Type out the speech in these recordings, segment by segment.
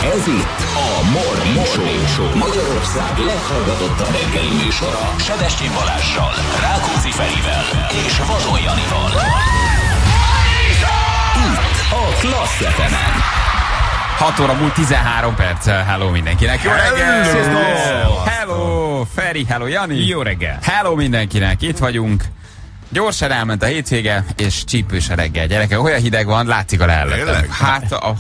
Ez itt a Morning Show. Magyarország leghallgatottabb reggeli műsora. Sebestyén Balázssal, Rákóczi Ferivel és Vadon Janival. Itt a Klassz FM-en. 6 óra múlt 13 perc. Hello mindenkinek. Jó reggel! Sziasztok! Hello Feri, hello Jani. Jó reggel! Hello mindenkinek. Itt vagyunk. Gyorsan elment a hétvége, és csípős a reggel. Gyerekek, olyan hideg van, látszik a lehelletem. Hát a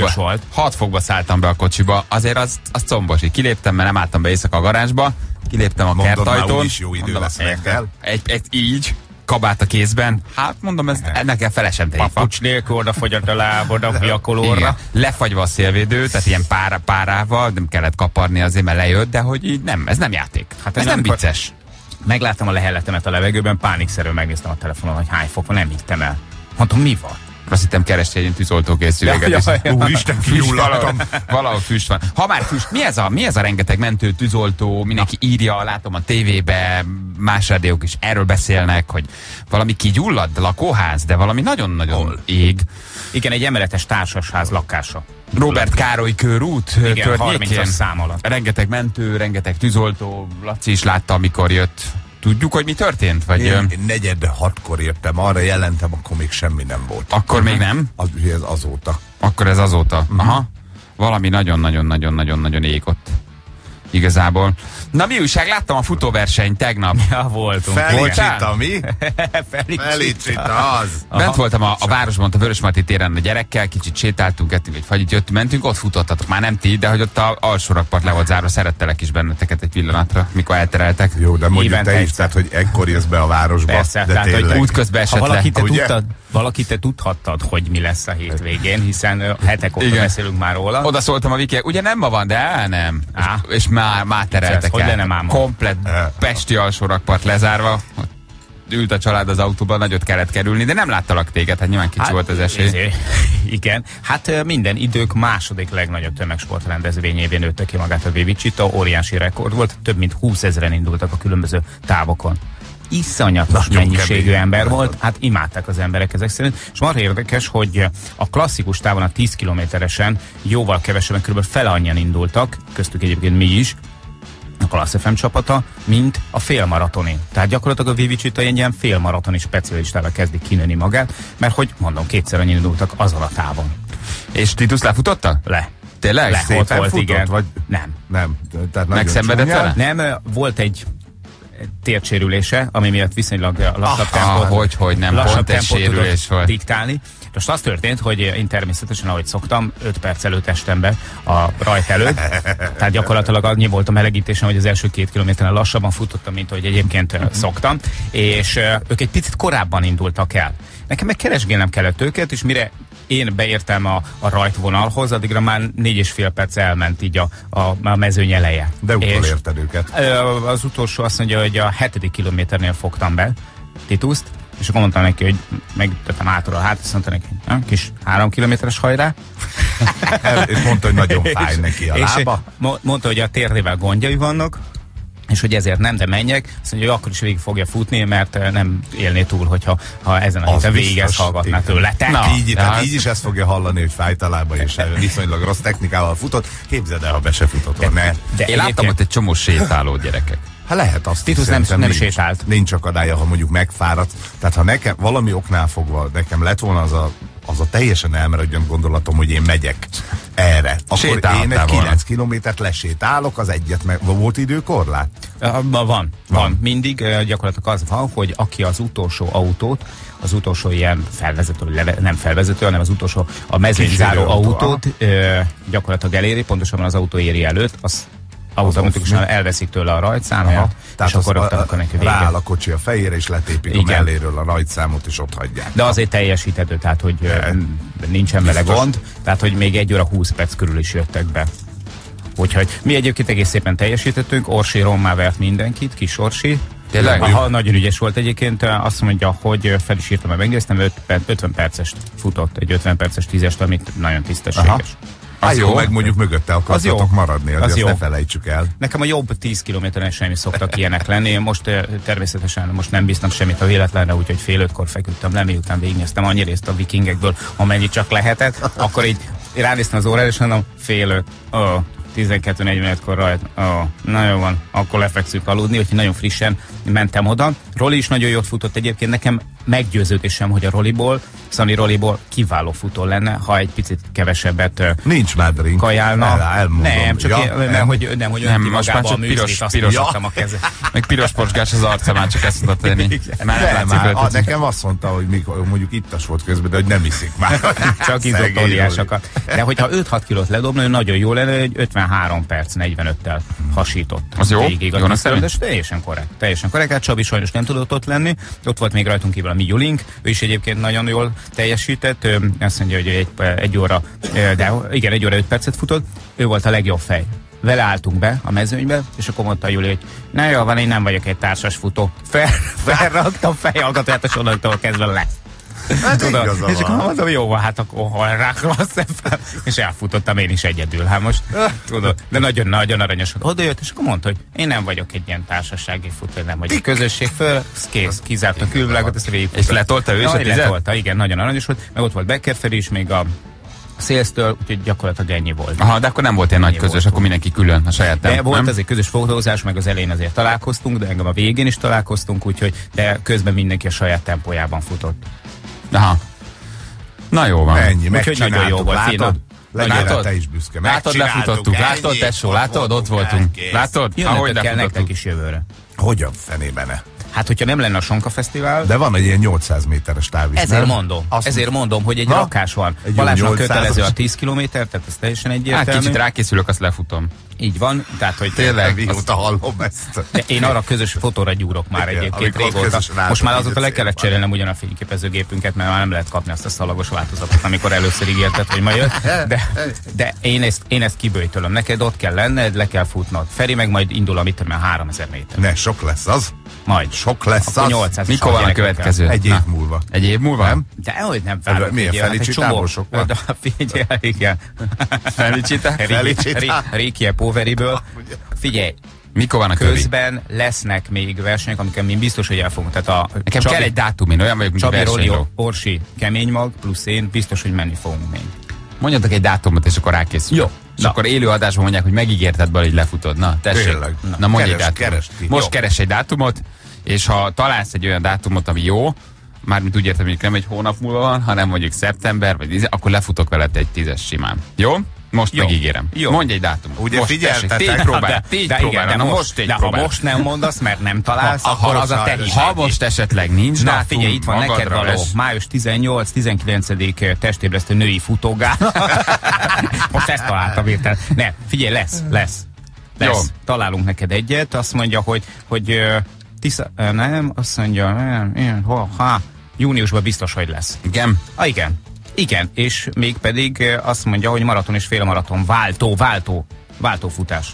6 fokba szálltam be a kocsiba. Azért az combosi. Kiléptem, mert nem álltam be éjszaka a garázsba. Kiléptem a kertajtón. Mondom, jó idő lesz reggel. Így. Kabát a kézben. Hát mondom, ennek felesem tejfa. Papucs nélkül odafogyott a lábod a viakolóra. Lefagyva a szélvédő, tehát ilyen párával, nem kellett kaparni azért, mert lejött, de hogy így nem, ez nem játék. Hát ez nem vicces. Megláttam a lehelletemet a levegőben, pánikszerűen megnéztem a telefonon, hogy hány fok van, nem hittem el. Mondtam, mi van? Azt hittem keresni egy tűzoltókészüléket. Úristen, kiulladtam. Valahol füst van. Ha már füst, mi ez a rengeteg mentő, tűzoltó, mindenki írja, látom a tévébe, más rádiók is erről beszélnek, hogy valami kigyullad, lakóház, de valami nagyon-nagyon ég. Igen, egy emeletes társasház lakása. Robert Károly körút környékén. 30-as szám alatt. Rengeteg mentő, rengeteg tűzoltó, Laci is látta, amikor jött. Tudjuk, hogy mi történt? Vagy én 4:06-kor értem, arra jelentem, akkor még semmi nem volt. Akkor még nem? Ez azóta. Akkor ez azóta. Aha. Valami nagyon-nagyon-nagyon-nagyon-nagyon ég ott. Igazából. Na mi újság? Láttam a futóversenyt tegnap. Ja, voltunk. Felicita, mi? Felicita, az. Bent voltam a városban, a Vörösmarty téren a gyerekkel, kicsit sétáltunk, ettünk egy fagyit, jöttünk, mentünk, ott futottatok. Már nem ti, de hogy ott a alsó rakpart le volt zárva, szerettelek is benneteket egy pillanatra, mikor eltereltek. Jó, de mondjuk te is, tehát, hogy ekkor jössz be a városba. Persze, de tehát, tényleg. hogy útközben esett valaki te tudhattad, hogy mi lesz a hétvégén, hiszen hetek óta beszélünk már róla. Oda szóltam a Viki, ugye nem ma van, de nem. És már tereltek el. Komplett pesti alsó rakpart lezárva. Ült a család az autóban, nagyot kellett kerülni, de nem láttalak téged, hát nyilván kicsi volt az esély. Igen, hát minden idők második legnagyobb tömegsportrendezvényévén nőtte ki magát a Vivicita, óriási rekord volt, több mint 20 000-en indultak a különböző távokon. Iszonyatos mennyiségű ember volt, hát imádták az emberek ezek szerint, és marha érdekes, hogy a klasszikus távon a 10 kilométeresen jóval kevesebben, kb. Fele annyian indultak, köztük egyébként mi is, a Klassz FM csapata, mint a félmaratoni. Tehát gyakorlatilag a Vivicita egy ilyen félmaratoni specialistára kezdik kinőni magát, mert hogy mondom, kétszer annyi indultak azon a távon. És Titus lefutotta? Le. Tényleg? Le, ott volt, igen. Vagy? Nem. Tehát megszenvedett vele? Nem, volt egy térsérülése, ami miatt viszonylag lassabb tempót. Hogy nem, pont egy sérülés volt. Diktálni. Most az történt, hogy én természetesen, ahogy szoktam, 5 perc előtt estem be a rajt előtt. Tehát gyakorlatilag annyi volt a melegítésem, hogy az első 2 kilométeren lassabban futottam, mint hogy egyébként szoktam. És ők egy picit korábban indultak el. Nekem meg keresgélnem kellett őket, és mire én beértem a rajtvonalhoz, addigra már 4,5 perc elment így a mezőny eleje. De utolérted őket. Az utolsó azt mondja, hogy a 7. kilométernél fogtam be Tituszt, és akkor mondtam neki, hogy megütöttem átról a hát, azt mondta neki, kis 3 kilométeres hajrá. És mondta, hogy nagyon fáj neki a lába. Mondta, hogy a térdével gondjai vannak, és hogy ezért nem, de menjek. Azt mondja, hogy akkor is végig fogja futni, mert nem élné túl, hogyha ezen a héten végig ezt hallgatná tőle. Így is ezt fogja hallani, hogy fájt a lába, és viszonylag rossz technikával futott. Képzeld el, ha be se futott volna. Én láttam ott egy csomó sétáló gyerekek. Hát lehet azt. Titus nem sétált. Nincs akadálya, ha mondjuk megfáradt. Tehát ha nekem valami oknál fogva nekem lett volna az a teljesen elmeredjön gondolatom, hogy én megyek erre. Akkor én egy 9 kilométert lesétálok, az egyet meg volt időkorlát? Van. Mindig gyakorlatilag az van, hogy aki az utolsó autót, az utolsó ilyen felvezető, nem felvezető, hanem az utolsó a mezőny záró autót gyakorlatilag eléri, pontosabban az autó éri előtt, az automatikusan elveszik tőle a rajtszámát, és akkor ott neki vége. Rááll a kocsi a fejére, és letépik a melléről a rajtszámot, és ott hagyják. De azért teljesíthető, tehát hogy nincsen vele gond, tehát hogy még 1 óra 20 perc körül is jöttek be. Úgyhogy mi egyébként egész szépen teljesítettünk, Orsi rommá vert mindenkit, kis Orsi. Tényleg? Nagyon ügyes volt egyébként, azt mondja, hogy fel is írtam, mert megnéztem, 50 percest futott, egy 50 perces 10-est, amit nagyon tisztességes. Az jó, meg mondjuk mögötte akartatok maradni, azért azt ne felejtsük el. Nekem a jobb 10 kilométeren semmi szoktak ilyenek lenni. Én most természetesen nem bíztam semmit a véletlenre, úgyhogy fél 5-kor feküdtem le, miután végignéztem annyi részt a Vikingekből, amennyi csak lehetett. Akkor így ránéztem az órára, és mondom, 4:30. 12:45-kor rajta. Na jó van, akkor lefekszünk aludni, úgyhogy nagyon frissen mentem oda. Roli is nagyon jót futott egyébként, nekem meggyőződésem, hogy a Szani Roliból kiváló futó lenne, ha egy picit kevesebbet nincs már drink. Kajálna. Nem, csak hogy nem, most már csak piros a keze. Meg piros pocskás az arca, már csak ezt tudott tenni. Nekem azt mondta, hogy mikor, mondjuk ittas volt közben, de hogy nem iszik már. Csak izott óriásokat. De hogyha 5-6 kilót ledobna, nagyon jó lenne, hogy 53 perc 45-tel hasított. Az jó? Teljesen korrekt. Hát Csabi sajnos nem tudott ott lenni. Ott volt még rajtunk kívül a Migyulink. Ő is egyébként nagyon jól teljesített. Azt mondja, hogy egy óra 5 percet futott. Ő volt a legjobb fej. Vele álltunk be a mezőnybe, és akkor mondta Júli, hogy na jó van, én nem vagyok egy társas futó. Felraktam fejhallgatóját, és onnantól kezdve lesz. És akkor mondom, jó van, hát akkor hajrákra fel, és elfutottam én is egyedül. Hát most, tudod, de nagyon-nagyon aranyos. Oda jött, és akkor mondta, hogy én nem vagyok egy ilyen társasági futó, nem vagyok közösség föl, kész, kizárt a külvilágot, ezt végigfutott. És letolta ő is a 10? Letolta, igen, nagyon aranyos volt, meg ott volt Becker Feri is, még a Szélztől, úgyhogy gyakorlatilag ennyi volt. Aha, de akkor nem volt ilyen nagy közös, akkor mindenki külön a saját tempó. De volt azért közös fotózás, meg az elején azért találkoztunk, de engem a végén is találkoztunk, úgyhogy, de közben mindenki a saját tempójában futott. Aha. Na jó van. Ennyi, úgyhogy nagyon jó volt. Látod? Te is büszke. Látod, lefutottuk. Látod, tesó, látod, ott voltunk. Látod? Jönnötök kell nektek is jövőre. Hogyan fenében-e? Hát, hogyha nem lenne a Sonka Fesztivál... De van egy ilyen 800 méteres távvíz. Ezért mondom, hogy egy rakás van. Balázsnak kötelező a 10 kilométer, tehát ez teljesen egyértelmű. Hát kicsit rákészülök, azt lefutom. Így van, tehát hogy... Tényleg, mióta hallom ezt. De én arra közös fotóra gyúrok már egyébként régóta. Most már azóta le kellett cserélnem ugyan a fényképezőgépünket, mert már nem lehet kapni azt a szalagos változatot, amikor először ígérted, hogy ma jött. De én ezt kiböjtölöm. Neked ott kell lenned, le kell futnod. Feri meg majd indul a 3000 méter. Ne, sok lesz az. Majd. Sok lesz az. 800. Mikor van a következő? Egy év múlva. Egy év múlva? Nem? De hogy nem várok. Milyen Felicitából sok van? Figyelj, igen. Felicita? Rékie Poveriből. Figyelj. Mikor van a közben lesznek még versenyek, amiket én biztos, hogy el fogunk. Tehát nekem kell egy dátum, én olyan vagyok, mint Csabi, Roli, Orsi, kemény mag, plusz én, biztos, hogy menni fogunk még. Mondjatok egy dátumot, és akkor rákészül. Jó. És akkor élő adásban mondják, hogy megígérted be, hogy lefutod. Na, tessék. Na mondj egy dátumot. Most keres egy dátumot, és ha találsz egy olyan dátumot, ami jó, mármint úgy értem, hogy nem egy hónap múlva van, hanem mondjuk szeptember, vagy akkor lefutok veled egy 10-es simán. Jó? Most megígérem. Jó. Mondj egy dátumot. Ugye figyeltetek? Tégy próbára. Ha most nem mondasz, mert nem találsz, akkor az a te hibád. Ha most esetleg nincs dátum, figyelj, itt van neked való. Május 18-19. testébresztő női futógál. Most ezt találtam érted. Ne, figyelj, lesz. Jó. Találunk neked egyet, azt mondja, hogy nem, azt mondja, júniusban biztos, hogy lesz. Igen? Igen, és még pedig azt mondja, hogy maraton és félmaraton váltó futás.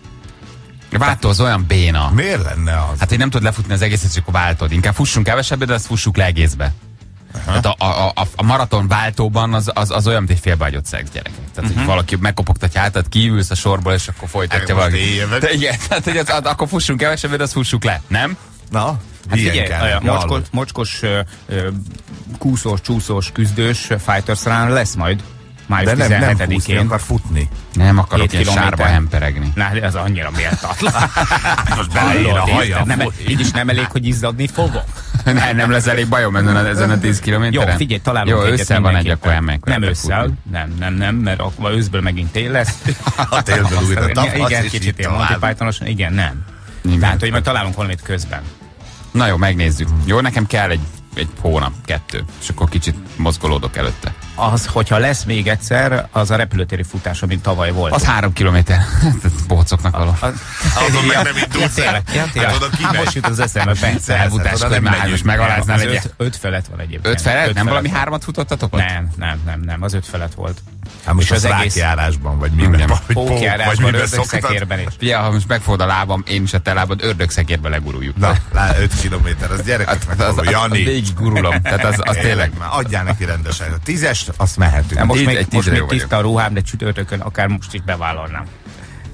Váltó az olyan béna. Miért lenne az? Hát, hogy nem tudod lefutni az egészet, csak váltod. Inkább fussunk kevesebbet, de azt fussuk le egészbe. Tehát a maraton váltóban az olyan, mint egy félbehagyott szex, gyerekek. Tehát, hogy valaki megkopogtatja hátad, kiülsz a sorból, és akkor folytatja valaki. De igen, tehát, hogy akkor fussunk kevesebbet, azt fussuk le, nem? Na, hát figyelj, mocskos, kúszós, csúszós, küzdős Fighters Run lesz majd. Május 17-én. Nem akar futni. Nem akarok ilyen sárba hemperegni. Na, ez annyira méltatlan. Most beleír így is nem elég, hogy izzadni fogok. Nem lesz elég bajom ezen a 10 kilométeren. Jó, figyelj, találunk egyet. Jó, ősszel van egy, akkor elmegyek. Nem ősszel, nem, mert a őszből megint tél lesz. A télből újra tapasz. Igen, kicsit ilyen Monty Pythonosan, igen, nem. Tehát, hogy majd találunk valamit közben. Na jó, megnézzük. Jó, nekem kell egy hónap, 2, és akkor kicsit mozgolódok előtte. Az, hogyha lesz még egyszer, az a repülőtéri futás, amit tavaly volt. Az 3 kilométer. Bócoknak való. Azon meg nem indulsz el. Hát most jut az eszembe, persze. Elfutás, hogy már most megaláznál egyet. 5 felett van egyébként. 5 felett? Nem valami 3-at futottatok ott? Nem, az 5 felett volt. Hát most az rákjárásban, vagy minden. Pókjárásban, ördögszekérben is. Figyelj, ha most megfogod a lábam, én is a te lábad, ördögszekérbe leguruljuk. Na, 5 kilométer, az gyerekeknek való, Jani. Végig gurulom, tehát az tényleg. Adjál neki rendesen. A 10-es, azt mehetünk. Most még tiszta a ruhám, de csütörtökön akár most is bevállalnám.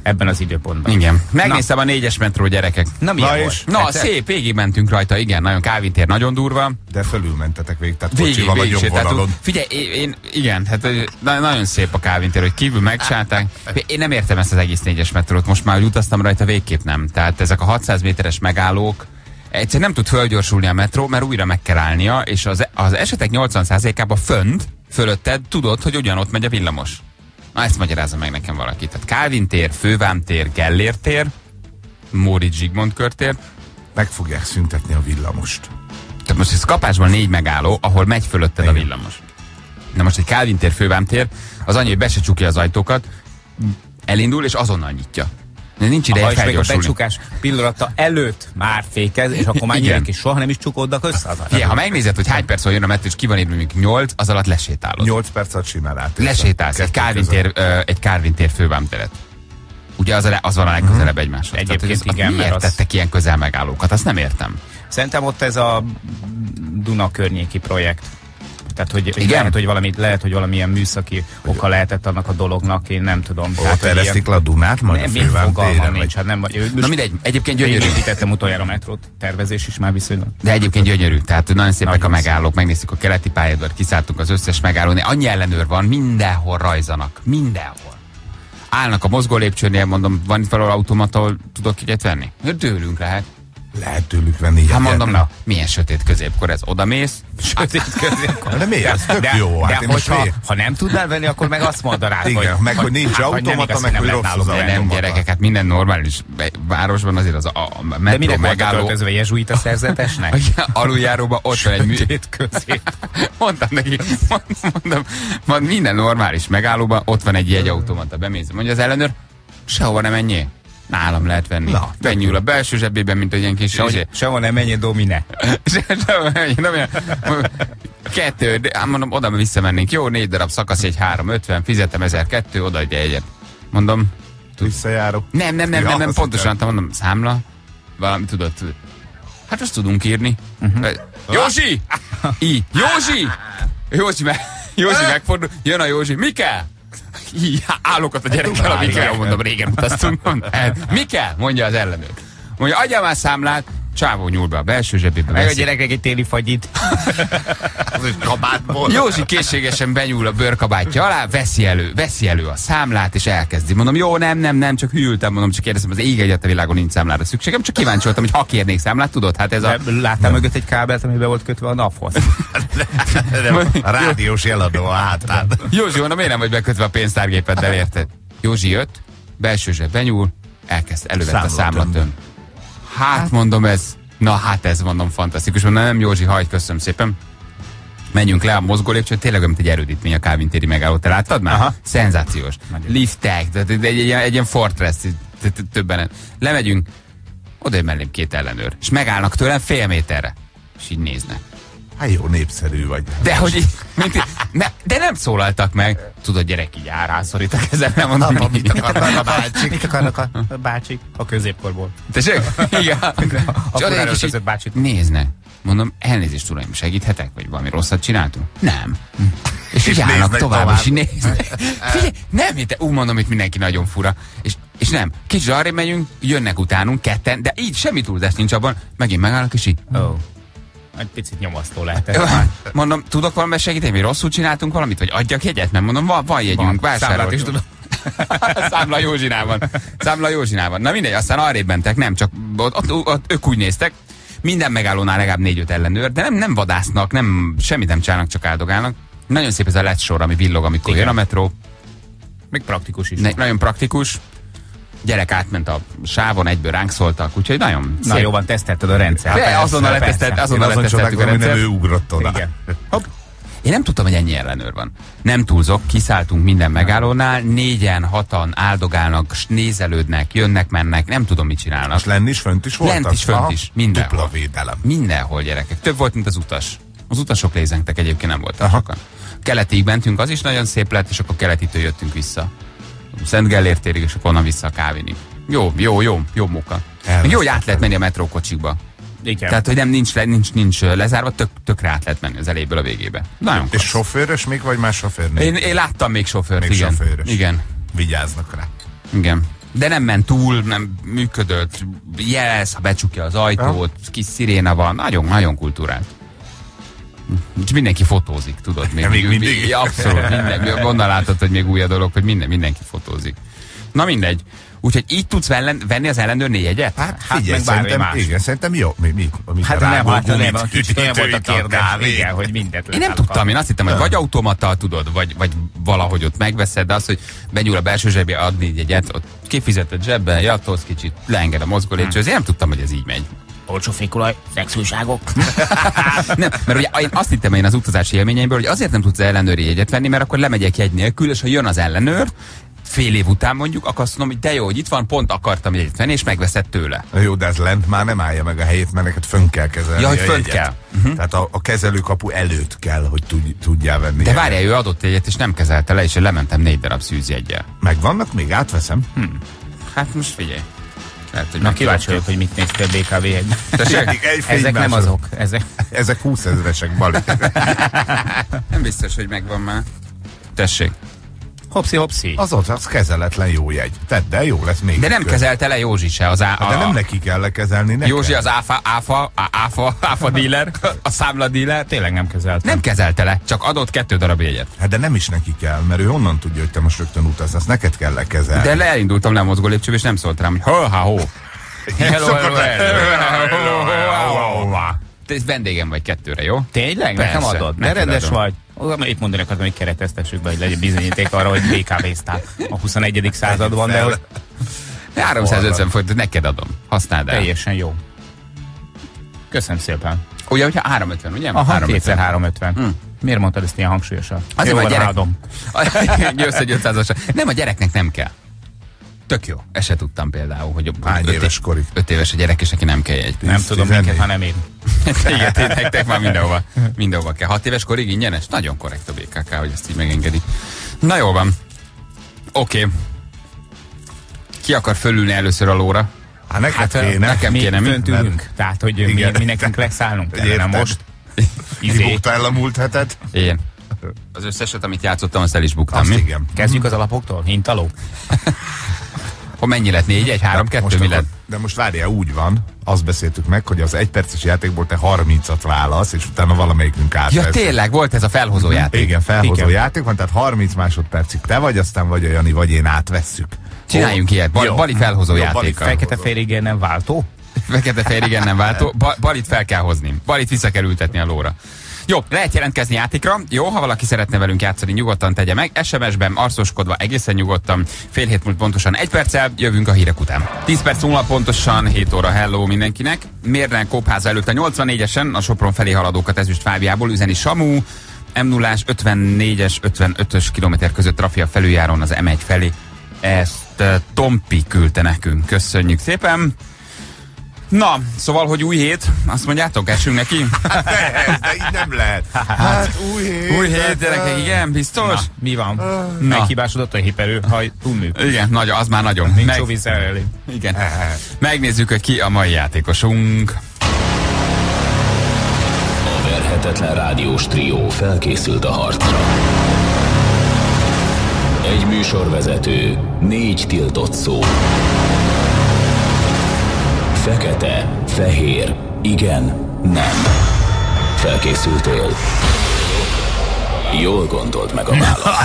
ebben az időpontban. Igen. Megnéztem a 4-es metró, gyerekek. Na, szép, végig mentünk rajta, igen, nagyon Kálvin tér, nagyon durva. De fölülmentetek végig, tehát kocsival a nyomvonalon. Figyelj, igen, hát nagyon szép a Kálvin tér, hogy kívül megcsinálták. Én nem értem ezt az egész 4-es metrót, most már, hogy utaztam rajta, végképp nem. Tehát ezek a 600 méteres megállók, egyszerűen nem tud fölgyorsulni a metró, mert újra meg kell állnia, és az esetek 80%-ában fölötted tudod, hogy ugyanott megy a villamos. Na, ezt magyarázza meg nekem valaki. Tehát Kálvin tér, Fővám tér, Gellért tér, Móricz Zsigmond körtér. Meg fogják szüntetni a villamost. Tehát most ez kapásban 4 megálló, ahol megy fölötted a villamos. Na most egy Kálvin tér, Fővám tér, az annyi, hogy be se csukja az ajtókat, elindul és azonnal nyitja. Nincs ideje felgyorsulni. A becsukás pillanata előtt már fékez, és akkor már gyerek is soha nem is csukódnak össze. Ha megnézed, hogy hány perc jön a metró, és ki van írva, mondjuk 8, az alatt lesétálod. 8 perc alatt simán át. Lesétálsz egy Kálvin tér, Fővám teret. Ugye az van a legközelebb egymáshoz. Egyébként igen, miért tettek ilyen közel megállókat? Azt nem értem. Szerintem ott ez a Duna környéki projekt. Tehát, hogy lehet, hogy valamilyen műszaki oka lehetett annak a dolognak, én nem tudom. Ott eresztik le a Dunát, majd a Fővám téren. Na mindegy, egyébként gyönyörű. Én építettem utoljára metrót, tervezés is már viszonylag. De egyébként gyönyörű, tehát nagyon szépek a megállók, megnéztük a keleti pályadvar, kiszálltunk az összes megállón, annyi ellenőr van, mindenhol rajzanak, mindenhol. Állnak a mozgó lépcsőnél, mondom, van itt valahol automata, ahol tudok egyet venni? Tőlünk lehet. Lehet tőlük venni. Hát mondom, na, milyen sötét középkor ez? Odamész? Sötét középkor. De miért? Ez tök jó. Ha nem tudnál venni, akkor meg azt mondd rá, hogy... meg hogy nincs automata, meg hogy rossz az automata. Nem, gyerekek, hát minden normális városban azért az a metró megálló... De minek jezsuita szerzetesnek? Aluljáróban ott van egy sötét közép. Mondtam neki, mondom, minden normális megállóban ott van egy jegyautomata. Bemész, mondja az ellenőr, sehova nem menjél. Nálam lehet venni. Benyúl a belső zsebében, mint egy ilyen kis... Sehol nem menjél, Domine. Sehol nem menjél, Domine. 2, mondom, oda visszamennénk. Jó, 4 darab szakasz, egy 3,50, fizetem 1,200, odaadja egyet. Mondom... Visszajárok. Nem, pontosan, mondom, számla, valami tudod. Hát azt tudunk írni. Józsi! Józsi megfordul, jön a Józsi, mi kell? Állok ott a gyerekkel, a Mikkel, mondom, régen utaztunk. Mi kell? Mondja az ellenőr. Mondja, adjál már számlát, csávó nyúl be a belső zsebébe. Meg a gyerekek egy téli fagyit. Az is kabátból. Józsi készségesen benyúl a bőrkabátja alá, veszi elő a számlát, és elkezdi. Mondom, jó, nem, csak hűltem, mondom, csak kérdezem, az ég egyet a világon nincs számlára szükségem, csak kíváncsi voltam, hogy ha kérnék számlát, tudod, hát ez a... Láttál mögött egy kábelt, amiben volt kötve a naphoz? A rádiós jeladó a hátán. Józsi, mondom, miért nem vagy bekötve a pénztárgépeddel, érted? Józsi jött, belső zseb benyúl, elővette a számlatöm. Hát mondom, ez mondom, fantasztikus. Mondom, nem Józsi, hagyd, köszönöm szépen. Menjünk le a mozgó lépcsőn, tényleg mint egy erődítmény a Kálvin téri megálló. Te láttad már? Aha. Szenzációs. Liftek, egy ilyen fortress, többen. Lemegyünk, oda mellém 2 ellenőr, és megállnak tőlem fél méterre. És így néznek. Hát jó, népszerű vagy. De hogy így, de nem szólaltak meg. Tudod, gyerek, így rászorítak ezzel, nem mondom. Mit akarnak a bácsik? Mit akarnak a bácsik? A középkorból. Tessék? Igen. A furáról között bácsit. Néznek. Mondom, elnézést, uraim, segíthetek? Vagy valami rosszat csináltunk? Nem. És így állnak tovább, és így néznek. Figyelj, nem hitte, mondom, itt mindenki nagyon fura. És nem, kicsit arrébb megyünk, jönnek utánunk ketten, de így semmi túlzás nincs abban, megint megállnak, és így. Egy picit nyomasztó lehet. Mondom, tudok valami segíteni, hogy rosszul csináltunk valamit, vagy adjak jegyet? Nem mondom, van jegyünk, vásárolt. Is tudom. Számla Józsinál van. Na mindegy, aztán arrébb mentek, nem csak ott ők úgy néztek, minden megállónál legalább 4-5 ellenőr, de nem vadásznak, semmit nem csinálnak, csak áldogálnak. Nagyon szép ez a LED sor, ami villog, amikor jön a metró. Még praktikus is. Nagyon praktikus. Gyerek átment a sávon, egyből ránk szóltak, úgyhogy nagyon szép. Na jó van, tesztelted a rendszer. Azonnal leteszteltük a rendszer. Ő ugrott oda. Igen. Hopp. Én nem tudtam, hogy ennyi ellenőr van. Nem túlzok, kiszálltunk minden megállónál, 4-en, 6-an áldogálnak, nézelődnek, jönnek, mennek, nem tudom, mit csinálnak. És lenn is, fönt is voltak? Lent is, fönt is, mindenhol. Dupla védelem. Mindenhol, gyerekek. Több volt, mint az utas. Az utasok lézengtek, egyébként nem voltak sokan. Keletig mentünk, az is nagyon szép lett, és akkor keletitől jöttünk vissza. Szent Gellért térig, és akkor onnan vissza a Kávinig. Jó móka. Jó, hogy át lehet menni a metrókocsikba. Igen. Tehát, hogy nincs lezárva, tökre át lehet menni az elejéből a végébe. Nagyon és sofőrös még, vagy más sofőr? Én láttam még sofőrt, még igen. Sofőrös. Igen. Vigyáznak rá. Igen. De nem ment túl, nem működött, jelez, ha becsukja az ajtót, kis sziréna van, nagyon kultúrált. És mindenki fotózik, tudod. Még mindig. Abszolút, minden. Onnan látod, hogy még új a dolog, hogy mindenki fotózik. Na mindegy. Úgyhogy így tudsz venni az ellenőr 4-1-et? Hát figyelj, szerintem jó. Hát nem, kicsit olyan volt a kérdés, igen, hogy mindent én nem tudtam, én azt hittem, hogy vagy automata, tudod, vagy valahogy ott megveszed, de az, hogy benyúl a belső zsebbe, ad 4-1-et, ott kifizetett zsebben, jattolsz kicsit, leenged a mozgólépcsőhöz, én nem tudtam, hogy ez így megy. Olcsó fékolaj, szexújságok. Nem, mert ugye én azt hittem én az utazási élményeimből, hogy azért nem tudsz ellenőri jegyet venni, mert akkor lemegyek jegy nélkül, és ha jön az ellenőr, fél év után mondjuk, akkor azt mondom, hogy de jó, hogy itt van, pont akartam jegyet venni, és megveszed tőle. Jó, de ez lent már nem állja meg a helyét, mert neked fönn kell kezelni. Ja, hogy fönn kell. Tehát a kezelőkapu előtt kell, hogy tudjál venni. De várjál, ő adott jegyet, és nem kezelte le, és én lementem 4 darab szűzjeggyel. Megvannak még? Átveszem? Hát most figyelj. Lehet, na kíváncsi vagyok, hogy mit néztél BKV jegyben. Ezek nem azok. Ezek 20 000-esek, Bali. Nem biztos, hogy megvan már. Tessék. Hopszi. Az kezeletlen jó jegy. Tedd, de jó lesz még. De nem kezelte le Józsi se az de nem neki kell lekezelni. Józsi az áfa díler, a számla díler. Tényleg nem kezelte. Nem kezelte le, csak adott 2 darab jegyet. Hát de nem is neki kell, mert ő honnan tudja, hogy te most rögtön utazz, azt neked kell lekezelni. De elindultam le a mozgó lépcsőbe, és nem szólt rám, hogy ho. Hello. Te vendégem vagy 2-re, jó? Tényleg? Persze, nekem adod? Ne rendes vagy? Itt mondani akartam, hogy kereteztessük be, hogy legyen bizonyíték arra, hogy BKV-ztál a 21. században, de hogy... 350 forintot neked adom. Használd el. Teljesen jó. Köszönöm szépen. Ugye, hogyha 350, ugye? Aha, 2x350. Miért mondtad ezt ilyen hangsúlyosan? Azért, mert a gyerek... Jössz egy 500-asra. Nem, a gyereknek nem kell. Tök jó. Ezt se tudtam például, hogy 5 éves a gyerek, és neki nem kell jegy. Nem tudom minket, hanem én. Igen, nektek már mindenhova kell. 6 éves korig ingyenes? Nagyon korrekt a BKK, hogy ezt így megengedi. Na jól van. Oké. Ki akar fölülni először a lóra? Nekem kéne. Mi fönt ülünk. Tehát, hogy mi nekünk leszállnunk kellene most. Kibuktál a múlt hetet? Én. Az összeset, amit játszottam, azt el is buktam. Mi? Igen. Kezdjük az alapoktól? Hintaló? Hogy mennyi lett? 4-1, 3-2, mi lett? De most várjál, úgy van, azt beszéltük meg, hogy az 1 perces játékból te 30-at válasz, és utána valamelyikünk átvesz. Ja, tényleg, volt ez a felhozó játék. Igen, felhozó játék van, tehát 30 másodpercig te vagy, aztán vagy a Jani, vagy én átvesszük. Csináljunk ilyet. Bali felhozó játéka. Fekete-fehér nem váltó? Fekete-fehér nem váltó. Balit fel kell hozni. Balit vissza kell ültetni a lóra. Jó, lehet jelentkezni játékra. Jó, ha valaki szeretne velünk játszani, nyugodtan tegye meg. SMS-ben arcoskodva egészen nyugodtan. Fél hét múlt pontosan 1 perccel, jövünk a hírek után. 10 perc múlva pontosan 7 óra, hello mindenkinek. Mérlen Kópháza előtt a 84-esen, a Sopron felé haladókat Ezüstfábiából üzeni Samu. M0-ás 54-es, 55-ös kilométer között trafia felüljáron az M1 felé. Ezt Tompi küldte nekünk. Köszönjük szépen. Na, szóval, hogy új hét, azt mondjátok, esünk neki? De így nem lehet. Hát új hét. Új hét, gyerekek, igen, biztos? Na, mi van? Meghibásodott a hiperő, ha túl működik. Igen, nagyon, az már nagyon. Nincs szó visszaelé. Igen. Megnézzük, hogy ki a mai játékosunk. A verhetetlen rádiós trió felkészült a harcra. Egy műsorvezető, 4 tiltott szó. Fekete, fehér, igen, nem. Felkészültél? Jól gondold meg a választ.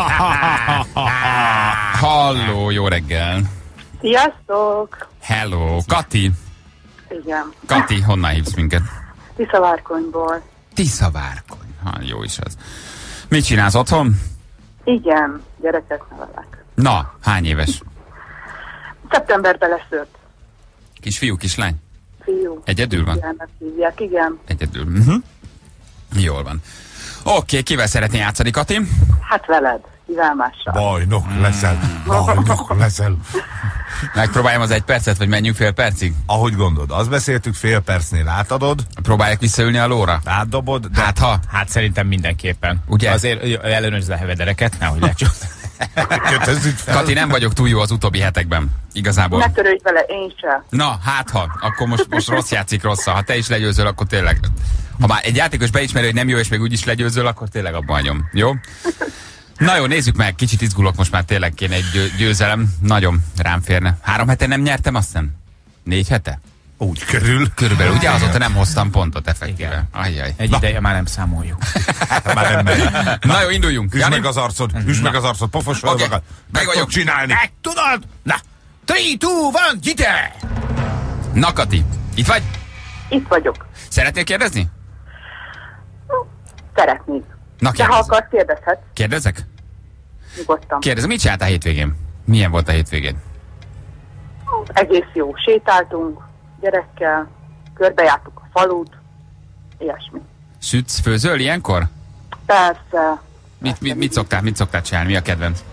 Halló, jó reggel. Sziasztok! Hello, Kati. Igen. Kati, honnan hívsz minket? Tiszavárkonyból. Tiszavárkony. Jó is az. Mit csinálsz otthon? Igen, gyereket nevelek. Na, hány éves? Szeptemberben lesz 5. Kisfiú, kislány? Fiú. Egyedül van? Hívják, igen. Egyedül. Jól van. Oké, kivel szeretné játszani, Kati? Hát veled, kivel mással. Bajnok leszel. Megpróbáljam az 1 percet, vagy menjünk fél percig? Ahogy gondolod, azt beszéltük, fél percnél átadod. Próbálják visszaülni a lóra? Átdobod. De... Hát szerintem mindenképpen. Ugye? Azért ellenőrizd a hevedereket, nehogy lecsúsz. Kati, nem vagyok túl jó az utóbbi hetekben. Igazából. Ne törődj vele, én sem. Na, hát ha. Akkor most rossz játszik rosszal. Ha te is legyőzöl, akkor tényleg. Ha már egy játékos beismeri, hogy nem jó, és még úgy is legyőzöl, akkor tényleg abba hagyom. Jó? Na jó, nézzük meg, kicsit izgulok, most már tényleg kéne egy győzelem. Nagyon rám férne. 3 hete nem nyertem, azt hiszem? 4 hete? Úgy Körülbelül, ugye azóta nem hoztam pontot effektíve. Ajjaj. Egy ideje már nem számoljuk. Már nem megy. Na jó, induljunk. Üsd meg az arcod, pofos dolgokat. Meg vagyok csinálni. Meg tudod? Na, 3, 2, 1, gyere! Na Kati, itt vagy? Itt vagyok. Szeretnél kérdezni? Szeretnék. Na De ha kérdezz. akarsz, kérdezhetsz. Kérdezek? Nyugodtan. Kérdezem, mit csináltál hétvégén? Milyen volt a hétvégén? Egész jó. Sétáltunk gyerekkel, körbejártuk a falut, ilyesmi. Sütsz, főzöl ilyenkor? Persze. Mit szoktál csinálni? Mi a kedvenc?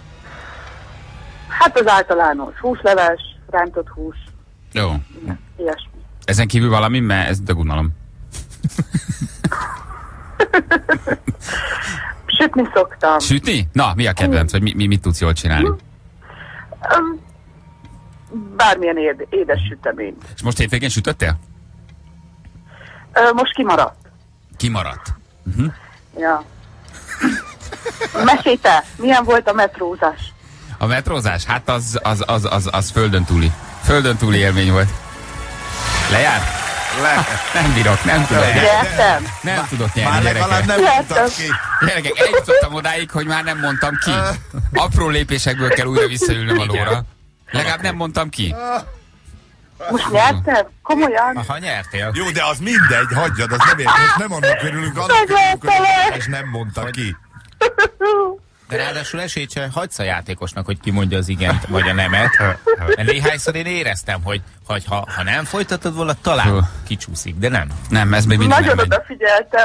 Hát az általános húsleves, rántott hús, Jó. ilyesmi. Ezen kívül valami, mert ez de unalom. Sütni szoktam. Sütni? Na, mi a kedvenc? Vagy mit tudsz jól csinálni? Bármilyen édes süteményt. És most hétvégén sütöttél? Most kimaradt. Kimaradt. Ja. Mesélj te, milyen volt a metrózás? A metrózás? Hát az földön túli. Földön túli élmény volt. Lejár? Nem bírok, nem tudok. Nyertem. Nem tudok nyerni, Már legalább gyerekek. nem mondtad ki. Gyerekek, eljutottam odáig, hogy már nem mondtam ki. Apró lépésekből kell újra visszaülnöm a lóra. Legalább nem mondtam ki. Most nyertem? Komolyan? Ha nyertél. Jó, de az mindegy, hagyjad, az nem ér. Most nem annak örülünk, annak örülünk, hogy és nem mondta ki. De ráadásul esélyt se hagysz a játékosnak, hogy kimondja az igent vagy a nemet. Néhányszor én éreztem, hogy ha nem folytatod volna, talán kicsúszik, de nem. Nem, ez még mindig Nagyon nem megy. odafigyeltem.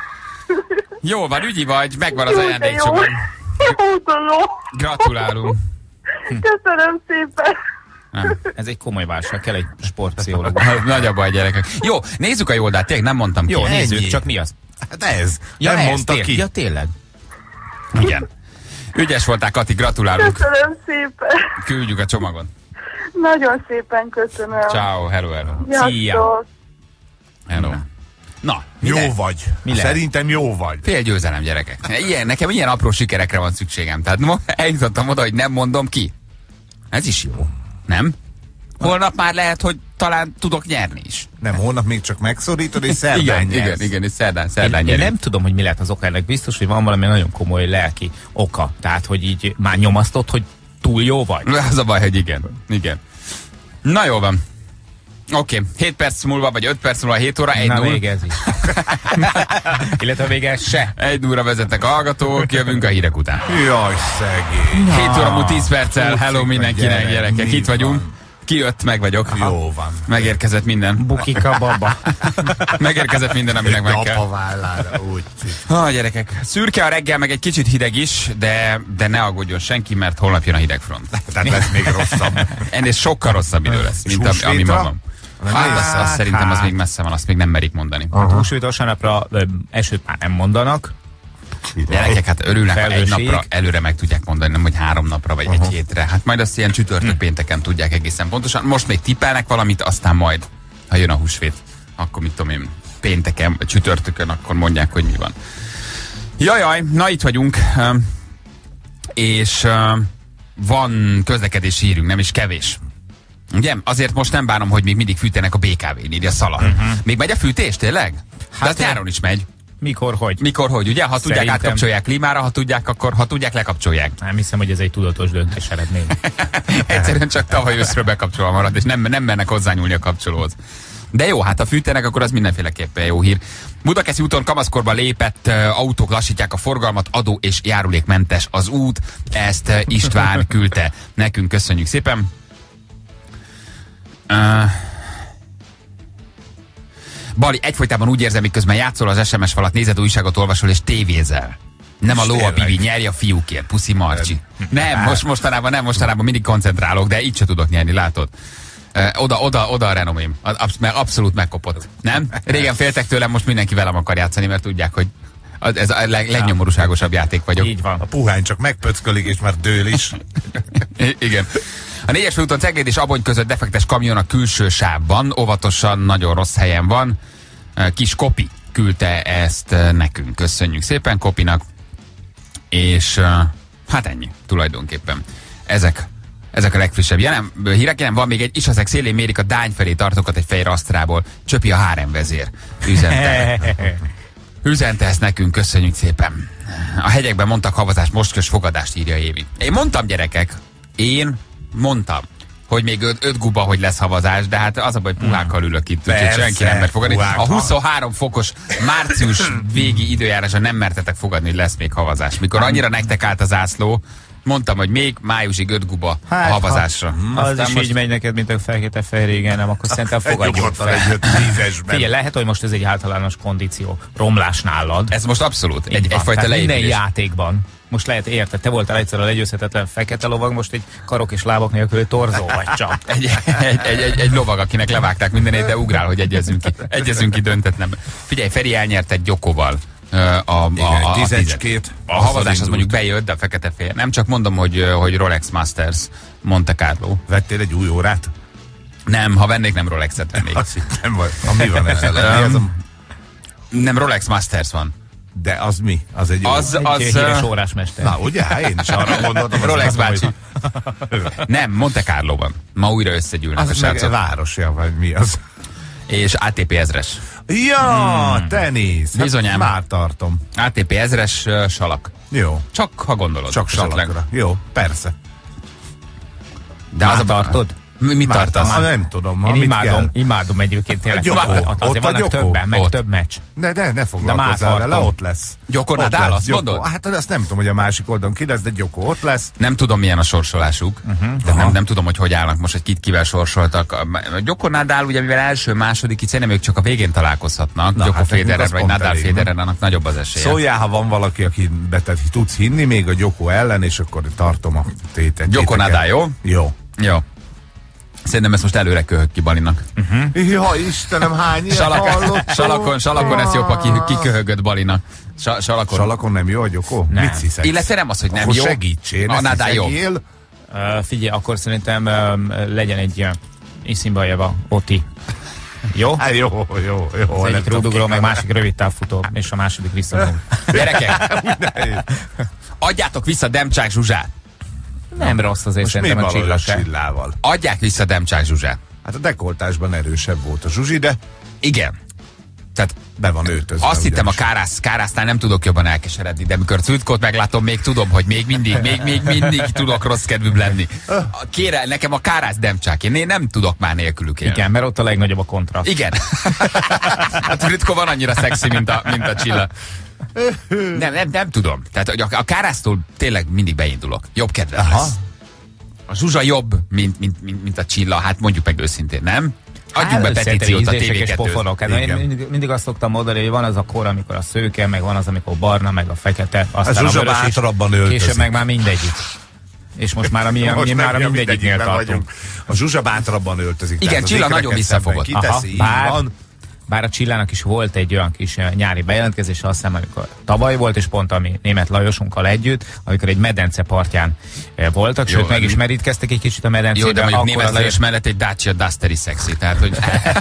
Jó van, ügyi vagy, megvan az Jó, de ajándékcsomag. Jó, de jó. Gratulálunk. Köszönöm szépen. Ez egy komoly válság, kell egy sportpszichológus. Nagy a baj, gyerekek. Jó, nézzük a oldalt, tényleg nem mondtam ki. Jó, Ennyi. nézzük, csak mi az? Hát ez. Ja, nem ez, mondta ki. Ja, tényleg. Igen. Ügyes voltál, Kati, gratulálunk. Köszönöm szépen. Küldjük a csomagot. Nagyon szépen köszönöm. Ciao, hello. Sziasztok. Hello. Na, Jó vagy. Szerintem jó vagy. fél győzelem, gyerekek. Nekem ilyen apró sikerekre van szükségem. Tehát eljutottam oda, hogy nem mondom ki. Ez is jó. Nem? Holnap már lehet, hogy talán tudok nyerni is. Nem, holnap még csak megszorítod, és szerdán nyersz. Igen, és szerdán Én nyerünk. nem tudom, hogy mi lehet az oka ennek. Biztos, hogy van valami nagyon komoly lelki oka. Tehát, hogy így már nyomasztott, hogy túl jó vagy. Az a baj, hogy igen. Na jó van. Oké, 7 perc múlva, vagy 5 perc múlva, 7 óra, 1-0. Na vége ez is. Illetve vége se. 1-0 vezetnek a hallgatók, jövünk a hírek után. Jaj, szegény. 7 óra múlt 10 perccel, hello Pucik, mindenkinek, gyerek, gyerekek, mi itt vagyunk. van? Kijött, meg vagyok. Jó van. Megérkezett minden. Bukika baba. Megérkezett minden, aminek meg Apa kell. vállára, úgy. Gyerekek, szürke a reggel, meg egy kicsit hideg is, de ne aggódjon senki, mert holnap jön a hidegfront. Tehát lesz még rosszabb. Ennél sokkal rosszabb idő lesz, És mint ami ma húsvétra? van. Azt szerintem az még messze van, azt még nem merik mondani. Húsvét vasárnapra esőt már nem mondanak. Gyerekek, hát örülnek, ha egy Felhőség. napra előre meg tudják mondani, nem hogy 3 napra vagy egy hétre. Hát majd azt ilyen csütörtök pénteken tudják egészen pontosan. Most még tippelnek valamit, aztán majd, ha jön a húsvét, akkor mit tudom én, pénteken, vagy csütörtökön, akkor mondják, hogy mi van. Jajaj, na itt vagyunk, és van közlekedési hírünk, nem is kevés. Ugye? Azért most nem bánom, hogy még mindig fűtenek a BKV-n, írja Szala. Még megy a fűtés, tényleg? De az nyáron is megy. Mikor, hogy? Mikor, hogy, ugye? Ha tudják, Szerintem- átkapcsolják klímára, ha tudják, akkor ha tudják, lekapcsolják. Nem hiszem, hogy ez egy tudatos döntés eredmény. Egyszerűen csak tavaly őszről bekapcsolva maradt, és nem mernek hozzányúlni a kapcsolóhoz. De jó, hát ha fűtenek, akkor az mindenféleképpen jó hír. Budakeszi úton kamaszkorba lépett autók lassítják a forgalmat, adó és járulékmentes az út. Ezt István küldte nekünk, köszönjük szépen. Bali, egyfolytában úgy érzem, miközben játszol az SMS falat, nézed újságot, olvasol és tévézel. Nem a ló a bibi, nyerj a fiúkért, puszi Marcsi. Nem, mostanában mindig koncentrálok, de így se tudok nyerni, látod? Oda a renomém. Abszolút megkopott. Nem? Régen féltek tőlem, most mindenki velem akar játszani, mert tudják, hogy ez a legnyomorúságosabb játék vagyok. Így van. A puhány csak megpöckölik, és már dől is. Igen. A 4-es főúton Cegléd és Abony között defektes kamion a külső sávban, óvatosan, nagyon rossz helyen van. Kis Kopi küldte ezt nekünk. Köszönjük szépen Kopinak. És hát ennyi tulajdonképpen. Ezek a legfrissebb hírek. Van még egy Isaszeg szélén mérik a Dány felé tartókat egy fejre Asztrából. Csöpi a háremvezér. Üzente ezt nekünk, köszönjük szépen. A hegyekben mondtak havazás, most kös fogadást, írja Évi. Én mondtam, gyerekek, hogy még 5 guba, hogy lesz havazás, de hát az a baj, puhákkal ülök itt, úgyhogy senki nem mert fogadni. A 23 fokos március végi időjárásra nem mertetek fogadni, hogy lesz még havazás. Mikor annyira nektek állt az ászló, mondtam, hogy még májusig 5 guba a havazásra. Az is most így megy neked, mint a Fekete-Fehér, nem, akkor szerintem fogadjuk fel. Figyelj, lehet, hogy most ez egy általános kondíció romlás nálad. Ez most abszolút egyfajta leépülés. Minden játékban. Most lehet, érted, te voltál egyszer a legyőzhetetlen fekete lovag, most egy karok és lábak nélkül torzó vagy csak. egy lovag, akinek levágták mindenét, de ugrál, hogy egyezünk ki döntetlen. Figyelj, Feri elnyert egy Gyokoval. A havazás az mondjuk bejött, de a fekete-fehér. Nem csak mondom, hogy Rolex Masters Monte Carlo. Vettél egy új órát? Nem, ha vennék, nem Rolexet vennék. Azt hittem, mi van ezzel? Nem, Rolex Masters van. De az mi? Az egy híres órásmester. Na ugye, én is arra gondoltam. Rolex bácsi. Nem, Monte Carlo van. Ma újra összegyűlnek a srácok. Az városja, vagy mi az? És ATP 1000-es. Ja, tenisz. Bizonyám. Már tartom. ATP 1000-es salak. Jó. Csak ha gondolod. Csak salakra. Jó, persze. De az a tartod? Mit tartasz? Nem tudom. Én imádom egyébként tényleg. Azért vannak többen, meg több meccs. Ne foglalkozzál vele, ott lesz. Gyoko Nadal, azt mondod? Hát azt nem tudom, hogy a másik oldalon ki lesz, de Gyoko ott lesz. Nem tudom, milyen a sorsolásuk. Nem tudom, hogy állnak most, hogy kivel sorsoltak. Gyoko Nadal, ugye mivel első, második, itt szerintem ők csak a végén találkozhatnak. Gyoko Federer vagy Nadal Federer, annak nagyobb az esélye. Szóljál, ha van valaki, aki tudsz hinni még a Gyoko ellen, és akkor tartom a tétet. Gyoko Nadal, jó? Jó. Szerintem ezt most előre köhög ki Balinak. Ja, Istenem, hány ilyen hallottam. Salakon ez jobb, aki kiköhögött Balinak. Salakon nem jó a Gyoko? Nem. Mit hiszek? Illetve nem az, hogy nem jó. Segítsél, a Nadal jó. Figyelj, akkor szerintem legyen egy Iszimbaeva Oti. Jó? Hát jó. Az egyik rúdugró, meg másik rövid távfutó, és a második visszanyúl. Gyerekek! Adjátok vissza Demcsák Zsuzsát! Nem rossz azért szerintem a Csillával. Adják vissza Demcsák Zsuzsát. Hát a dekoltásban erősebb volt a Zsuzsi, de... Igen. Tehát be van öltözve. Azt hittem, a Kárásznál nem tudok jobban elkeseredni, de amikor Cvitkót meglátom, még tudom, hogy még mindig tudok rossz kedvűbb lenni. Kérem, nekem a Kárász Demcsák, én nem tudok már nélkülük élni. Igen, mert ott a legnagyobb a kontraszt. Igen. A Cvitkó van annyira szexi, mint a Csilla. Nem tudom. Tehát a Kárásztól tényleg mindig beindulok. Jobb kedvem lesz. A Zsuzsa jobb, mint a Csilla, hát mondjuk meg őszintén, nem? Adjuk be petíciót a TV2-t. Én mindig azt szoktam mondani, hogy van az a kor, amikor a szőke, meg van az, amikor barna, meg a fekete, aztán a vörös is, később meg már mindegyik. És most már a mindegyiknél tartunk. A Zsuzsa bátrabban öltözik. Igen, Csilla nagyon visszafogott. Bár a Csillának is volt egy olyan kis nyári bejelentkezés, azt hiszem, amikor tavaly volt, és pont ami Németh Lajosunkkal együtt, amikor egy medence partján voltak, sőt meg is merítkeztek egy kicsit a medencében. Jó, de mondjuk Németh Lajos mellett egy Dacia Duster is szexi, tehát hogy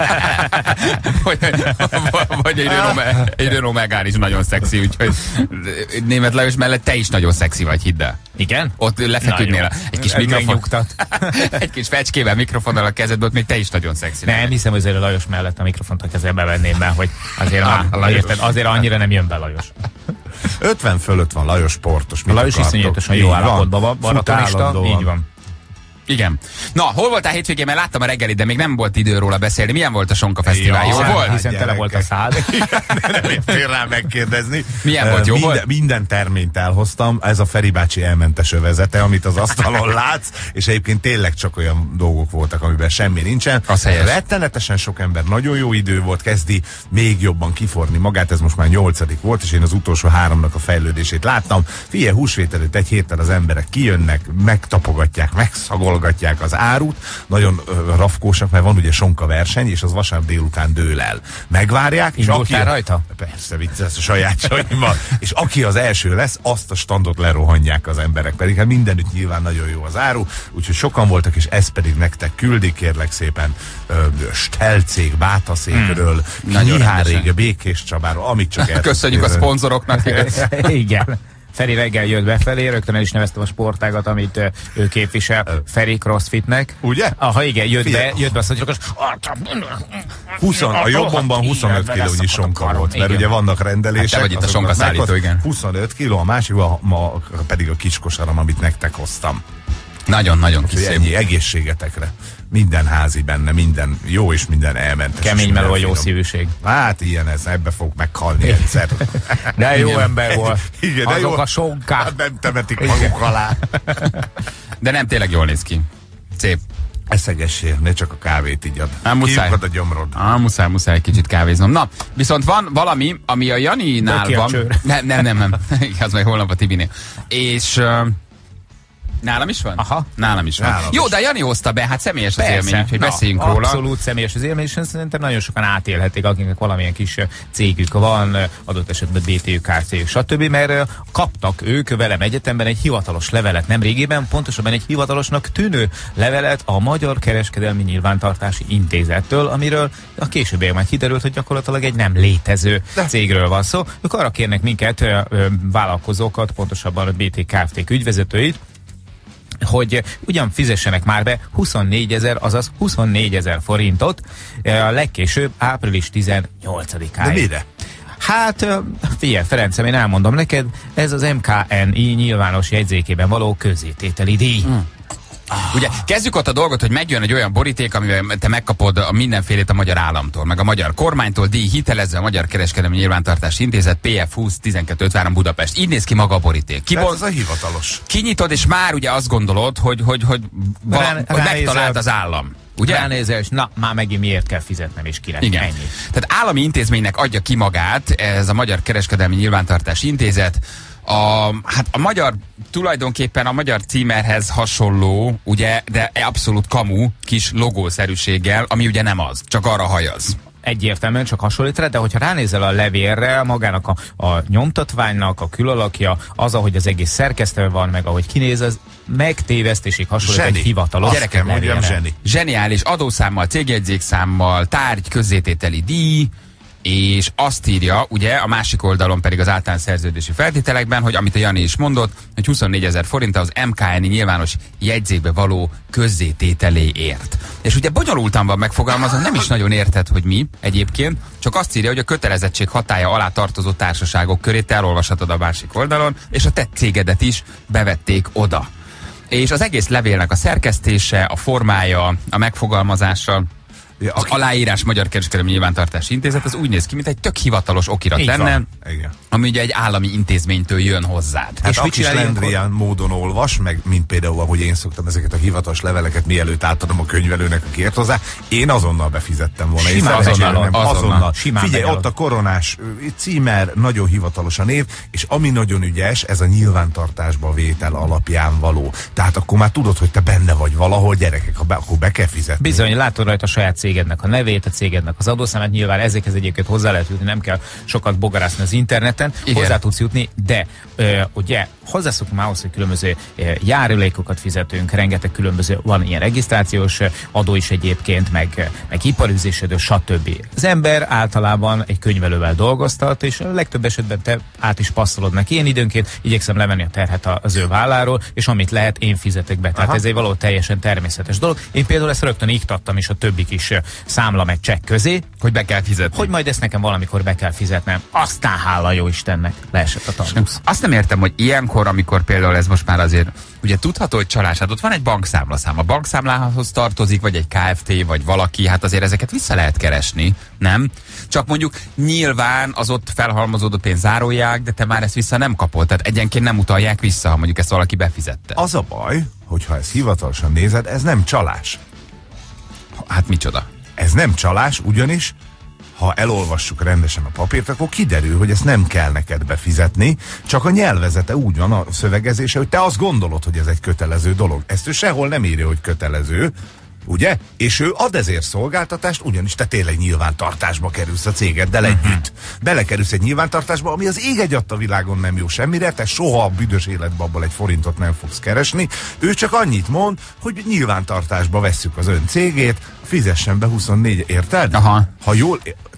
vagy egy Renault Megane is nagyon szexi, úgyhogy Németh Lajos mellett te is nagyon szexi vagy, hidd el. Igen? Ott lefeküdnél egy kis mikrofon. Egy kis fecskével, mikrofonnal a kezedbe, ott még te is nagyon szexi. Nem hiszem, hogy a Lajos mellett a mikrofont a kezedbe venném, mert hogy azért annyira nem jön be Lajos. 50 fölött van Lajos sportos. A Lajos iszonyatosan jó állapotban van, maratonista, így van. Igen. Na, hol voltál hétvégén, mert láttam a reggelit, de még nem volt idő róla beszélni. Milyen volt a Sonka Fesztivál? Jó volt? Hiszen tele volt a szád. Nem fél rá megkérdezni. Milyen volt? Jó volt? Minden terményt elhoztam. Ez a Feri bácsi elmentes övezete, amit az asztalon látsz, és egyébként tényleg csak olyan dolgok voltak, amiben semmi nincsen. Rettenetesen sok ember, nagyon jó idő volt, kezdi még jobban kiforni magát, ez most már 8. volt, és én az utolsó 3-nak a fejlődését láttam. Figyelj, húsvét előtt egy héttel az emberek kijönnek, megtapogatják, megszagolgatják az árut, nagyon rafkósak, mert van ugye sonka verseny, és az vasárnap délután dől el. Megvárják, és aki rajta? Persze, vicces a sajátjaimmal. És aki az első lesz, azt a standot lerohanják az emberek. Pedig hát mindenütt nyilván nagyon jó az áru, úgyhogy sokan voltak, és ezt pedig nektek küldik, kérlek szépen, Stelcég, Bátaszékről, Nyihárég, Békés Csabáról, amit csak el. Köszönjük a szponzoroknak. Igen. Feri reggel jött befelé, rögtön el is neveztem a sportágat, amit ő képvisel, Feri CrossFitnek. Ugye? Aha, igen, jött be azt mondjuk, 20, a jobbomban 25 kilónyi sonka volt, mert ugye vannak rendelések. Hát te vagy itt a sonkaszállító, igen. 25 kiló, a másikban ma pedig a kiskosaram, amit nektek hoztam. Nagyon-nagyon kiszép. Ennyi egészségetekre. Minden házi benne, minden jó és minden elmentes. Kemény meló, jó szívűség. Hát ilyen ez, ebbe fog meghalni egyszer. De jó ember volt. Igen, azok jó. a sonkák. Hát nem temetik maguk alá. De nem, tényleg jól néz ki. Szép. Eszegessél, ne csak a kávét igyad. Kiukad a gyomrod. Muszáj kicsit kávéznom. Na, viszont van valami, ami a Janinál van. Nem. Az majd holnap a Tibinél. És... nálam is van? Aha. Nálam is van. Jó, de Jani hozta be, hát személyes az élmény, úgyhogy beszéljünk róla. Abszolút személyes az élmény, és szerintem nagyon sokan átélhetik, akiknek valamilyen kis cégük van, adott esetben BTÜ, Kft. Stb. Mert kaptak ők velem egyetemben egy hivatalos levelet nemrégében, pontosabban egy hivatalosnak tűnő levelet a Magyar Kereskedelmi Nyilvántartási Intézettől, amiről a későbbiek már kiderült, hogy gyakorlatilag egy nem létező cégről van szó. Ők arra kérnek minket, vállalkozókat, pontosabban a BT Kft. Ügyvezetőit, hogy ugyan fizessenek már be 24 000 forintot, a legkésőbb április 18-áig. De mire? Hát, figyelj, Ferencem, én elmondom neked, ez az MKNI nyilvános jegyzékében való közzétételi díj. Ugye kezdjük ott a dolgot, hogy megjön egy olyan boríték, amivel te megkapod a mindenfélét a magyar államtól, meg a magyar kormánytól, díj hitelezve a Magyar Kereskedelmi Nyilvántartási Intézet, PF 20 1253 Budapest. Így néz ki maga a boríték. Ez a hivatalos. Kinyitod, és már ugye azt gondolod, hogy megtalált az állam. Ugye? Ránézel, és na, már megint miért kell fizetnem, és kinek. Igen. Ennyi. Tehát állami intézménynek adja ki magát ez a Magyar Kereskedelmi Nyilvántartási Intézet. A magyar, tulajdonképpen a magyar címerhez hasonló, ugye, de abszolút kamu kis logószerűséggel, ami ugye nem az, csak arra hajaz. Egyértelműen csak hasonlít rá, de hogyha ránézel a levélre, magának a nyomtatványnak a külalakja, az, ahogy az egész szerkesztve van, meg ahogy kinéz, az megtévesztésig hasonlít egy hivatalos gyerekem, mondjam, zseniális adószámmal, cégjegyzékszámmal, tárgy, közzétételi díj, és azt írja, ugye, a másik oldalon pedig az általános szerződési feltételekben, hogy amit a Jani is mondott, hogy 24 000 forint az MKN-i nyilvános jegyzékbe való közzétételéért. És ugye bonyolultan van megfogalmazva, nem is nagyon érted, hogy mi egyébként, csak azt írja, hogy a kötelezettség hatálya alá tartozó társaságok körét te elolvashatod a másik oldalon, és a te cégedet is bevették oda. És az egész levélnek a szerkesztése, a formája, a megfogalmazása, az aláírás Magyar Kereskedelmi Nyilvántartási Intézet, az úgy néz ki, mint egy tök hivatalos okirat lenne, ami ugye egy állami intézménytől jön hozzád. Hát és aki slendrián módon olvas, meg mint például, ahogy én szoktam ezeket a hivatalos leveleket, mielőtt átadom a könyvelőnek, aki ért hozzá, én azonnal befizettem volna. Simán, azonnal. Figyelj, ott a koronás címer, nagyon hivatalos a név, és ami nagyon ügyes, ez a nyilvántartásba vétel alapján való. Tehát akkor már tudod, hogy te benne vagy valahol, gyerekek, akkor be kell fizetni. Bizony, látod rajta a saját cégednek a nevét, a cégednek az adószámát, nyilván ezekhez egyébként hozzá lehet jutni, nem kell sokat bogarászni az interneten, igen, hozzá tudsz jutni, de ugye hozzászokunk ahhoz, hogy különböző járulékokat fizetünk, rengeteg különböző, van ilyen regisztrációs adó is egyébként, meg iparüzésedő, stb. Az ember általában egy könyvelővel dolgoztat, és a legtöbb esetben te át is passzolod neki. Én időnként igyekszem levenni a terhet az ő válláról, és amit lehet, én fizetek be. Tehát ez egy való teljesen természetes dolog. Én például ezt rögtön iktattam is a többi kis számla meg csekk közé, hogy be kell fizetni. Hogy majd ezt nekem valamikor be kell fizetnem. Aztán hála jó Istennek, leesett a tanulsz. Azt nem értem, hogy ilyenkor, amikor például ez most már azért, ugye tudható, hogy csalás, hát ott van egy bankszámlaszám. A bankszámlához tartozik, vagy egy Kft, vagy valaki, hát azért ezeket vissza lehet keresni, nem? Csak mondjuk nyilván az ott felhalmozódó pénzt zárolják, de te már ezt vissza nem kapod. Tehát egyenként nem utalják vissza, ha mondjuk ezt valaki befizette. Az a baj, hogyha ezt hivatalosan nézed, ez nem csalás. Hát micsoda? Ez nem csalás, ugyanis ha elolvassuk rendesen a papírt, akkor kiderül, hogy ezt nem kell neked befizetni, csak a nyelvezete úgy van, a szövegezése, hogy te azt gondolod, hogy ez egy kötelező dolog. Ezt ő sehol nem írja, hogy kötelező, ugye? És ő ad ezért szolgáltatást, ugyanis te tényleg nyilvántartásba kerülsz a cégeddel együtt. Belekerülsz egy nyilvántartásba, ami az ég egyatt a világon nem jó semmire, te soha a büdös életben abból egy forintot nem fogsz keresni. Ő csak annyit mond, hogy nyilvántartásba vesszük az ön cégét, fizessen be 24, érted? Aha. Ha jól,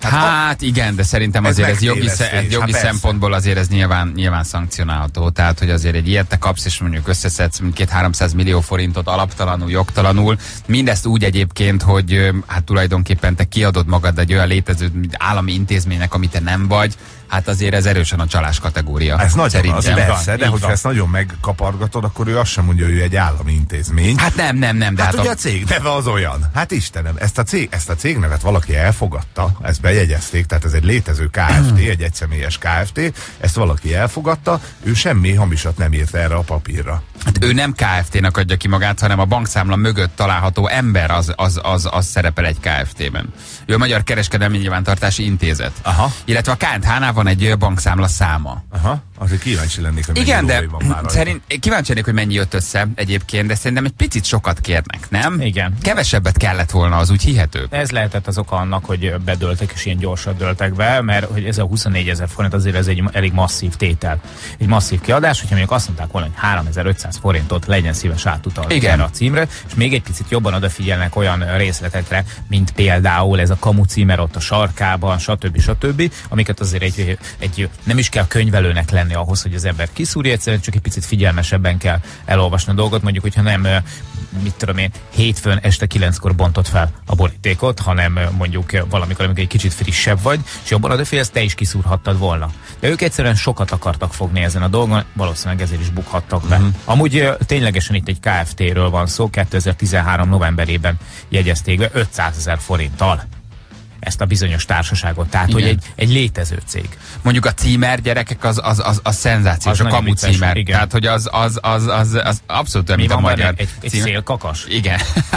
Hát igen, de szerintem azért ez jogi szempontból azért ez nyilván szankcionálható. Tehát, hogy azért egy ilyet te kapsz, és mondjuk összeszedsz 200-300 millió forintot alaptalanul, jogtalanul. Mindezt úgy egyébként, hogy hát tulajdonképpen te kiadod magad egy olyan létező állami intézménynek, amit te nem vagy. Hát azért ez erősen a csalás kategória. Ez nagyon az persze, de hogyha ezt nagyon megkapargatod, akkor ő azt sem mondja, hogy ő egy állami intézmény. Hát nem. De hát ugye a cég neve az olyan. Hát Istenem, ezt a cégnevet valaki elfogadta, ezt bejegyezték, tehát ez egy létező Kft., egy egyszemélyes Kft., ezt valaki elfogadta, ő semmi hamisat nem írt erre a papírra. Hát ő nem Kft-nek adja ki magát, hanem a bankszámla mögött található ember az szerepel egy Kft-ben. Ő a Magyar Kereskedelmi Nyilvántartási Intézet. Aha. Illetve a KNH-nál van egy bankszámla száma. Aha, azért kíváncsi lennék, hogy igen, de kíváncsi lennék, hogy mennyi jött össze egyébként, de szerintem egy picit sokat kérnek, nem? Igen. Kevesebbet kellett volna, az úgy hihető. Ez lehetett az oka annak, hogy bedöltek, és ilyen gyorsan döltek be, mert hogy ez a 24 000 forint azért ez egy elég masszív tétel. Egy masszív kiadás, hogyha mondjuk azt mondták volna, hogy 3500 forintot legyen szíves átutalni erre a címre, és még egy picit jobban odafigyelnek olyan részletekre, mint például ez a kamu címer ott a sarkában, stb. Amiket azért egy nem is kell könyvelőnek lenni ahhoz, hogy az ember kiszúrja, egyszerűen csak egy picit figyelmesebben kell elolvasni a dolgot, mondjuk, hogyha nem, mit tudom én, hétfőn este 9-kor bontott fel a borítékot, hanem mondjuk valamikor, amikor egy kicsit frissebb vagy, és jobban odafigyelsz, te is kiszúrhattad volna. De ők egyszerűen sokat akartak fogni ezen a dolgon, valószínűleg ezért is bukhattak be. Amúgy ténylegesen itt egy Kft-ről van szó, 2013 novemberében jegyezték be 500 000 forinttal ezt a bizonyos társaságot. Tehát, igen, hogy egy létező cég. Mondjuk a címer, gyerekek, az szenzációs, a kamu címer. Igen. Tehát, hogy az abszolút olyan, mint a magyar. Egy szélkakas? Igen.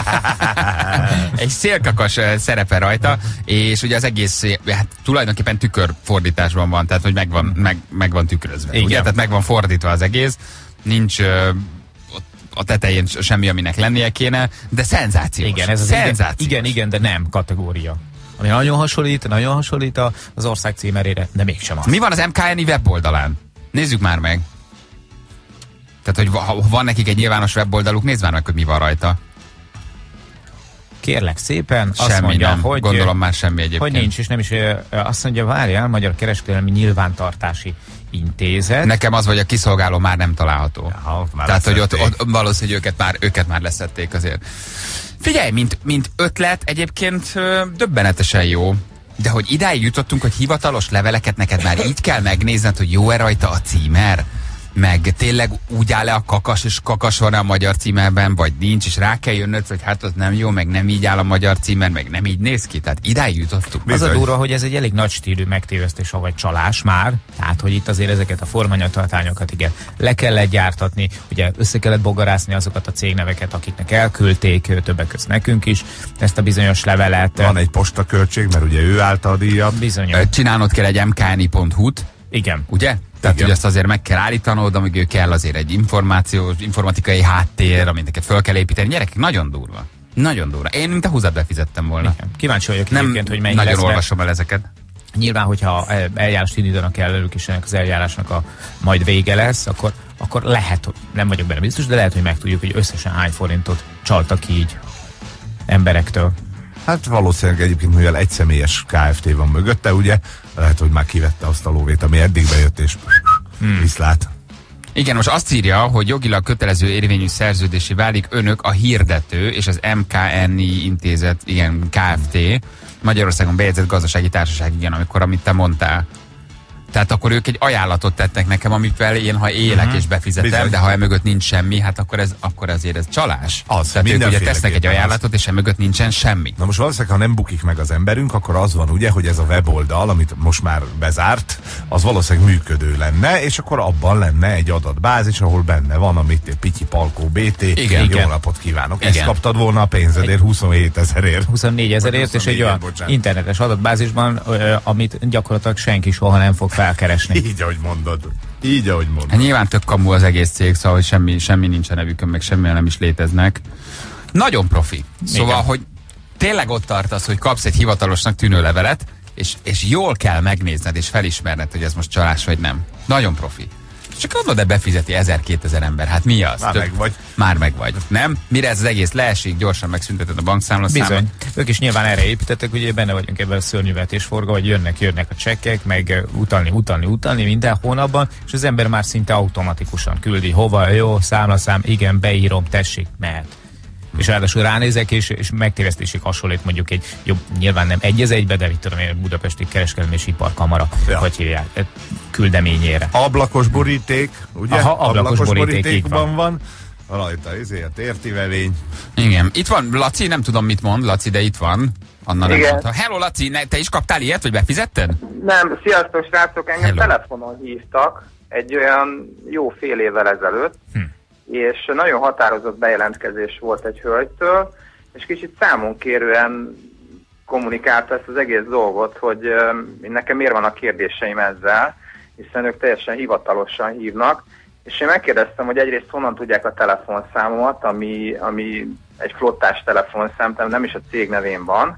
Egy szélkakas szerepe rajta, és ugye az egész, hát tulajdonképpen tükörfordításban van, tehát, hogy meg van tükrözve. Ugye? Tehát meg van fordítva az egész, nincs a tetején semmi, aminek lennie kéne, de szenzációs. Igen, ez az igen, de nem kategória. Ami nagyon hasonlít az ország címerére, de mégsem az. Mi van az MKN-i weboldalán? Nézzük már meg. Tehát, hogy ha van nekik egy nyilvános weboldaluk, nézd már meg, hogy mi van rajta. Kérlek szépen, semmi azt mondja, nem. hogy... Gondolom már semmi egyébként. Hogy nincs, és nem is... Azt mondja, várjál, Magyar Kereskedelmi Nyilvántartási Intézet. Nekem az, hogy a kiszolgáló már nem található. Ja, tehát, hogy ott valószínűleg őket már leszették azért. Figyelj, mint ötlet egyébként döbbenetesen jó, de hogy idáig jutottunk, hogy hivatalos leveleket neked már így kell megnézned, hogy jó-e rajta a címer, meg tényleg úgy áll le a kakas, és kakas van a magyar címerben, vagy nincs, és rá kell jönnöd, hogy hát az nem jó, meg nem így áll a magyar címer, meg nem így néz ki. Tehát idáig jutottunk. Az a durva, hogy ez egy elég nagy stílű megtévesztés, vagy csalás már. Tehát, hogy itt azért ezeket a formanyomtatványokat igen, le kellett gyártatni, ugye össze kellett bogarászni azokat a cégneveket, akiknek elküldték, többek között nekünk is ezt a bizonyos levelet. Van egy postaköltség, mert ugye ő állta a díjat. Bizonyos. Csinálnod kell egy mkni.hu-t. Igen. Ugye? Tehát, hogy azt azért meg kell állítanod, amíg kell azért egy informatikai háttér, amit neked föl kell építeni. Gyerekek, nagyon durva. Nagyon durva. Én, mint a húzat befizettem volna. Igen. Kíváncsi vagyok egyébként, hogy mennyi nagyon lesz. olvasom el ezeket. Nyilván, hogyha eljárást indítanak el elők, és ennek az eljárásnak a majd vége lesz, akkor lehet, nem vagyok benne biztos, de lehet, hogy megtudjuk, hogy összesen hány forintot csaltak ki így emberektől. Hát valószínűleg egyébként, mivel egyszemélyes Kft. Van mögötte, ugye, lehet, hogy már kivette azt a lóvét, ami eddig bejött, és viszlát. Igen, most azt írja, hogy jogilag kötelező érvényű szerződési válik önök a hirdető és az MKNI Intézet, igen, Kft. Magyarországon bejegyzett gazdasági társaság, igen, amit te mondtál. Tehát akkor ők egy ajánlatot tettek nekem, amivel én, ha élek és befizetem, bizony, de ha emögött nincs semmi, hát akkor azért ez csalás. Tehát ők ugye tesznek egy ajánlatot, és emögött nincsen semmi. Na most valószínűleg, ha nem bukik meg az emberünk, akkor az van ugye, hogy ez a weboldal, amit most már bezárt, az valószínűleg működő lenne, és akkor abban lenne egy adatbázis, ahol benne van, amit Pityi Palkó BT. Igen, jó napot kívánok. Igen. Ezt kaptad volna a pénzedért 27 000-ért. 24 000-ért, és egy olyan internetes adatbázisban, amit gyakorlatilag senki soha nem fog felkeresni. Így, ahogy mondod. Hát nyilván tök kamu az egész cég, szóval hogy semmi nincs a nevükön, meg semmilyen nem is léteznek. Nagyon profi. Szóval, igen, hogy tényleg ott tartasz, hogy kapsz egy hivatalosnak tűnő levelet, és jól kell megnézned és felismerned, hogy ez most csalás vagy nem. Nagyon profi. Csak oda, de befizeti 1000-2000 ember. Hát mi az? Már megvagy. Nem? Mire ez az egész leesik, gyorsan megszünteted a bankszámlaszámot? Bizony. Ők is nyilván erre építettek, ugye benne vagyunk ebben a szörnyűvetésforga, hogy jönnek a csekkek, meg utalni minden hónapban, és az ember már szinte automatikusan küldi, hova, jó, számlaszám, igen, beírom, tessék, mehet. És ráadásul ránézek, és megtévesztésig hasonlít mondjuk egy jobb, nyilván nem egy az egybe, de mit tudom én, Budapesti Kereskedelmi és Iparkamara, hogy hívják, küldeményére. Ablakos boríték, ugye? Aha, ablakos borítékban van. Rajta a tértivelény. Igen. Itt van Laci, nem tudom mit mond, Laci, de itt van. Anna nem mondta. Hello Laci, te is kaptál ilyet, vagy befizetted? Nem, sziasztok srácok, engem telefonon hívtak egy olyan jó fél évvel ezelőtt, és nagyon határozott bejelentkezés volt egy hölgytől, és kicsit számonkérően kommunikálta ezt az egész dolgot, hogy nekem miért vannak kérdéseim ezzel, hiszen ők teljesen hivatalosan hívnak, és én megkérdeztem, hogy egyrészt honnan tudják a telefonszámomat, ami egy flottás telefonszám, nem is a cég nevén van,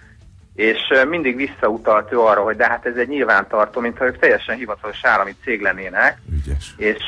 és mindig visszautalt ő arra, hogy de hát ez egy nyilvántartó, mintha ők teljesen hivatalos állami cég lennének. Ügyes. És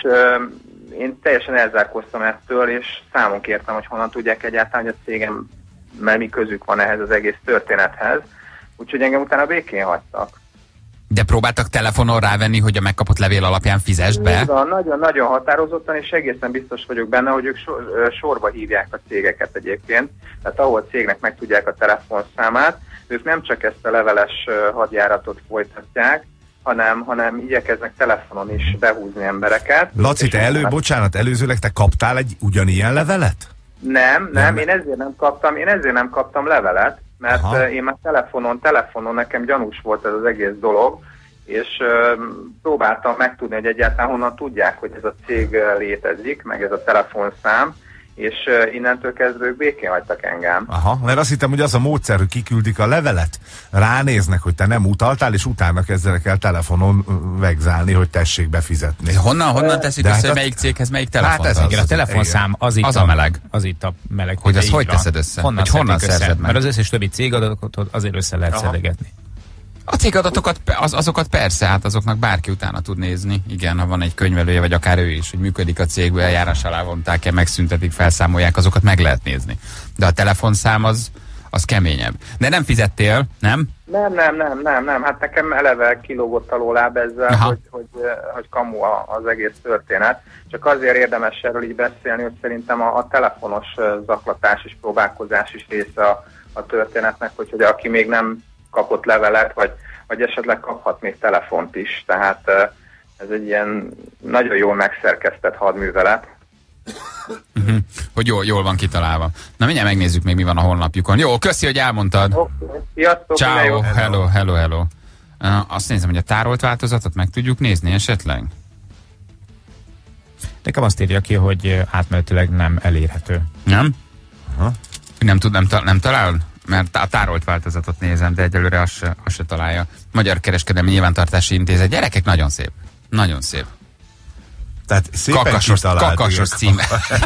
én teljesen elzárkoztam ettől, és számon kértem, hogy honnan tudják egyáltalán, hogy a cégem, mert mi közük van ehhez az egész történethez. Úgyhogy engem utána békén hagytak. De próbáltak telefonon rávenni, hogy a megkapott levél alapján fizesd be? Nagyon határozottan, és egészen biztos vagyok benne, hogy ők sorba hívják a cégeket egyébként. Tehát ahol a cégnek megtudják a telefonszámát, ők nem csak ezt a leveles hadjáratot folytatják, hanem igyekeznek telefonon is behúzni embereket. Laci, te előzőleg te kaptál egy ugyanilyen levelet? Nem, én ezért nem kaptam levelet, mert én már telefonon nekem gyanús volt ez az egész dolog, és próbáltam megtudni, hogy egyáltalán honnan tudják, hogy ez a cég létezik, meg ez a telefonszám, és innentől kezdve ők békén hagytak engem. Aha, mert azt hittem, hogy az a módszer, hogy kiküldik a levelet, ránéznek, hogy te nem utaltál, és utána kezdenek el telefonon vegzálni, hogy tessék befizetni. Honnan teszik össze, hogy melyik céghez melyik telefon? Hát a telefonszám az a meleg. Az itt a meleg. Hogy azt hogy teszed össze? Honnan szerzed meg? Mert az összes többi cégadatot azért össze lehet szedegetni. A cégadatokat, azokat persze, hát azoknak bárki utána tud nézni. Igen, ha van egy könyvelője, vagy akár ő is, hogy működik a cégbe, eljárás alá vonták-e, megszüntetik, felszámolják, azokat meg lehet nézni. De a telefonszám az keményebb. De nem fizettél, nem? Nem. Hát nekem eleve kilógott a lóláb ezzel, hogy kamu az egész történet. Csak azért érdemes erről így beszélni, hogy szerintem a telefonos zaklatás és próbálkozás is része a történetnek, hogy aki még nem kapott levelet, vagy esetleg kaphat még telefont is. Tehát ez egy ilyen nagyon jól megszerkesztett hadművelet. Hogy jól van kitalálva. Na mindjárt megnézzük még, mi van a honlapjukon. Jó, köszi, hogy elmondtad. Okay. Sziasztok! Ciao, hello. Azt nézem, hogy a tárolt változatot meg tudjuk nézni esetleg? Nekem azt írja ki, hogy átmenetileg nem elérhető. Nem? Aha. Nem talál? Mert a tárolt változatot nézem, de egyelőre azt se találja. Magyar Kereskedelmi Nyilvántartási Intézet. Gyerekek, nagyon szép. Nagyon szép. Tehát szépen kakasos címe.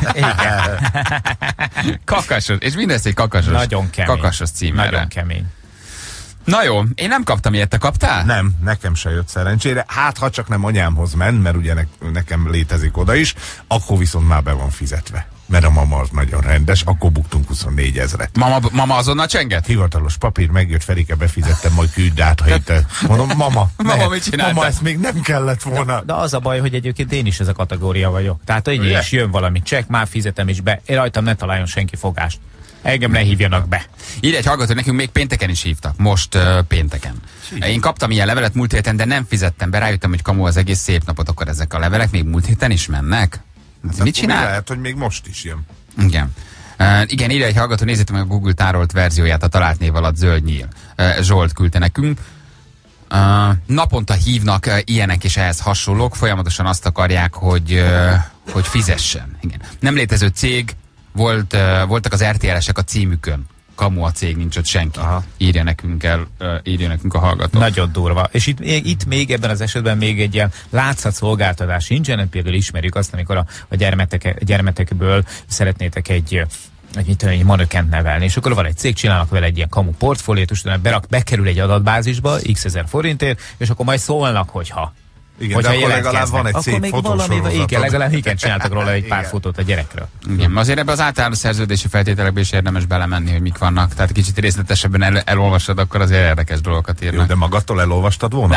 Kakasos, és mindezt egy kakasos. Nagyon kemény. Kakasos címere. Nagyon kemény. Na jó, én nem kaptam ilyet, te kaptál? Nem, nekem se jött szerencsére. Hát, ha csak nem anyámhoz ment, mert ugye nekem létezik oda is, akkor viszont már be van fizetve. Mert a mama az nagyon rendes, akkor buktunk 24 000. Mama azonnal csengett? Hivatalos papír, megjött, Ferike, befizettem, majd küld át, ha itt. Mondom, mama, mit csináltál? Mama, ezt még nem kellett volna. De az a baj, hogy egyébként én is ez a kategória vagyok. Tehát így is jön valami csekk, már fizetem is be. Én rajtam ne találjon senki fogást. Engem ne hívjanak be. Így egy hallgató, nekünk még pénteken is hívtak. Most pénteken. Én kaptam ilyen levelet múlt héten, de nem fizettem be. Rájöttem, hogy kamu, az egész szép napot, akkor ezek a levelek még múlt héten is mennek. Hát mit csinál? Lehet, hogy még most is jön. Igen. Igen, ide egy hallgató, nézzétek meg a Google tárolt verzióját a talált név alatt, Zöld Nyíl. Zsolt küldte nekünk. Naponta hívnak ilyenek és ehhez hasonlók, folyamatosan azt akarják, hogy fizessen. Igen. Nem létező cég, voltak az RTL-esek a címükön. Kamu a cég, nincs ott senki. Írja nekünk a hallgató. Nagyon durva. És itt még ebben az esetben még egy ilyen látszatszolgáltatás nincsen, például ismerjük azt, amikor a gyermekekből szeretnétek egy manökent nevelni, és akkor van egy cég, csinálnak vele egy ilyen kamu portfóliót, és bekerül egy adatbázisba x ezer forintért, és akkor majd szólnak, hogyha. Igen, de akkor legalább van egy szép fotósorozat. Igen, legalább igen, csináltak róla egy pár fotót a gyerekről. Igen, azért ebbe az általános szerződési feltételekbe is érdemes belemenni, hogy mik vannak. Tehát kicsit részletesebben elolvasod, akkor azért érdekes dolgokat írnak. Jó, de magadtól elolvastad volna?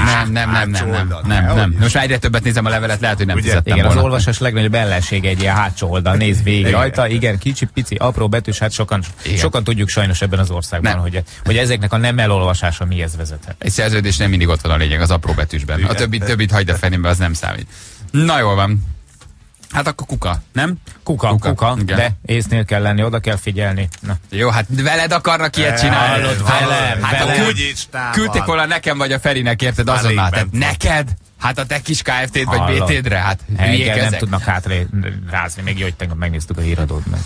Nem. Most már egyre többet nézem a levelet, lehet, hogy nem fizettem volna. Igen, az olvasás legnagyobb ellensége egy ilyen hátsó oldal. Nézd végig rajta. Igen, kicsi, pici, apró betűs, hát sokan tudjuk sajnos ebben az országban, hogy ezeknek a nem elolvasása mihez vezethet. Egy szerződés nem mindig ott van a lényeg, az apró betűsben. A többit hagyd a fenébe, az nem számít. Na jól van. Hát akkor kuka, nem? Kuka, de észnél kell lenni, oda kell figyelni. Na. Jó, hát veled akarnak ilyet csinálni. Velem. Küldték volna nekem vagy a Ferinek, érted azonnal. Tehát neked? Hát a te kis KFT-d vagy BT-dre? Hát nem tudnak hátrázni, még jó, hogy tegnap megnéztük a híradót meg.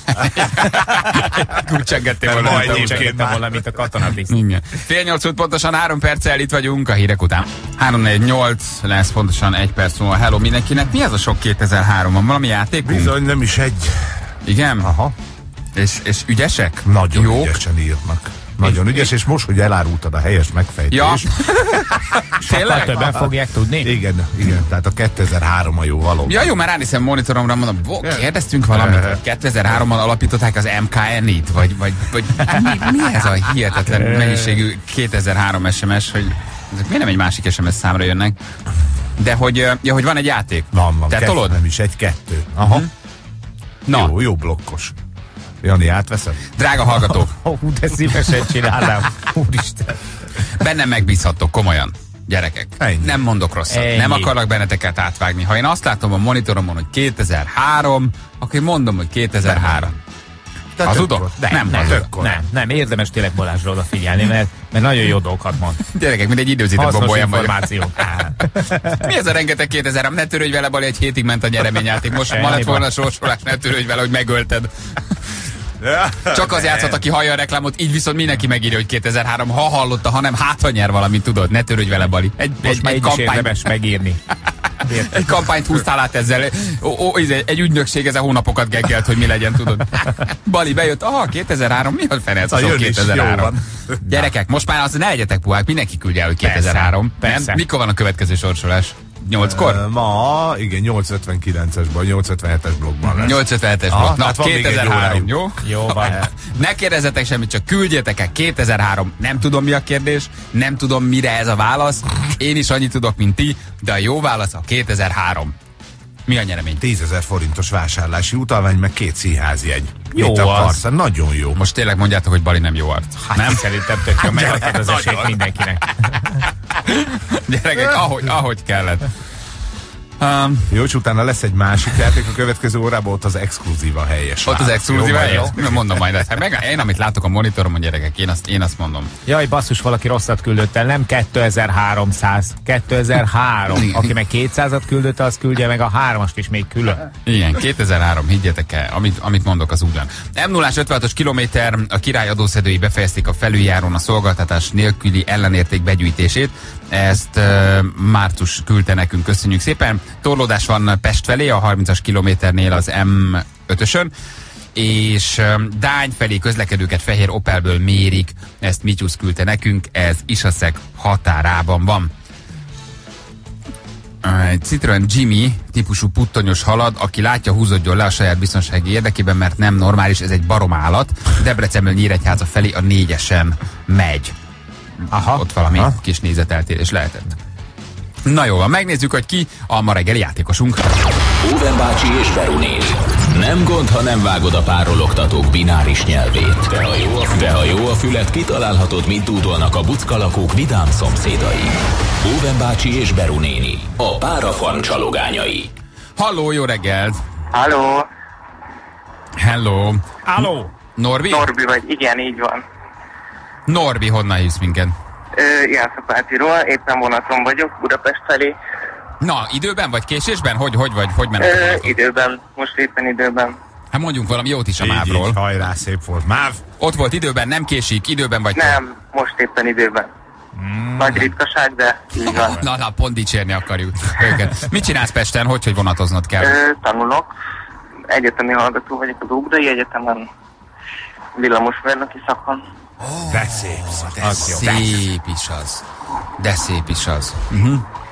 Kulcsengedtél volna, mint a katonatiszt. 7:30 pontosan 3 perccel itt vagyunk a hírek után. 3:48 lesz pontosan 1 perc múlva. Hello mindenkinek. Mi az a sok 2003? Van valami játékunk? Bizony, nem is egy. Igen? Aha. És ügyesek? Nagyon jók? Ügyesen írnak. Nagyon ügyes, és most, hogy elárultad a helyes megfejtést. Ja. Tényleg? Többen fogják tudni? Igen, tehát a 2003 a jó való. Ja, jó, már ránézem monitoromra, mondom, kérdeztünk valamit, 2003-ban alapították az MKN-it, vagy mi ez a hihetetlen mennyiségű 2003 SMS, hogy ezek miért nem egy másik SMS számra jönnek? De hogy van egy játék. Van, te tolod? Nem is, 1-2. Aha. Na. Jó blokkos. Jani, átveszed? Drága hallgatók. De szívesen csinálnám. Úristen. Bennem megbízhattok, komolyan. Gyerekek. Ennyi. Nem mondok rosszat. Nem akarlak benneteket átvágni. Ha én azt látom a monitoromon, hogy 2003, akkor én mondom, hogy 2003. Hazudok? Nem, érdemes tényleg Balázsra odafigyelni, mert nagyon jó dolgokat mond. Gyerekek, mint egy időzített bombolyan vagyok. Információ. Mi ez a rengeteg 2003? Ne törődj vele, Bali, egy hétig ment a nyereményjáték. Most ma lett volna a sorsolás, ne törődj vele, hogy megölted. Csak az játszott, aki hallja a reklámot, így viszont mindenki megírja, hogy 2003, ha hallotta, hanem ha nyer valamit, tudod, ne törődj vele, Bali. Egy kampányt megírni. Egy kampányt húztál át ezzel. Egy ügynökség ezen hónapokat geggelt, hogy mi legyen, tudod. Bali bejött, 2003, mi a fenec, az 2003. Gyerekek, most már azt ne legyetek puhák, mindenki küldje el, hogy 2003. Persze. Mikor van a következő sorsolás? 8-kor? Ma, igen, 8:59-esben, 8:57-es blokkban lesz. 8:57-es blokk. Na, hát 2003, jó? Jó van. Ne kérdezzetek semmit, csak küldjetek el 2003. Nem tudom, mi a kérdés, nem tudom, mire ez a válasz. Én is annyit tudok, mint ti, de a jó válasz a 2003. Mi a nyeremény? 10 000 forintos vásárlási utalvány, meg 2 színházi egy. Jó mit akarsz? az. Nagyon jó. Most tényleg mondjátok, hogy Bali nem jó arc. Hát nem? Szerintem tök jó, megadtad az esélyt mindenkinek. Gyerekek, ahogy kellett. Jó, és utána lesz egy másik játék a következő órában, ott az exkluzíva helyes. Ott az exkluzíva helyes? Mondom majd ezt. Én, amit látok a monitoromon, gyerekek, én azt mondom. Jaj, basszus, valaki rosszat küldött el, nem 2300, 2003. Aki meg 200-at küldött, az küldje meg a 3-ast is még külön. Igen, 2003, higgyetek el, amit mondok, az ugyan. M0-ás 56-os kilométer, a király adószedői befejezték a felüljárón a szolgáltatás nélküli ellenérték begyűjtését. Ezt Mártus küldte nekünk, köszönjük szépen. Torlódás van Pest felé, a 30-as kilométernél az M5-ösön, és Dány felé közlekedőket fehér Opelből mérik, ezt Mityusz küldte nekünk, ez Isaszeg határában van. Egy Citroen Jimmy típusú puttonyos halad, aki látja, húzódjon le a saját biztonsági érdekében, mert nem normális, ez egy baromállat. Debrecenből Nyíregyháza felé a 4-esen megy. Aha, ott valami kis nézeteltérés lehetett. Na jó van, megnézzük, hogy ki a ma reggeli játékosunk. Óven bácsi és Beru néni. Nem gond, ha nem vágod a párologtatók bináris nyelvét. De ha jó a fület, kitalálhatod, mit dúdolnak a buckalakók vidám szomszédai. Óven bácsi és Beru néni. A Párafarm csalogányai. Halló, jó reggelt! Halló! Hello! Halló! Norbi? Norbi vagy, igen, így van. Norbi, honnan hívsz minket? Jászapátiról, éppen vonaton vagyok, Budapest felé. Na, időben vagy késésben? Hogy mennek? Időben, most éppen időben. Hát mondjunk valami jót is a Mávról. Így, hajrá, szép volt. Máv! Ott volt időben, nem késik, időben vagy? Nem, most éppen időben. Nagy ritkaság, de így van. Na, pont dicsérni akarjuk őket. Mit csinálsz Pesten? Hogy vonatoznod kell? Tanulok. Egyetemi hallgató vagyok az Ugdai Egyetemen. Villamosmérnöki szakon. De szép. De szép is az.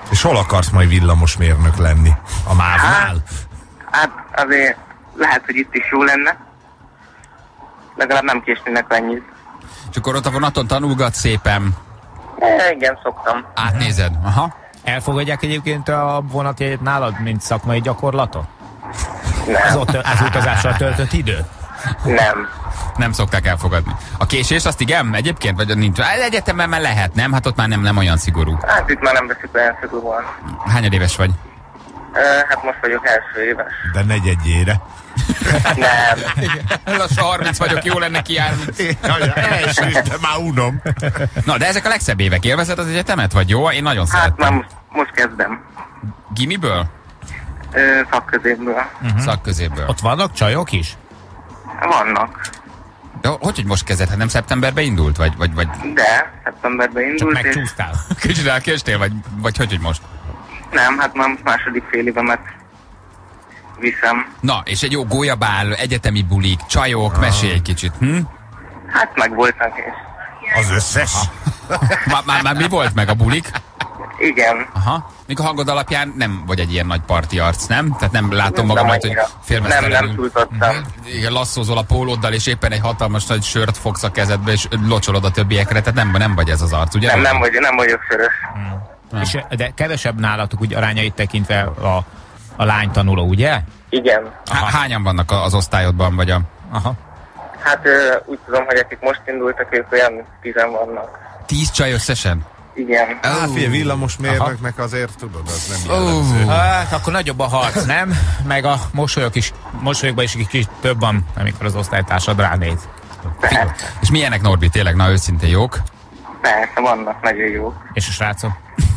És hol akarsz majd villamosmérnök lenni? A MÁV-nál? Hát azért lehet, hogy itt is jó lenne. Legalább nem késnének annyit. És akkor ott a vonaton tanulgat szépen. Igen, szoktam. Átnézed? Aha. Elfogadják egyébként a vonatjegyet nálad, mint szakmai gyakorlatot? Nem. Az utazással töltött idő? Nem. Nem szokták elfogadni. A késés azt igen? Egyébként? Vagy nincs? Egyetemen már lehet, nem? Hát ott már nem olyan szigorú. Hát itt már nem veszik olyan szigorúan. Hányad éves vagy? Hát most vagyok első éves. De negyedjére. Nem. Lassan 30 vagyok, jó lenne kijárni. Első is, de már unom. Na, de ezek a legszebb évek. Élvezed az egyetemet, vagy jó? Én nagyon Hát szeretem. már most kezdem. Gimiből? Szakközépből. Szakközépből. Ott vannak csajok is? Vannak. De hogy most kezded? Hát nem szeptemberben indult? Vagy... De szeptemberben Csak indult, és megcsúsztál. Kicsit elkéstél? Vagy hogy most? nem, hát már most második fél évemet viszem. Na, és egy jó gólyabál, egyetemi bulik, csajok, mesélj egy kicsit. Hát meg voltak, és Az összes? Már mi volt meg a bulik? igen. Aha. Míg a hangod alapján nem vagy egy ilyen nagy parti arc, nem? Tehát nem látom Nem magamat, hogy annyira. Nem túltottam. Igen, lasszózol a pólóddal, és éppen egy hatalmas nagy sört fogsz a kezedbe, és locsolod a többiekre, tehát nem vagy ez az arc, ugye? Nem vagyok sörös. És, de kevesebb nálatok úgy arányait tekintve a lány tanuló, ugye? Igen. Hányan vannak az osztályodban, vagy a... Aha. Hát úgy tudom, hogy akik most indultak, ők olyan 10 vannak. 10 csaj összesen? Igen. Hát figyelj, villamosmérnöknek azért tudod, az nem jellemző. Hát akkor nagyobb a harc, nem? Meg a mosolyokban is kicsit több van, amikor az osztálytársad ránéz. Persze. És milyenek, Norbi, tényleg, na őszintén jók? Persze, vannak nagyon jók. És a srácok?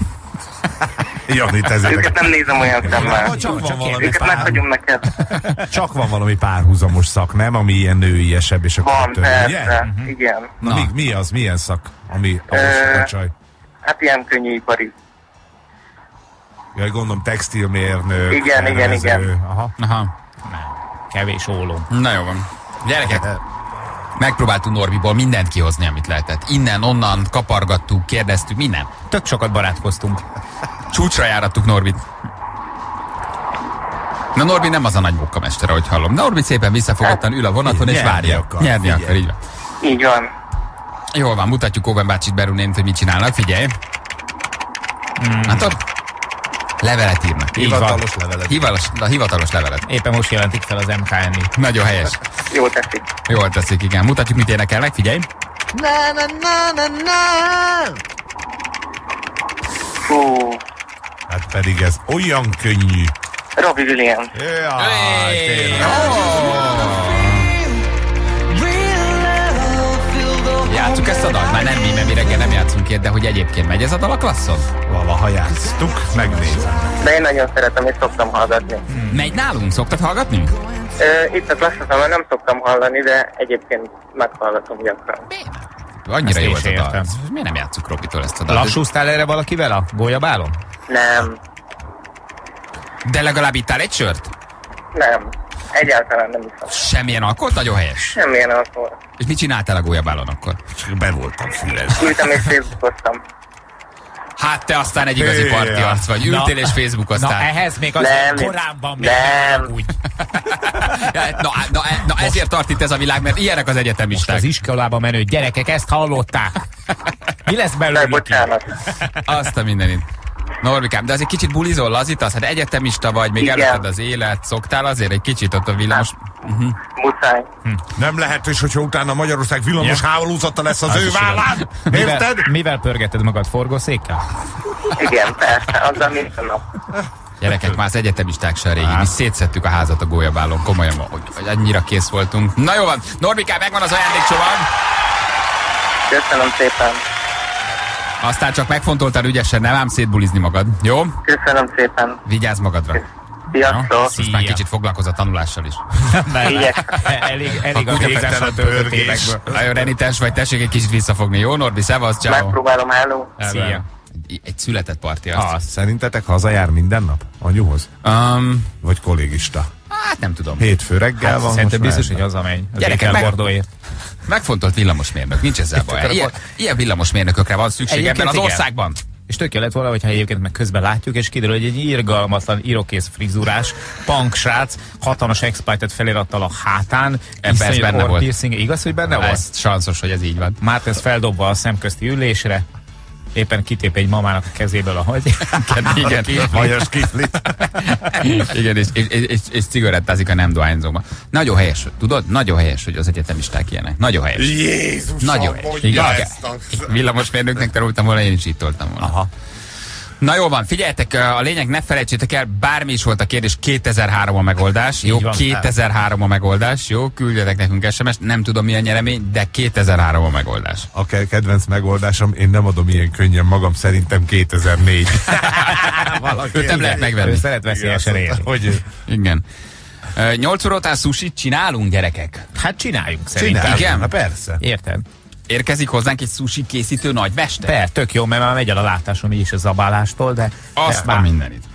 Janit ezért. Őket nem nézem olyan szemmel. Csak van valami párhuzamos szak, nem? Ami ilyen nőiesebb, és akkor Van, persze, ugye? igen. Na. Mi az? Milyen szak? Ami ahhoz a csaj? Hát ilyen könnyűipari. Jaj, gondolom textilmérnök. Igen. Aha. Kevés ólom. Na jó van. Gyerekek, megpróbáltunk Norbiból mindent kihozni, amit lehetett. Innen, onnan, kapargattuk, kérdeztük, minden. Tök sokat barátkoztunk. Csúcsra járattuk Norbit. Na, Norbi nem az a nagy munkamester, ahogy hallom. Norbi szépen visszafogottan ül a vonaton, és várja. Nyerni akar, így van. Így van. Jól van, mutatjuk Óven bácsit, Beru nénit, hogy mit csinálnak. Figyelj. Látod? Levelet írnak. Hivatalos levelet. Hivatalos levelet. Éppen most jelentik fel az MKN-i. Nagyon helyes. Jól teszik. Jól teszik, igen. Mutatjuk, mit énekelnek, figyelj. Fú. Hát pedig ez olyan könnyű. Robbie Williams. Jaj, tényleg. Játsszuk ezt a dalt? Már nem mi, mert mi reggel nem játszunk ilyet, de hogy egyébként megy ez a dal a klasszon? Valaha játsztuk, megnézem. De én nagyon szeretem, és szoktam hallgatni. Megy nálunk? Szoktad hallgatni? Itt a klasszosomban nem szoktam hallani, de egyébként meghallgatom gyakran. Annyira Ezt jó én ez a is dal. értem. Miért nem játsszuk Robitól ezt a dalt? Lassúztál erre valakivel a gólyabálon? Nem. De legalább ittál egy sört? Nem. Egyáltalán nem iszom. Semmilyen alkoholt? Nagyon helyes. Semmilyen alkohol. És mit csináltál a gólyabálon akkor? Csak be voltam fülezve. Ültem és Facebookoztam. Hát te aztán egy igazi parti arc vagy. Ültél és Facebookoztál. Na ehhez még az korábban még nem. úgy. Na ezért tart itt ez a világ, mert ilyenek az egyetemisták. Az iskolába menő gyerekek ezt hallották. Mi lesz belőlük? Bocsánat. Azt a mindenit. Norbikám, de azért kicsit bulizol, lazítasz? Hát egyetemista vagy, még Igen. előtted az élet, szoktál azért egy kicsit ott a villamos... Muszáj. Nem lehetős, hogyha utána Magyarország villamos háborúzata lesz az ő vállán. Érted? Mivel pörgeted magad, forgószékkel? Igen, persze. Azzal minden nap. Gyerekek, már az egyetemisták se a régi. Mi szétszettük a házat a gólyabálon, komolyan, hogy annyira kész voltunk. Na jó van, Norbikám, megvan az ajándékcsomag. Köszönöm szépen. Aztán csak megfontoltál ügyesen, nem ám szétbulizni magad, jó? Köszönöm szépen. Vigyázz magadra. Sziasztok. Most már kicsit foglalkozz a tanulással is. Elég a végzás a töltött évekből. Nagyon renitens vagy, tessék egy kicsit visszafogni. Jó, Norbi, szevasz, ciao. Megpróbálom, hello. Szia. Egy született parti arc. Szerintetek hazajár minden nap anyuhoz? Vagy kollégista? Hát nem tudom. Hétfő reggel van. Szerintem most biztos, már. hogy hazamegy. Az Gyerekek, étel Bordóért. Megfontolt villamosmérnök, nincs ezzel baj. Ilyen villamosmérnökökre van szükség ebben az országban. és tök jó lett volna, hogyha egyébként meg közben látjuk, és kiderül, hogy egy irgalmatlan irokész frizurás, punk srác, hatalmas Expited felirattal a hátán, ebben benne volt. Piercing. Igaz, hogy benne volt? Ez sanszos, hogy ez így van. Mártens feldobva a szemközti ülésre, éppen kitép egy mamának a kezéből a hagy. Igen. Hajas kiflit. Igen, és cigarettázik a nem dohányzóba. Nagyon helyes, tudod? Nagyon helyes, hogy az egyetemisták ilyenek. Nagyon helyes. Jézusom, nagyon helyes. Villamosmérnöknek tanultam volna, én is így toltam volna. Aha. Na jó van, figyeljetek, a lényeg, ne felejtsétek el, bármi is volt a kérdés, 2003 a megoldás, jó? 2003 a megoldás, jó? Küldjetek nekünk SMS-t, nem tudom mi a nyeremény, de 2003 a megoldás. A kedvenc megoldásom, én nem adom ilyen könnyen magam, szerintem 2004. Őt nem lehet megvenni. Ő szeret veszélyesen élni. Hogy igen. 8 óra után sushit csinálunk, gyerekek? Hát csináljunk szerintem. Igen? Na persze. Érted? Érkezik hozzánk egy sushi készítő nagymester? Tök jó, mert már megy el a látásom így is a zabálást,tól, de... Azt már mindenit.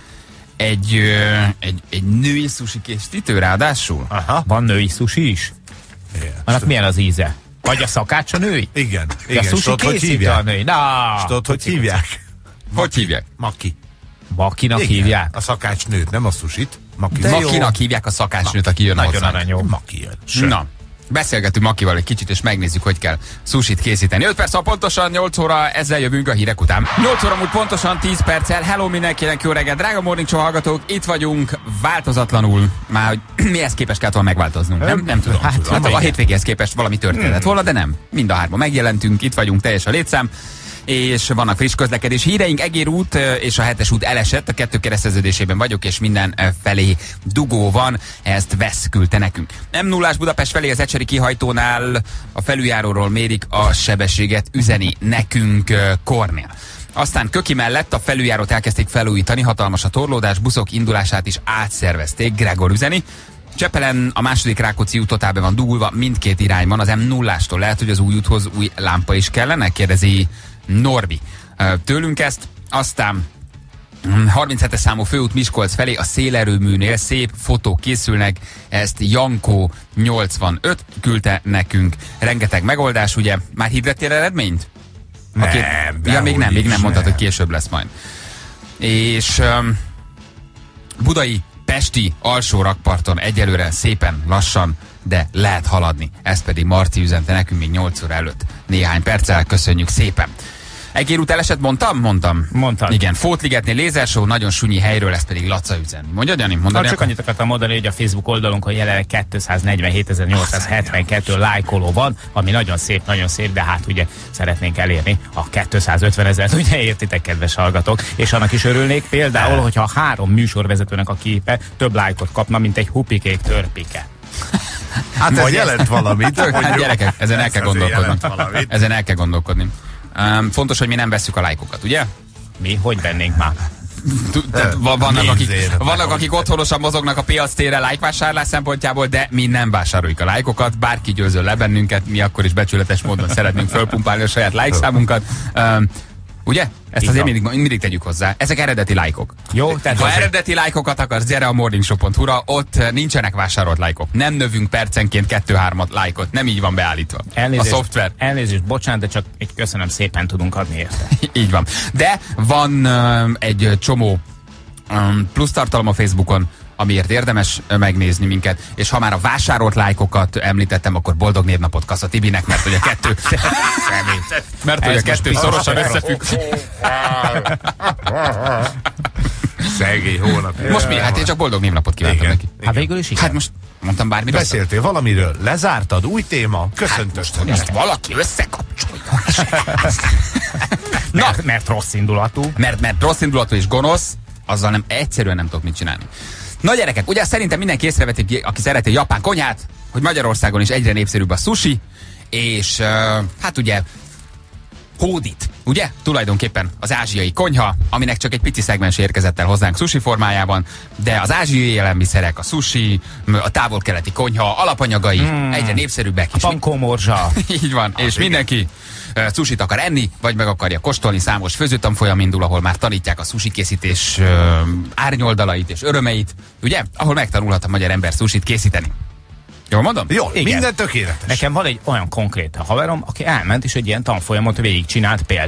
Egy női sushi készítő ráadásul? Aha. Van női sushi is? Annak milyen az íze? Vagy a szakács a női? Igen. A sushi készítő a női? Tudod, hogy hívják? Hogy hívják? Maki. Makinak hívják? A szakácsnőt, nem a sushit. Makinak hívják a szakácsnőt, aki jön nagyon hozzánk. aranyó. Maki jön. Na, beszélgetünk Makival egy kicsit, és megnézzük, hogy kell sushit készíteni. 5 perc, pontosan 8 óra, ezzel jövünk a hírek után. 8 óra múlt pontosan 10 perccel. Hello mindenkinek, jó reggel, drága Morning Show hallgatók, itt vagyunk változatlanul. Már hogy mihez képest kellett volna megváltoznunk, nem tudom. Hát a hétvégéhez képest valami történhet volna, de nem. Mind a hárman megjelentünk, itt vagyunk, teljes a létszám. És vannak friss közlekedés híreink, Egér út és a 7-es út elesett, a 2 kereszteződésében vagyok, és minden felé dugó van, ezt Vesz küldte nekünk. M0-ás Budapest felé az Ecseri kihajtónál a felüljáróról mérik a sebességet, üzeni nekünk Kornél. Aztán Köki mellett a felüljárót elkezdték felújítani, hatalmas a torlódás, buszok indulását is átszervezték, Gregor üzeni. Csepelen a második Rákóczi út totál be van dugulva, mindkét irányban, az M0-ástól lehet, hogy az új úthoz új lámpa is kellene, kérdezi Norbi tőlünk ezt. Aztán 37-es számú főút Miskolc felé a szélerőműnél szép fotók készülnek, ezt Jankó 85 küldte nekünk. Rengeteg megoldás, ugye? Már hirdettél eredményt? Még nem mondtad, hogy később lesz majd. És budai, pesti alsó rakparton egyelőre szépen lassan, de lehet haladni. Ezt pedig Marci üzente nekünk még 8 óra előtt. Néhány perccel, köszönjük szépen. Egér út elesett, mondtam? Mondtad. Igen, Fótligetnél lézershow, nagyon sunyi helyről, ezt pedig Laca üzen. Mondjad, Jani? Csak annyit akartam mondani, hogy a Facebook oldalunkon jelenleg 247.872 lájkoló van, ami nagyon szép, de hát ugye szeretnénk elérni a 250.000-et, ugye értitek, kedves hallgatók, és annak is örülnék például, hogyha 3 műsorvezetőnek a képe több lájkot kapna, mint egy hupikék törpike. Hát ez jelent valamit. Hát gyerekek, ezen el kell gondolkodni. Fontos, hogy mi nem vesszük a lájkokat, ugye? Mi? Hogy vennénk már? Vannak, akik otthonosan mozognak a piac térre lájkvásárlás szempontjából, de mi nem vásároljuk a lájkokat, bárki győzöl le bennünket, mi akkor is becsületes módon szeretnénk fölpumpálni a saját lájkszámunkat. Ugye? Ezt azért mindig tegyük hozzá. Ezek eredeti lájkok. Jó, tehát ha eredeti lájkokat akarsz, gyere a morningshow.hu-ra, ott nincsenek vásárolt lájkok. Nem növünk percenként 2-3 lájkot. Nem így van beállítva. A szoftver. Elnézést, bocsánat, de csak egy köszönöm szépen tudunk adni érte. Így van. De van egy csomó plusz tartalom a Facebookon, amiért érdemes megnézni minket, és ha már a vásárolt lájkokat említettem, akkor boldog névnapot Kassa Tibinek, mert hogy a kettő szorosan összefügg. Szegény hónap. Most mi? Hát én csak boldog névnapot kívántam neki. Hát végül is igen. Hát most mondtam bármi rosszat. Beszéltél valamiről, lezártad, új téma, köszöntötted. Most valaki összekapcsolja. Mert rossz indulatú. Mert rossz indulatú és gonosz, azzal egyszerűen nem tudok mit csinálni. Na gyerekek, ugye szerintem mindenki észrevetik, aki szereti a japán konyhát, hogy Magyarországon is egyre népszerűbb a sushi, és hát ugye hódít, ugye? Tulajdonképpen az ázsiai konyha, aminek csak egy pici szegmens érkezett el hozzánk sushi formájában, de az ázsiai élelmiszerek, a sushi, a távol-keleti konyha, alapanyagai egyre népszerűbbek. A pankómorzsa. Így van, és mindenki sushit akar enni, vagy meg akarja kóstolni, számos főzőtanfolyam indul, ahol már tanítják a sushi készítés árnyoldalait és örömeit, ugye? Ahol megtanulhat a magyar ember sushit készíteni. Jól mondom? Jó, minden tökéletes. Nekem van egy olyan konkrét haverom, aki elment és egy ilyen tanfolyamot végigcsinált, például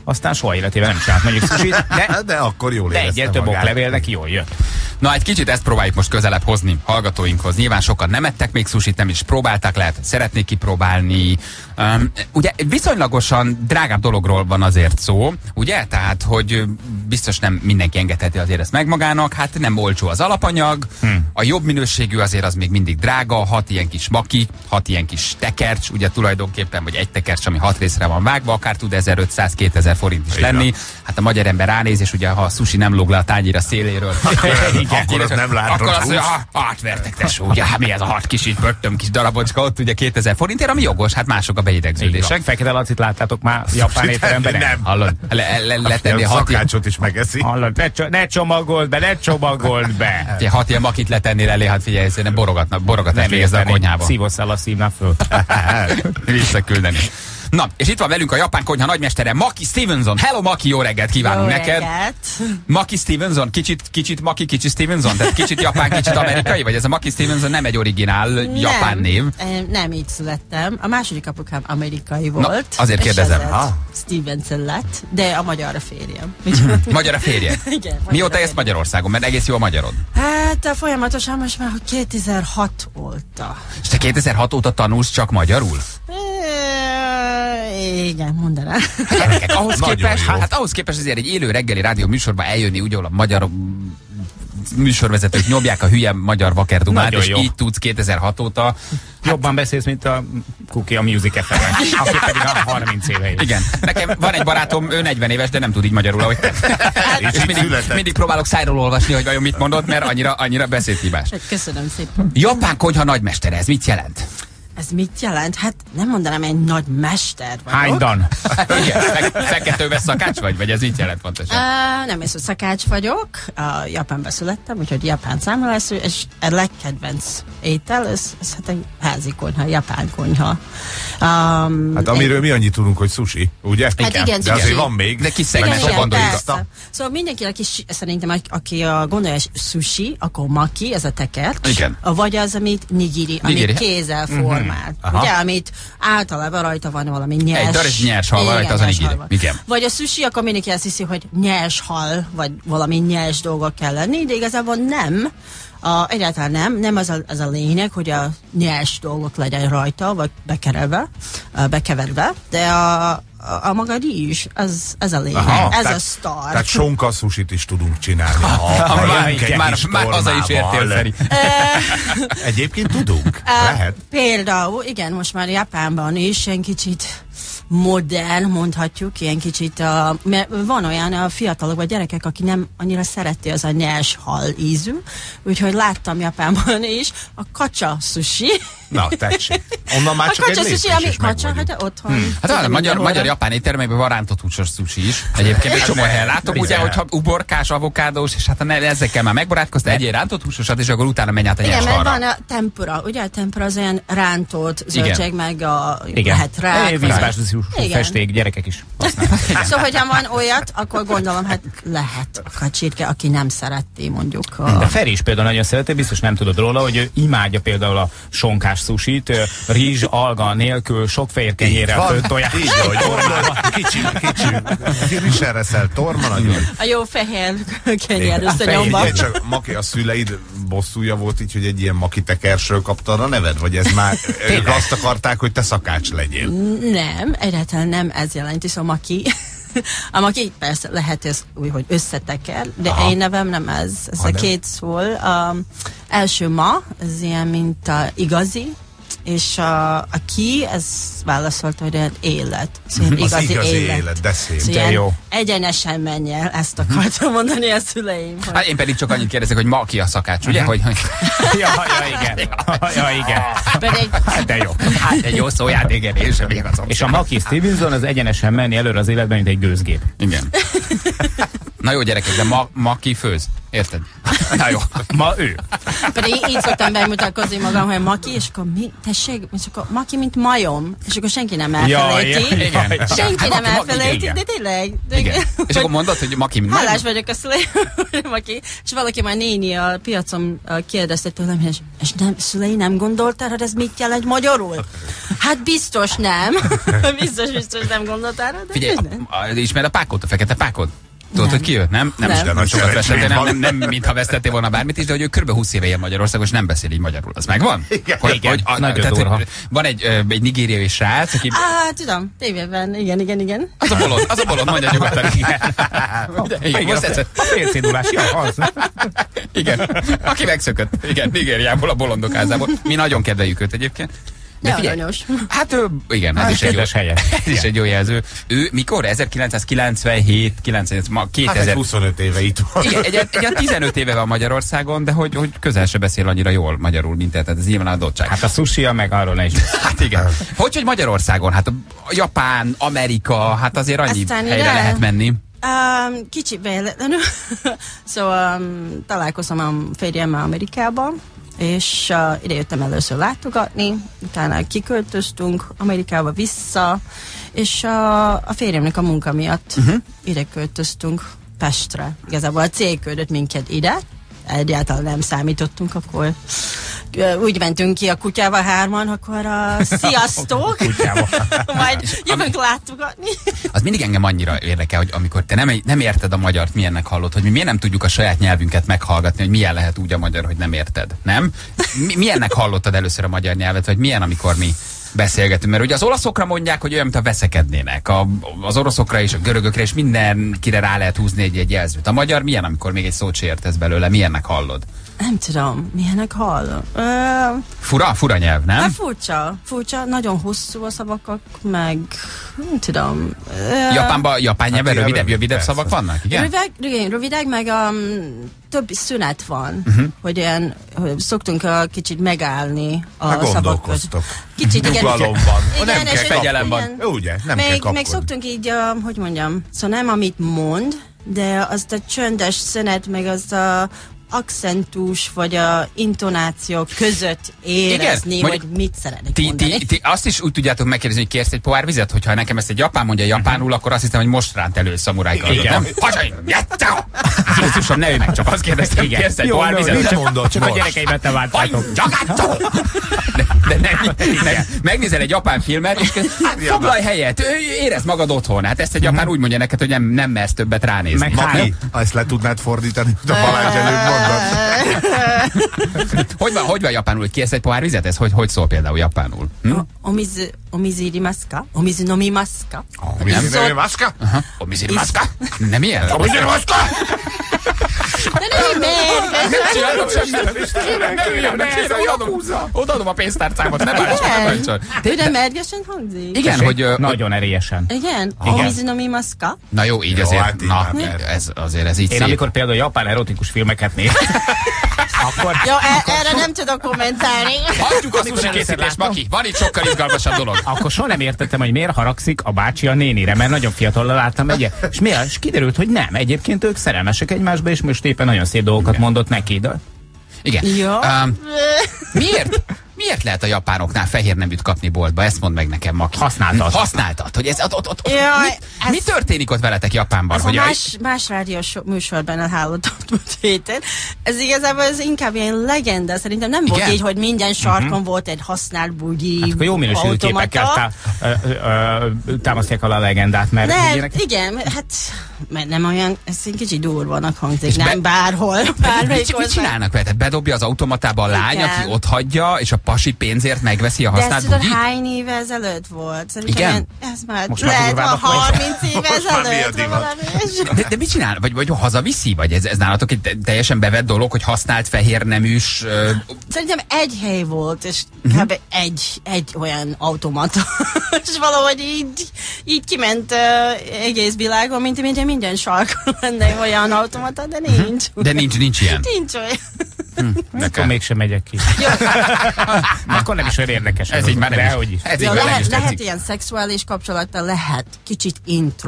aztán soha életében nem csinált mondjuk sushit, de akkor jól érezte egyet több magát. oklevél neki jól jött. Na, egy kicsit ezt próbáljuk most közelebb hozni hallgatóinkhoz. Nyilván sokan nem ettek még sushit, nem is próbálták, lehet, szeretnék kipróbálni. Ugye viszonylagosan drágább dologról van azért szó, ugye? Tehát, hogy biztos nem mindenki engedheti azért ezt meg magának, hát nem olcsó az alapanyag, a jobb minőségű azért az még mindig drága, 6 ilyen kis maki, 6 ilyen kis tekercs, ugye tulajdonképpen, vagy egy tekercs, ami 6 részre van vágva, akár tud 1500-2000 forint is lenni. Hát a magyar ember ránéz, és ugye ha a sushi nem lóg le a tányéra széléről, akkor az nem látott akkor azt mondja, átvertek tesó, ugye, hát mi ez a 6 kis pöttöm kis darabocska, ott ugye 2000 forintért, ami jogos, hát mások a beidegződések. Fekete Lacit láttátok már japán étteremben? Nem. Hallod, letenni a 6 szakácsot is megeszi. Hallod, ne csomagold be! 6 ilyen makit letennél elé, hát figyelj, szerintem borogatás végezze a konyhába. Szívószál a szívnál föl. Visszaküldeni. Na, és itt van velünk a japán konyha nagymestere, Maki Stevenson. Hello, Maki, jó reggelt kívánunk neked. Maki Stevenson, kicsit Maki, kicsit Stevenson, tehát kicsit japán, kicsit amerikai, vagy ez a Maki Stevenson nem egy originál japán név? Nem így születtem. A második apukám amerikai volt. Na, azért kérdezem. Stevenson lett, de a magyar a férjem. Magyar a férje? Igen. Mióta élsz Magyarországon? Mert egész jó a magyarod. Hát folyamatosan most már 2006 óta. És te 2006 óta tanulsz csak magyarul? Igen, mondanám. Gyerekek, ahhoz képest azért egy élő reggeli rádió műsorba eljönni, úgy, ahol a magyar műsorvezetők nyomják a hülye magyar vakerdumát, és így tudsz 2006 óta. Jobban beszélsz, mint a Kuki a Music FM-en, aki pedig a 30 éve éves. Igen. Nekem van egy barátom, ő 40 éves, de nem tud így magyarul, ahogy te. És mindig próbálok szájról olvasni, hogy vajon mit mondott, mert annyira beszédhibás. Köszönöm szépen. Japán konyha nagymestere, ez mit jelent? Ez mit jelent? Hát nem mondanám, egy nagy mester vagyok. Hánydan? Igen, feketőves szakács vagy ez mit jelent pontosan? Nem, és szakács vagyok. Japánban születtem, úgyhogy japán számolású, és a legkedvenc étel, ez hát egy házi konyha, japán konyha. Hát amiről mi annyit tudunk, hogy sushi, ugye? Hát igen, de azért van még. De kis szegmens gondoljuk. Szóval mindenki, szerintem, aki gondolja sushi, akkor maki, ez a tekercs. Igen. Vagy az, amit nigiri, amit kézzel formál. Ugye, amit általában rajta van valami nyers. Egy darab nyers hal, rajta az a nigiri. Igen. Vagy a sushi, akkor mindenki azt hiszi, hogy nyers hal, vagy valami nyers dolgok kell lenni, de igazából nem. Egyáltalán nem az a lényeg, hogy a nyers dolgok legyen rajta, vagy bekeverve, de a maga rizs, ez a lényeg, ez a sztar. Tehát sonka sushit is tudunk csinálni. Már haza is értél, Feri. Egyébként tudunk? Lehet. Például, igen, most már Japánban is egy kicsit modern, mondhatjuk, ilyen kicsit, mert van olyan fiatalok vagy gyerekek, aki nem annyira szereti az a nyers hal ízű, úgyhogy láttam Japánban is a kacsa sushi. Na, tessék. Onnan már csak egy lépés is kacsa, hát otthon. Hát a magyar-japán éttermekben van rántott húsos sushi is. Egyébként egy csomó helyen látom, ugye, hogyha uborkás, avokádós, és hát ezekkel már megbarátkoztál, egyél rántott húsosat, és akkor utána menj át a nyers halra. Igen, mert van a tempura, ugye a tempura az olyan rántott zöldség, meg lehet rák. Festék, gyerekek is használnak. Szóval, hogyha van olyat, akkor gondolom, hát lehet a kacsirke, aki nem szereti, mondjuk. De Feri is például nagyon szereti, biztos nem tudod róla, hogy ő imádja például a sonkás sushit, rizs, alga nélkül, sok fehér kenyérrel főtt tojás. Kicsi. Rizsel reszel, torma nagyon. A jó fehér kenyér összenyomva. Csak Maki, a szüleid bosszúja volt így, hogy egy ilyen maki tekersről kaptad a neved? Vagy ez már ők azt akarták, hogy te szakács legyél? Nem, egyáltalán nem ez jelenti, szóval maki. A maki persze lehet ez úgy, hogy összeteker, de én nevem nem ez. Ez a két szól. Első ma, ez ilyen, mint igazi, és a ki, ez válaszolta, hogy élet. Szóval az igazi élet, de szép. Szóval de jó. Egyenesen menj el, ezt akartam mondani a szüleim. Hogy... Hát én pedig csak annyit kérdezek, hogy Maki a szakács, ugye? Hogy... ja, igen. Hát de jó. Hát egy jó szójáték, és a Maki Stevenson az egyenesen menni előre az életben, mint egy gőzgép. Igen. Na jó, gyerekek, de Maki főz? Érted? Na jó. Ma ő. Pedig így szoktam bemutatkozni magam, hogy Maki, és akkor mi? Tessék, és akkor Maki, mint majom. És akkor senki nem elfelejti. Igen. Senki nem elfelejti, igen. de tényleg. Igen. És akkor mondod, hogy Maki, mint hálás vagyok a szüleim, Maki. És valaki már néni a piacon kérdezte tőlem, és nem, szülei nem gondoltál, hogy ez mit jelent magyarul? Hát biztos nem. biztos nem gondoltál rá, de figyelj, ismered a Pákot, a fekete Pákot? Tudod, hogy ki ő? Nem sokat vesztettél, nem mintha vesztettél volna bármit is, de hogy ő kb. 20 éve él Magyarországon, és nem beszél így magyarul. Az megvan? Igen, nagyon durva. Van egy nigériai srác, aki... tudom, tévében, igen. Az a bolond, mondja nyugodtan. Igen, most tetszett. A félcédulás, az. Igen, aki megszökött. Igen, Nigériából, a bolondok házából. Mi nagyon kedveljük őt egyébként. De figyelj, hát igen, ez is egy kedves helye. Ez is egy jó jelző. Ő mikor? 1997, 98, ma 2000. Hát 25 éve itt van. Igen, egy 15 éve van Magyarországon, de hogy közel se beszél annyira jól magyarul, mint te, tehát ez nyilván adottság. Hát a sushi-ja meg arról ne is. Hát igen. Hogy Magyarországon? Hát a Japán, Amerika, hát azért annyi helyre lehet menni. Kicsit véletlenül. Szóval találkozom a férjemmel Amerikában, és ide jöttem először látogatni, utána kiköltöztünk Amerikába vissza, és a férjemnek a munka miatt ide költöztünk Pestre. Igazából a cég küldött minket ide, egyáltalán nem számítottunk, akkor úgy mentünk ki a kutyával hárman, akkor sziasztok! Majd jövünk látogatni. Az mindig engem annyira érdekel, hogy amikor te nem érted a magyart, milyennek hallod, hogy mi miért nem tudjuk a saját nyelvünket meghallgatni, hogy milyen lehet úgy a magyar, hogy nem érted, nem? Milyennek hallottad először a magyar nyelvet, vagy milyen, amikor mi beszélgetünk? Mert ugye az olaszokra mondják, hogy olyan, mintha veszekednének. Az oroszokra és a görögökre és mindenkire rá lehet húzni egy jelzőt. A magyar milyen, amikor még egy szót se értesz belőle? Milyennek hallod? Nem tudom, milyenek hallom. Fura nyelv, nem? Hát furcsa, nagyon hosszú a szavak, meg nem tudom. Japán nyelven rövidebb szavak vannak, igen? Rövidek, meg több szünet van, hogy szoktunk kicsit megállni a szavak között. Kicsit nyugalomban. Igen, és fegyelemben. Ugye, nem kell kapkodni. Meg szoktunk így, hogy mondjam, szóval nem amit mond, de azt a csöndes szünet, meg az a akcentus vagy a intonációk között érezni, igen, hogy mit szeretnék mondani. Ti azt is úgy tudjátok megkérdezni, hogy kérsz egy pohár vizet, hogyha nekem ezt egy japán mondja japánul, akkor azt hiszem, hogy most ránt elő szamurájkal. Nem? Hagyj! Jézusom, ne ő meg, csak azt kérdeztem, hogy kérsz egy pohár vizet. Csak a gyerekeimet ne vártátok. De nem. Megnézel egy japán filmet, és foglalj helyet, érezd magad otthon. Hát ezt egy japán úgy mondja neked, hogy nem mersz többet ránézni. Maki, ha ezt le tudnád fordítani, a Balázs előbb mondod. Hogy van japánul, hogy kérsz egy pohár vizet? Ez hogy szól például japánul? Omizirimasu ka? Omizinomimasu ka? Omizinomimasu ka? Omizinomimasu ka? Nem ilyen? Omizinomimasu ka? De nem mérges! Odaadom a pénztárcámat, nem bántsd. De mérgesen hangzik? Igen, hogy... Nagyon erélyesen. Igen? Omizinomimasu ka? Na jó, így azért, ez így szép. Én amikor például japán erotikus filmeket néz, akkor... Jó, erre nem tudok kommentálni. Hagyjuk a sushi készítést, Maki. Van itt sokkal izgalmasabb dolog. Akkor soha nem értettem, hogy miért haragszik a bácsi a nénire, mert nagyon fiatalra láttam és miért? És kiderült, hogy nem. Egyébként ők szerelmesek egymásba, és most éppen nagyon szép dolgokat mondott neki. De... Igen. Ja. Miért lehet a japánoknál fehér neműt kapni boltba? Ezt mondd meg nekem, Maki. Használtad. Hogy mi történik ott veletek Japánban? Ez hogy más rádiós műsorban hallottam héten. Ez igazából inkább ilyen legenda. Szerintem nem volt így, hogy minden sarkon volt egy használt bugyi hát, jó minőségű képekkel támasztják alá a legendát, mert igen, hát mert nem olyan, ez egy kicsit durvanak hangzik, nem bárhol. Mit csinálnak vele? Bedobja az automatába a lány, aki ott hagyja, és a pasi pénzért megveszi a használt bugit? De ezt tudod, hány éve ezelőtt volt? Szerintem igen? Ez már lehet a 30 éve ezelőtt. De mit csinál? Vagy hazaviszi? Vagy ez nálatok egy teljesen bevett dolog, hogy használt fehér neműs... Szerintem egy hely volt, és kb. egy olyan automata. És valahogy így kiment egész világon, mint minden sarkon lenne olyan automata, de nincs. De nincs ilyen? Nincs olyan. Akkor mégsem megyek ki. Akkor nem is olyan érdekes. Ez így már nem is. Lehet ilyen szexuális kapcsolattal, lehet kicsit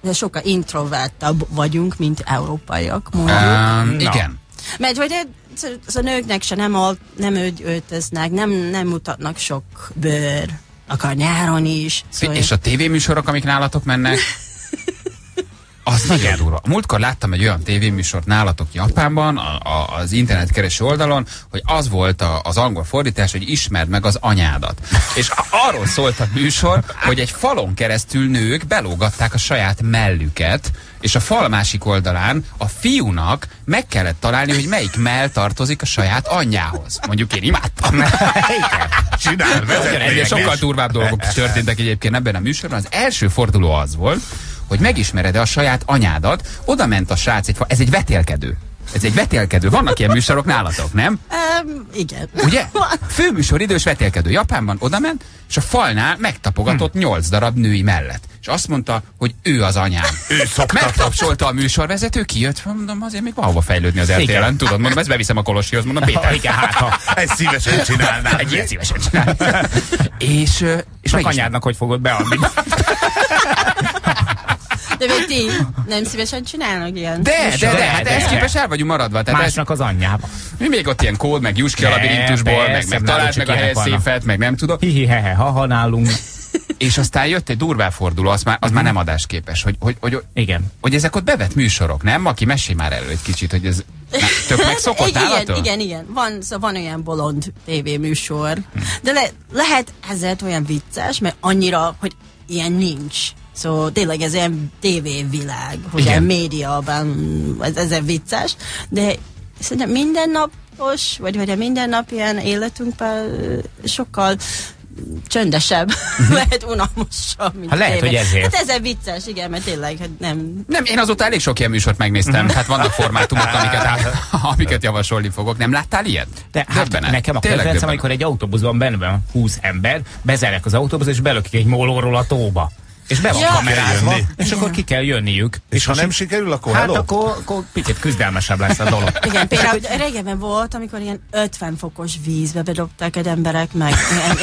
sokkal introvertabb vagyunk, mint európaiak, mondjuk. Igen. Mert hogy a nőknek se nem öltöznek, nem mutatnak sok bőr, akár nyáron is. Szóval és a tévéműsorok, amik nálatok mennek, az nagyon durva. Múltkor láttam egy olyan tévéműsort nálatok Japánban, az internetkereső oldalon, hogy az volt az angol fordítás, hogy ismerd meg az anyádat. És arról szólt a műsor, hogy egy falon keresztül nők belógatták a saját mellüket, és a fal másik oldalán a fiúnak meg kellett találni, hogy melyik mell tartozik a saját anyjához. Mondjuk én imádtam. Csinál, vezetően. Sokkal durvább dolgok történtek egyébként ebben a műsorban. Az első forduló az volt, hogy megismered-e a saját anyádat, oda ment a srác, ez egy vetélkedő. Ez egy vetélkedő. Vannak ilyen műsorok nálatok, nem? Igen. Ugye? Főműsoridős vetélkedő. Japánban oda ment, és a falnál megtapogatott 8 darab női mellett. És azt mondta, hogy ő az anyám. Ő megtapsolta a műsorvezető, kijött, mondom, azért még van hova fejlődni az RTL-en. Tudod, mondom, ezt beviszem a Kolosihoz, mondom, Péter. Igen, hát ezt szívesen csinálnám. Egy ilyet szívesen csinálnám. És a anyádnak hogy fogod beadni? De még ti nem szívesen csinálnak ilyen? De, hát ehhez képest el vagyunk maradva. Tehát másnak az anyjába. Mi még ott ilyen kód, meg Juski a labirintusból, meg találd meg a helyszéfet, meg nem tudom. Hihi-hehe, ha nálunk. És aztán jött egy durvább forduló, az már nem adásképes, igen. Hogy ezek ott bevett műsorok, nem? Aki mesélj már elő egy kicsit, hogy ez tök megszokott nálatok? Igen. Van olyan bolond tévéműsor, de lehet ezért olyan vicces, mert annyira, hogy ilyen nincs. Szóval tényleg ez ilyen tévévilág, hogy a médiában ez vicces, de szerintem mindennapos, vagy hogy a mindennapi életünkben sokkal csöndesebb, lehet unalmasabb, mint lehet, hogy ezért. Hát ez vicces, igen, mert tényleg hát nem... Nem, én azóta elég sok ilyen műsort megnéztem, hát vannak formátumok, amiket javasolni fogok. Nem láttál ilyet? De hát nekem a kedvencem, amikor egy autóbuszban benne van 20 ember, bezárják az autóbusz, és belökik egy mólóról a tóba. És be van kamerázva, és akkor ki kell jönniük. És ha nem sikerül, akkor hát akkor picit küzdelmesebb lesz a dolog. Igen, például régebben volt, amikor ilyen 50 fokos vízbe bedobták egy emberek meg.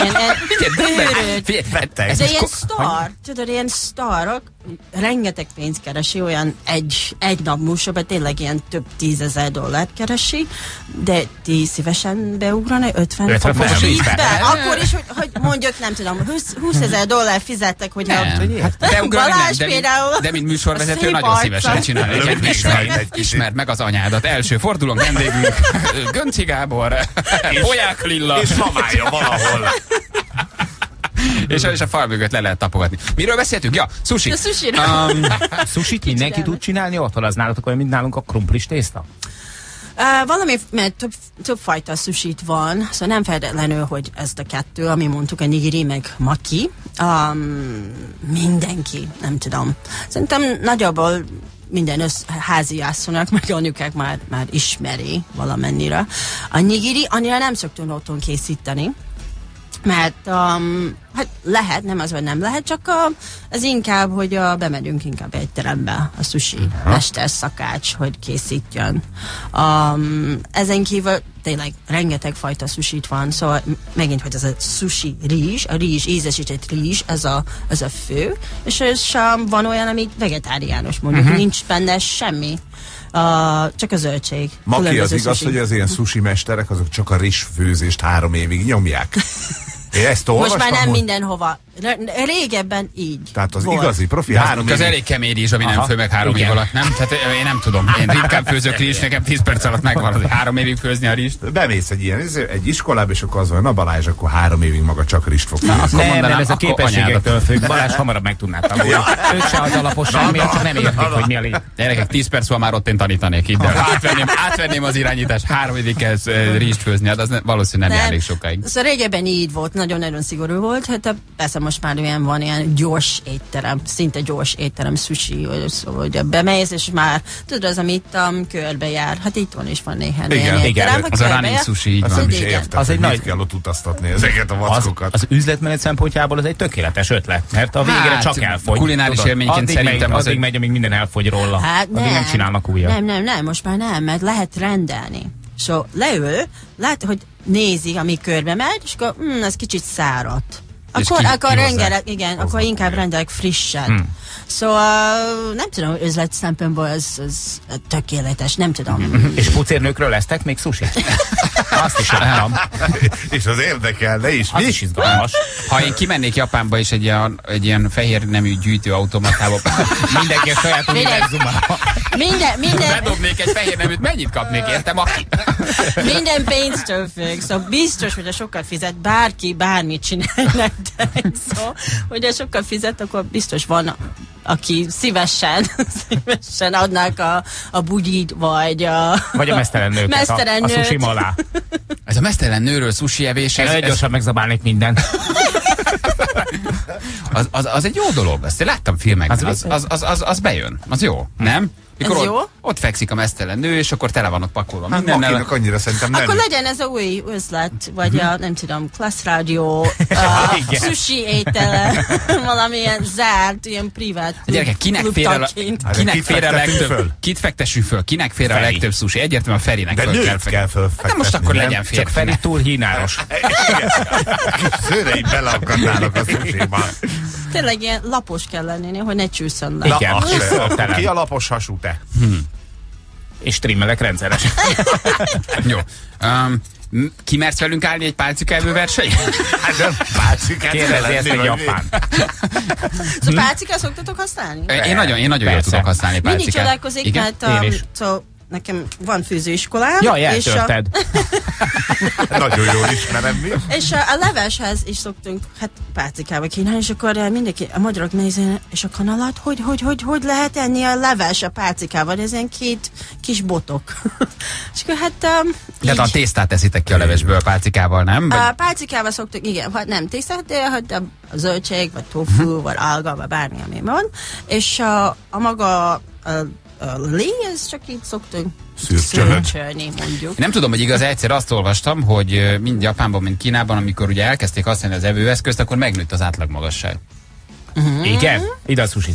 Ez ilyen sztar, tudod, ilyen sztarok, rengeteg pénzt keresi, olyan egy nap műsorban tényleg ilyen több $10,000 keresi, de ti szívesen beugrani 50 fokos vízbe? Akkor is, hogy mondjuk, nem tudom, $20,000 fizettek, hogyha Balázs például... De mint műsorvezető nagyon szívesen csinálni. Ismerd meg az anyádat. Első fordulónk vendégünk Gönci Gábor, Bolyák Lilla. És mamája valahol. És a fal mögött le lehet tapogatni. Miről beszéltünk? Ja, sushi. Sushit mindenki tud csinálni otthon? Az nálatok olyan, mint nálunk a krumplis tészta? Valami, mert több fajta sushit van, szóval nem feltétlenül, hogy ezt a kettő, ami mondtuk, a nigiri meg maki. Mindenki, nem tudom. Szerintem nagyjából minden házi asszonyok, meg anyukák már ismeri valamennyire. A nigiri annyira nem szoktunk otthon készíteni, mert hát lehet, nem az, hogy nem lehet, csak az inkább, hogy bemegyünk inkább egy terembe a sushi mesterszakács, hogy készítjön. Ezen kívül tényleg rengeteg fajta sushit van, szóval megint, hogy ez a sushi rizs, a rizs, ízesített rizs, ez a fő, és van olyan, ami vegetáriánus, mondjuk nincs benne semmi. Csak a zöldség. Maki, az igaz, hogy az ilyen sushi mesterek, azok csak a rizsfőzést 3 évig nyomják. Most már nem mindenhova. Régebben így. Tehát az volt. Igazi profi 3 évig. Az elég kemény rizs, ami nem fő meg 3 év alatt, nem? Tehát én nem tudom. Én ritkán főzök rizs, nekem 10 perc alatt megvan, hogy 3 évig főzni a rizst. Bemész egy iskolába, és akkor az van, na Balázs, akkor 3 évig maga csak rizst fog főzni. Nem, ez a képességektől függ. Balázs hamarabb meg tudná tanulni. Ők se az alapos semmi, csak nem értik, hogy mi a lényeg. Gyerekek, 10 perc van már ott én tanítanék ide. Átvenném az irányítást, 3 évig kezd rizst főzni, hát az valószínűleg nem jár elég sokáig. Szóval régebben így volt, nagyon-nagyon szigorú volt, hát persze most már van ilyen gyors étterem, szinte gyors étterem, sushi, szóval hogy bemész, és már tudod, az, amit körbe jár. Hát itt van is van néhány ilyen étterem. Az a running sushi, így van. Az egy nagy kell ott utaztatni ezeket a vackokat. Az üzletmenet szempontjából az egy tökéletes ötlet, mert a végre csak elfogy. Kulináris élményként szerintem addig megy, amíg minden elfogy róla. Hát addig nem csinálnak újat. Nem, most már nem, mert lehet rendelni. Leül, lát, hogy nézi, ami körbe megy, és akkor ez kicsit száradt. Akkor inkább rendelek frisset. Szóval nem tudom, üzlet szempontból ez tökéletes, nem tudom. És pucérnőkről lesztek még sushi? Azt is láttam. És az érdekelne is. Az is izgalmas. Ha én kimennék Japánba és egy ilyen fehér nemű gyűjtőautomatába, mindenki a saját univerzumába. Bedobnék egy fehér neműt, mennyit kapnék érte, Maki? Minden pénztől függ, szóval biztos, hogy a sokkal fizet, bárki bármit csinál nektek. Szóval, hogyha sokkal fizet, akkor biztos van, aki szívesen adnák a bugyit, vagy a mesztelen nőket, a sushi alá. Ez a mesztelen nőről sushi evés. Gyorsan megzabálnék mindent. Az egy jó dolog, ezt én láttam filmekben, az bejön, az jó, nem? Mikor ott fekszik a mesztelen nő, és akkor tele vannak pakolva mindennel. Makinak annyira szerintem nem. Akkor legyen ez a új üzlet, vagy a, nem tudom, Class Radio, sushi étele, valamilyen zárt, ilyen privát. Gyerekek, kinek fér a legtöbb? Kit fektessük föl? Kinek fér a legtöbb sushi? Egyértelműen a Ferinek föl kell fektetni. De most akkor legyen férfi. Csak Feri túl hínáros. Szőrei beleakadnának a sushiban. Tényleg ilyen lapos kell lenni, hogy ne csúszson le. Igen. Ki a lapos hasú te? És trimmelek rendszeresen. Jó. Kimersz velünk állni egy pálcikávő verseny? Hát nem pálcikát. Kérdezi ezt egy japán. Szóval pálcikát szoktatok használni? Én nagyon jól tudok használni pálcikát. Mindig csodálkozik, mert nekem van főzőiskolám. Jaj, eltörted. Nagyon jól ismerem mi. És a leveshez is szoktunk pálcikába kínálni, és akkor mindenki, a magyarok nézni, és a kanalat, hogy lehet enni a leves a pálcikával, ez ilyen két kis botok. És akkor de a tésztát teszitek ki a levesből a pálcikával, nem? A pálcikával szoktuk, igen, nem tésztát, de a zöldség, vagy tofu, vagy alga, vagy bármi, ami van. És a maga lé, ez csak így szoktunk szürcsölni, mondjuk. Nem tudom, hogy igaz, egyszer azt olvastam, hogy mind Japánban, mind Kínában, amikor ugye elkezdték használni az evőeszközt, akkor megnőtt az átlagmagasság. Igen? Ide a sushi.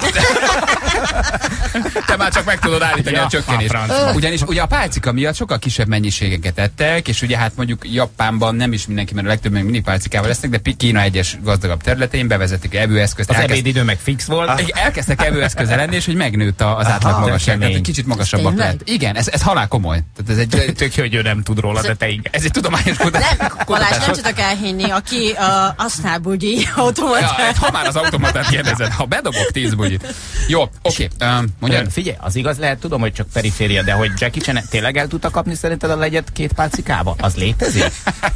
Te már csak meg tudod állítani a csökkenést. Ugyanis ugye a pálcika miatt sokkal kisebb mennyiségeket ettek, és ugye hát mondjuk Japánban nem is mindenki, mert a legtöbb meg mini pálcikával lesznek, de Kína egyes gazdagabb területein bevezetik evőeszközt. Az ebédidő meg fix volt. Elkezdtek evőeszközzel lenni, és hogy megnőtt az átlagmagasság. Tehát egy kicsit magasabbak lett. Igen, ez halál komoly. Tehát ez egy tök jó, hogy ő nem tud róla, de te igen. Ez egy tudományos kutatás. Balázs, nem tudok elhinni, aki használ bugyi automatát. Ha már az automatát kérdezed, ha bedobok 10 bugyit. Jó, oké. Figyelj, az igaz lehet, tudom, hogy csak periféria, de hogy Jackie Chan tényleg el tudta kapni szerinted a legyet két pálcikába? Az létezik?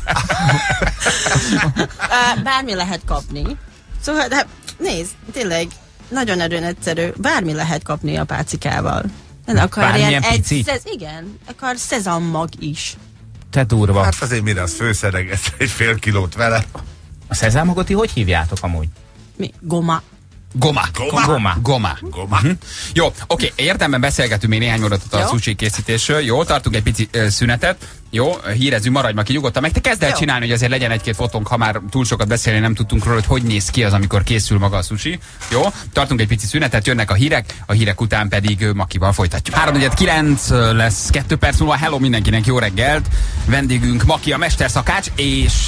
Bármi lehet kapni. Szóval, nézd, tényleg, nagyon egyszerű, bármi lehet kapni a pálcikával. Bármilyen pici? Igen, akar szezammag is. Te durva. Hát azért mire az főszeregetsz egy fél kilót vele. A szezámmagot hogy hívjátok amúgy? Mi? Goma. Goma. Jó, oké, értelemben beszélgetünk még néhány mondatot a sushi készítésről. Jó, tartunk egy pici szünetet. Jó, hírezzünk, maradj ki nyugodtan meg. Te kezd el csinálni, hogy azért legyen egy-két fotónk, ha már túl sokat beszélni nem tudtunk róla, hogy néz ki az, amikor készül maga a sushi. Jó, tartunk egy pici szünetet, jönnek a hírek után pedig Makival folytatjuk. 3:49 lesz 2 perc múlva. Hello mindenkinek, jó reggelt. Vendégünk Maki, a mesterszakács, és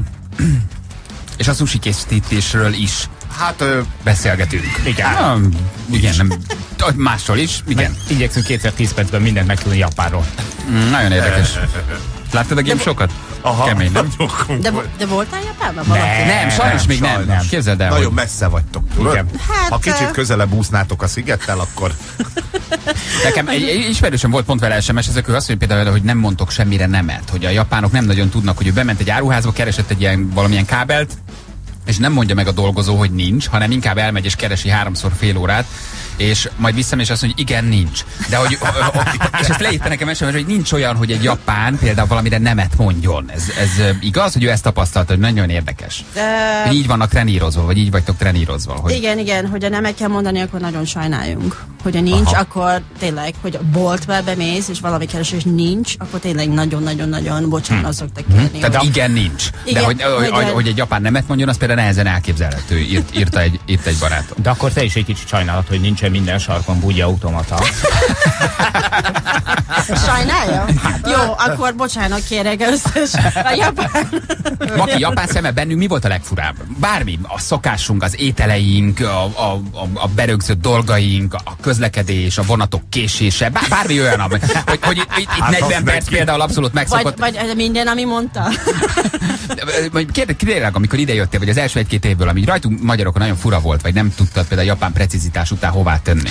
a sushi készítésről is. Hát beszélgetünk. Igen. Igen, nem, másról is. Igen. Igyekszünk 2x10 percben mindent megtudni Japánról. Nagyon érdekes. Láttad a game sokat? Aha. Kemény, nem? De voltál Japánban? Nem, sajnos még nem. Képzeld el. Nagyon messze vagytok, tudod? Hát, ha kicsit közelebb úsznátok a szigettel, akkor... Nekem egy ismerősöm volt pont vele SMS, ezek ő azt mondja például, hogy nem mondtok semmire nemet, hogy a japánok nem nagyon tudnak, hogy ő bement egy áruházba, keresett egy valamilyen kábelt, és nem mondja meg a dolgozó, hogy nincs, hanem inkább elmegy és keresi 3-szor fél órát, és majd visszamegy és azt mondja, hogy igen, nincs. De hogy, és ezt leírta nekem SMS, hogy nincs olyan, hogy egy japán például valamire nemet mondjon. Ez igaz, hogy ő ezt tapasztalta, hogy nagyon érdekes. Hogy így vannak trenírozva, vagy így vagytok trenírozva. Hogy... Igen, hogy a nemet kell mondani, akkor nagyon sajnáljunk. Hogy a nincs, akkor tényleg, hogy a boltba bemész, és valami keres, és nincs, akkor tényleg nagyon-nagyon-nagyon bocsánat szoktak kérni. Tehát igen, nincs. Igen, de hogy egy japán nemet mondjon, az például nehezen elképzelhető, írta egy barátom. De akkor te is egy kicsit sajnálat, hogy nincsen minden sarkon búgya automata. Sajnálja? Jó, akkor bocsánat kérek összes. A japán. Maki, japán szeme bennünk mi volt a legfurább? Bármi, a szokásunk, az ételeink, a berögzött dolgaink, a közlekedés, a vonatok késése, bármi olyan, hogy itt 40 perc például abszolút megszokott. Vagy minden, ami mondta. Kérdezzük, amikor ide jöttél, vagy az első 1-2 évből, ami rajtunk magyarokon nagyon fura volt, vagy nem tudtad például a japán precizitás után hová tenni?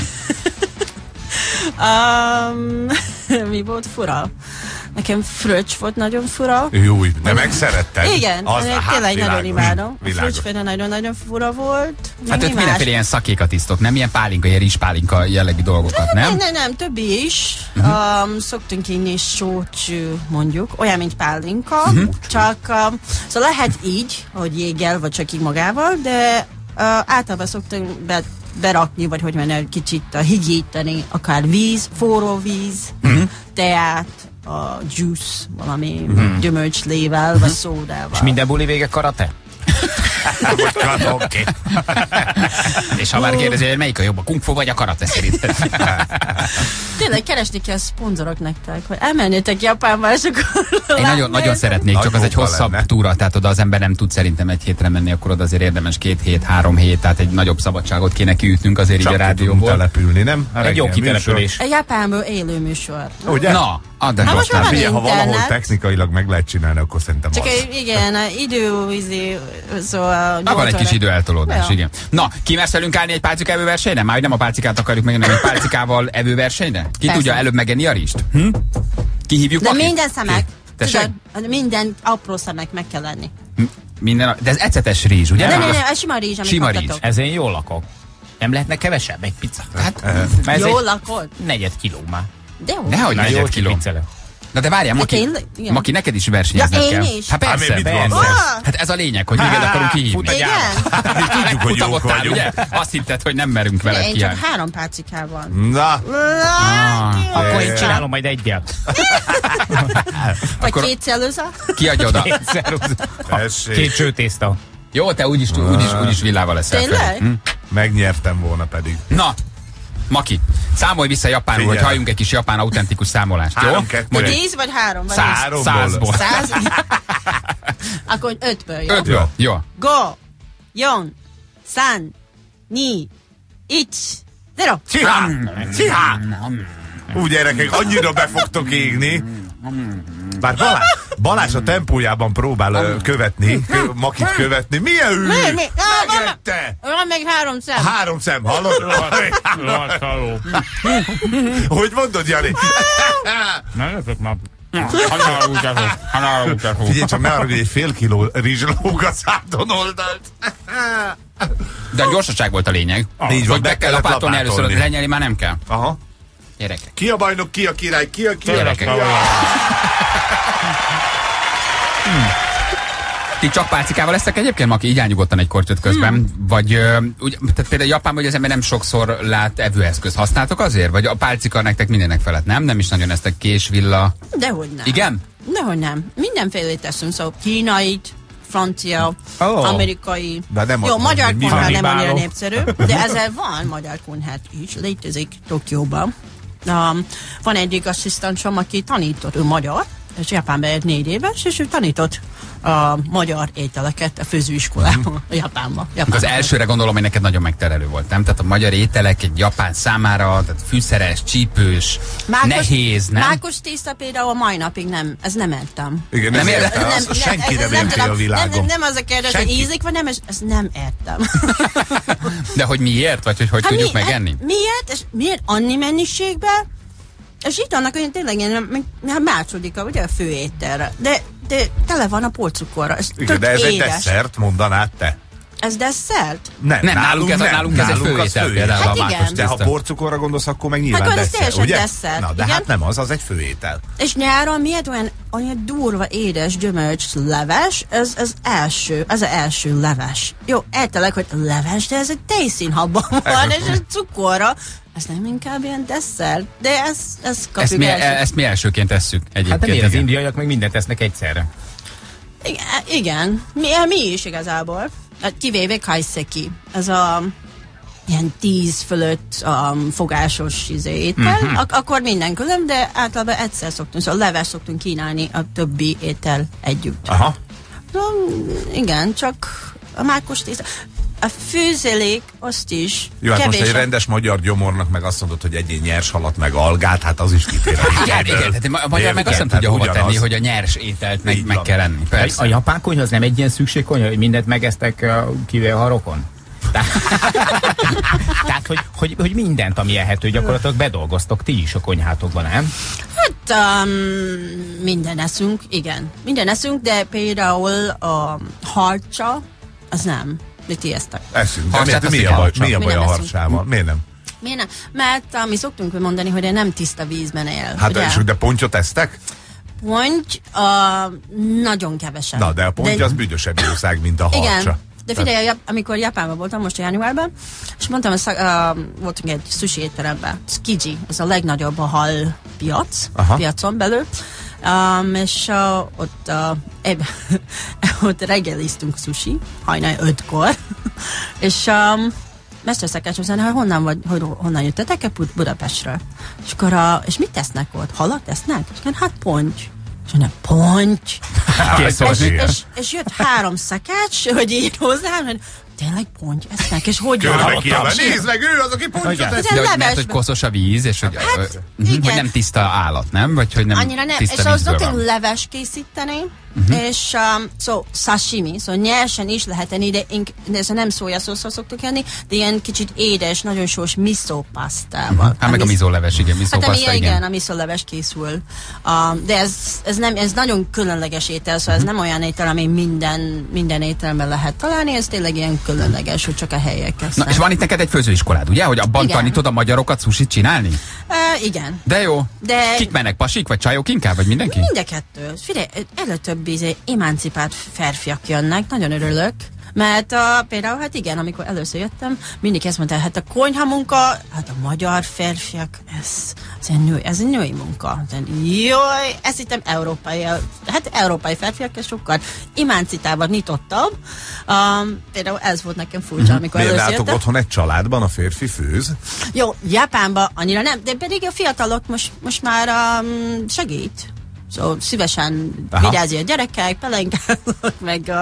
Mi volt fura? Nekem fröccs volt nagyon fura. Jó, de megszeretted? Igen, tényleg nagyon imádom. A fröccs például nagyon-nagyon fura volt. Hát ők mindenféle ilyen szakékat isztok, nem ilyen pálinka, ilyen rizspálinka jellegű dolgokat, nem? Nem, többi is. Szoktunk inni sócsú, mondjuk, olyan, mint pálinka, csak szóval lehet így, hogy jéggel, vagy csak így magával, de általában szoktunk berakni, vagy hogy mondjam, kicsit higítani, akár víz, forró víz, teát, a juice, valami gyümölcslével, vagy szódával. És minden buli vége karate? Oké. És ha már kérdezi, hogy melyik a jobb, a kung fu vagy a karate szerinted? Tényleg keresni kell szponzorok nektek, hogy elmennétek Japánba, és akkor... Én nagyon szeretnék, csak az egy hosszabb túra, tehát oda az ember nem tud szerintem egy hétre menni, akkor oda azért érdemes 2 hét, 3 hét, tehát egy nagyobb szabadságot kéne kiütnünk azért így a rádióból. Települni, nem? Egy jó kitelepülés. A Japánból élő műsor. Ugye? Na, add el most már van ha valahol internet. technikailag meg lehet csinálni, akkor szerintem Csak az. igen, idővízi, szóval... Van egy kis időeltolódás, Ja. igen. Na, kimersz velünk állni egy pálcika evőversenyre? Már nem a pálcikát akarjuk megvenni, egy pálcikával evőversenyre? Ki Persze. tudja előbb megenni a rist? Kihívjuk De Makit? minden szemek. Tessék? Tudod, minden apró szemek meg kell lenni. Minden, de ez ecetes rizs, ugye? Nem, ez sima rizs, amit Sima kaptatok. rizs. Ezzel én jól lakok. Nem lehetne kevesebb egy pizza? Hát, Jól lakod? 4 kiló már. De jó. nehogy Na jó, 4 kiló. kipiccelek. Na de várjál, Maki, tényleg? Igen. Maki, neked is versenyezned Ja, kell. én is. Hát persze, mit persze. gondolsz? Hát ez a lényeg, hogy még el akarunk kihívni. Igen? Tudjuk, hogy jók Futamottál, vagyunk. ugye? Azt hitted, hogy nem merünk veled Én csak kiállni. 3 pácikával. Na, Akkor én csinálom majd egyel. Vagy Akkor- 2 celluza? Kiadja oda. tessék. 2 csőtészta. Jó, te úgyis villával leszel. Tényleg? Feri. Megnyertem volna pedig. Na, Maki, számolj vissza japánul, Figyelj. hogy halljunk egy kis japán autentikus számolást, jó? 3, 2, Mondjuk 10 vagy 3? Vagy 100-ból. 100? Akkor 5-ből, jó? 5-ből. Jó. Go! 4, 3, 2, 1, 0. Úgy gyerekek, annyira be fogtok égni. Bár Balázs a tempójában próbál követni, Makit követni. Milyen ül? Mi? Megette! Van még 3 szem. 3 szem, hallod? Hogy mondod, Jani? Figyelj csak, ne arra, hogy egy fél kiló rizs lóg a szádon oldalt. De a gyorsaság volt a lényeg. Így van, Hogy be kell lapátolni először, hogy lenyelni már nem kell. Aha. Gyerekek. Ki a bajnok, ki a király, ki a király? Gyerekek. Ti csak pálcikával lesztek egyébként, Maki? Így nyugodtan egy kortyot közben. Vagy tehát például Japánban, hogy az ember nem sokszor lát evőeszközt. Használtok azért? Vagy a pálcika nektek mindenek felett, nem? Nem is nagyon eztek késvilla. Dehogy nem. Igen? Dehogy nem. Mindenfélét teszünk, szóval kínait, francia, amerikai. De nem jó, azt magyar mondom, konyha mi nem van? annyira népszerű, de ezzel van magyar konyhát is, létezik Tokióban. Van egyik asszisztensom, aki tanított, ő magyar, és Japánban élt 4 éves, és ő tanított a magyar ételeket a főzőiskolában, Japánban. Az elsőre gondolom, hogy neked nagyon megterelő volt, nem? Tehát a magyar ételek egy japán számára, tehát fűszeres, csípős, nehéz, nem? Mákos tészta például a mai napig nem, ez nem ettem. Igen, Nem nem értem. értem. Azt senki nem érti a világon. Nem az a kérdés, hogy Senki. ízik, vagy nem, ezt nem ettem. De hogy miért? Vagy hogy tudjuk megenni? Miért? És miért annyi mennyiségben? És itt annak, hogy tényleg második ugye a főételre. De tele van a porcukorra. Ez Igen, tök de ez egy édes. desszert, mondanád te. Ez desszert? Nem, nálunk ez egy főétel például Hát a mákos igen. De ha tészta. porcukorra gondolsz, akkor meg nyilván Akkor ez desszert, teljesen ugye? desszert, Na, de igen. hát nem az egy főétel. És nyáron miért olyan durva, édes gyümölcs leves? Ez az első leves. Jó, eltelek, hogy leves, de ez egy tejszínhabban van, és ez cukorra. Ez nem inkább ilyen desszert, de ez kapjuk Ezt mi elsőként tesszük egyébként. Hát miért az igen. indiaiak meg mindent tesznek egyszerre? Igen. Mi is igazából. Hát kivéve kaiseki. Ez a ilyen 10 fölött fogásos étel, akkor minden külön, de általában egyszer szoktunk, szóval leves szoktunk kínálni a többi étel együtt. Aha. Igen, csak a mákos tészta. A főzelék, azt is jó, hát most egy rendes magyar gyomornak meg azt mondod, hogy egyéb nyers halat meg algát, hát az is kitér. Igen, a magyar meg azt nem tudja hova tenni, hogy a nyers ételt meg kell enni. A japán konyha az nem egy ilyen szükségkonyha, hogy mindent megesztek kivéve a rokon? Tehát, hogy mindent, ami ehető, gyakorlatilag bedolgoztok ti is a konyhátokban, nem? Hát minden eszünk, igen. Minden eszünk, de például a harcsa, az nem. De ti esztek. Eszünk. De mi a baj a harcsával? Miért nem? Miért nem? Mert mi szoktunk mondani, hogy nem tiszta vízben él. Hát de pontyot esztek? Ponty nagyon kevesen. Na, de a ponty az büdösebb jószág, mint a harcsa. Igen. De figyelj, amikor Japánban voltam most januárban, és mondtam, voltunk egy sushi étteremben, Tsukiji, ez a legnagyobb a hal piacon belül, és ott reggeliztünk sushi, hajnal 5-kor, és mesterszakács mondta, hogy honnan jöttetek? Budapestről. És akkor, és mit tesznek ott? Halat tesznek? És akkor, hát ponty. És mondja, ponty. És jött 3 szakács, hogy ír hozzám, hogy tényleg ponty esznek, és hogy nézd meg, ő az, aki pontyot esz. De mert hogy koszos a víz, és hogy nem tiszta állat, nem? Vagy hogy nem annyira nem, tiszta és az vízből van. leves készíteni, és sashimi, szóval nyersen is lehet enni, de ez nem szójaszószal szoktuk enni, de ilyen kicsit édes, nagyon sós miso pasztával. Hát meg a misoleves, igen, miso paszta, igen. A misoleves készül. De ez nagyon különleges étel, szóval ez nem olyan étel, ami minden ételben lehet találni, ez tényleg ilyen különleges, hogy csak a helyek kezdtek. Na, és van itt neked egy főzőiskolád, ugye? Hogy abban tanítod a magyarokat sushit csinálni? Igen. De jó. Kik mennek, pasik vagy csajok inkább, vagy mindenki? Mind a kettő. Figyelj, előtöbb emancipált férfiak jönnek, nagyon örülök. Mert például, hát igen, amikor először jöttem, mindig ezt mondta, hát a konyha munka, hát a magyar férfiak, ez egy női munka. Jaj, ezt hittem európai férfiak sokkal emancipáltabb, nyitottabb. Például ez volt nekem furcsa, amikor először jöttem. Látok otthon egy családban a férfi főz? Jó, Japánban annyira nem, de pedig a fiatalok most már segít. Szóval szívesen vigyázni a gyerekek, pelenkáznak, meg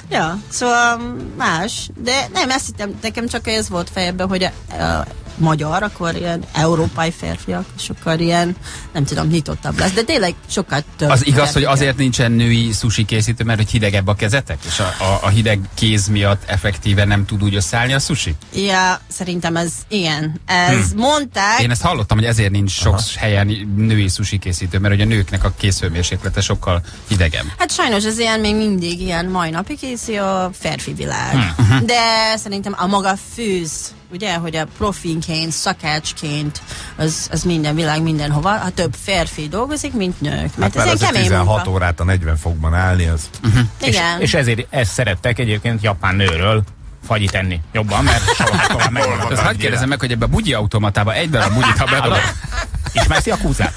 szóval más. De nem, ezt hittem, nekem csak ez volt fejemben, hogy a magyar, akkor ilyen európai férfiak, és akkor ilyen, nem tudom, nyitottabb lesz. De tényleg sokkal több. Az igaz, hogy azért nincsen női sushi készítő, mert hogy hidegebb a kezetek? És a hideg kéz miatt effektíve nem tud úgy összeállni a sushi? Ja, szerintem ez, igen. Ez mondták. Én ezt hallottam, hogy ezért nincs sok helyen női sushi készítő, mert hogy a nőknek a készhőmérséklete sokkal hidegebb. Hát sajnos ez ilyen még mindig ilyen mai napig készül a férfi világ. De szerintem a maga főz, ugye, hogy a profinként, szakácsként, az minden világ mindenhova, ha több férfi dolgozik, mint nők. Mert hát ez egy kemény 16 munka. órát a 40 fokban állni, az... Igen. És ezért ezt szerettek egyébként japán nőről fagyit enni jobban, mert soha tovább megmaradt. Ezt hadd kérdezem meg, hogy ebbe a bugyi automatában egy darab bugyit, ha bedobod. Ismersz Yakuzát?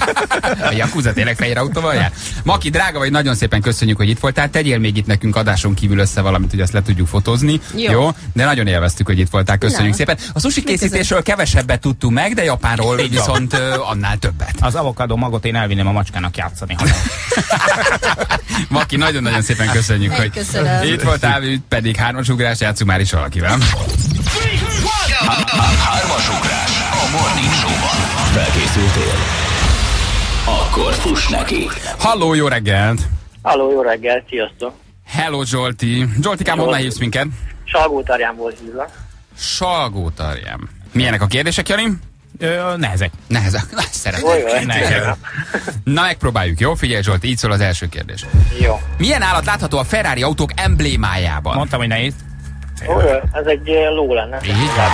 A Yakuza tényleg fehér autóval jár? Maki, drága vagy, nagyon szépen köszönjük, hogy itt voltál. Tegyél még itt nekünk adáson kívül össze valamit, hogy azt le tudjuk fotózni. Jó? De nagyon élveztük, hogy itt voltál. Köszönjük szépen. A sushi készítésről kevesebbet tudtunk meg, de Japánról viszont annál többet. Az avokádó magot én elvinném a macskának játszani. Maki, nagyon-nagyon szépen köszönjük, hogy itt voltál, pedig hármasugrás, játszunk már is valakivel. Hármasugrás a Morning Show-ban. Felkészültél? Akkor fuss neki! Halló, jó reggelt! Halló, jó reggelt, sziasztok! Hello, Zsolti! Zsoltikám, honnan hívsz minket? Salgótarjánból hívlak. Salgótarján. Milyenek a kérdések, Jani? Nehezek. Nehezek. Szeretem. Na, megpróbáljuk, jó? Figyelj, Zsolti, így szól az első kérdés. Jó. Milyen állat látható a Ferrari autók emblémájában? Mondtam, hogy nehéz. Ez egy ló lenne. Így van.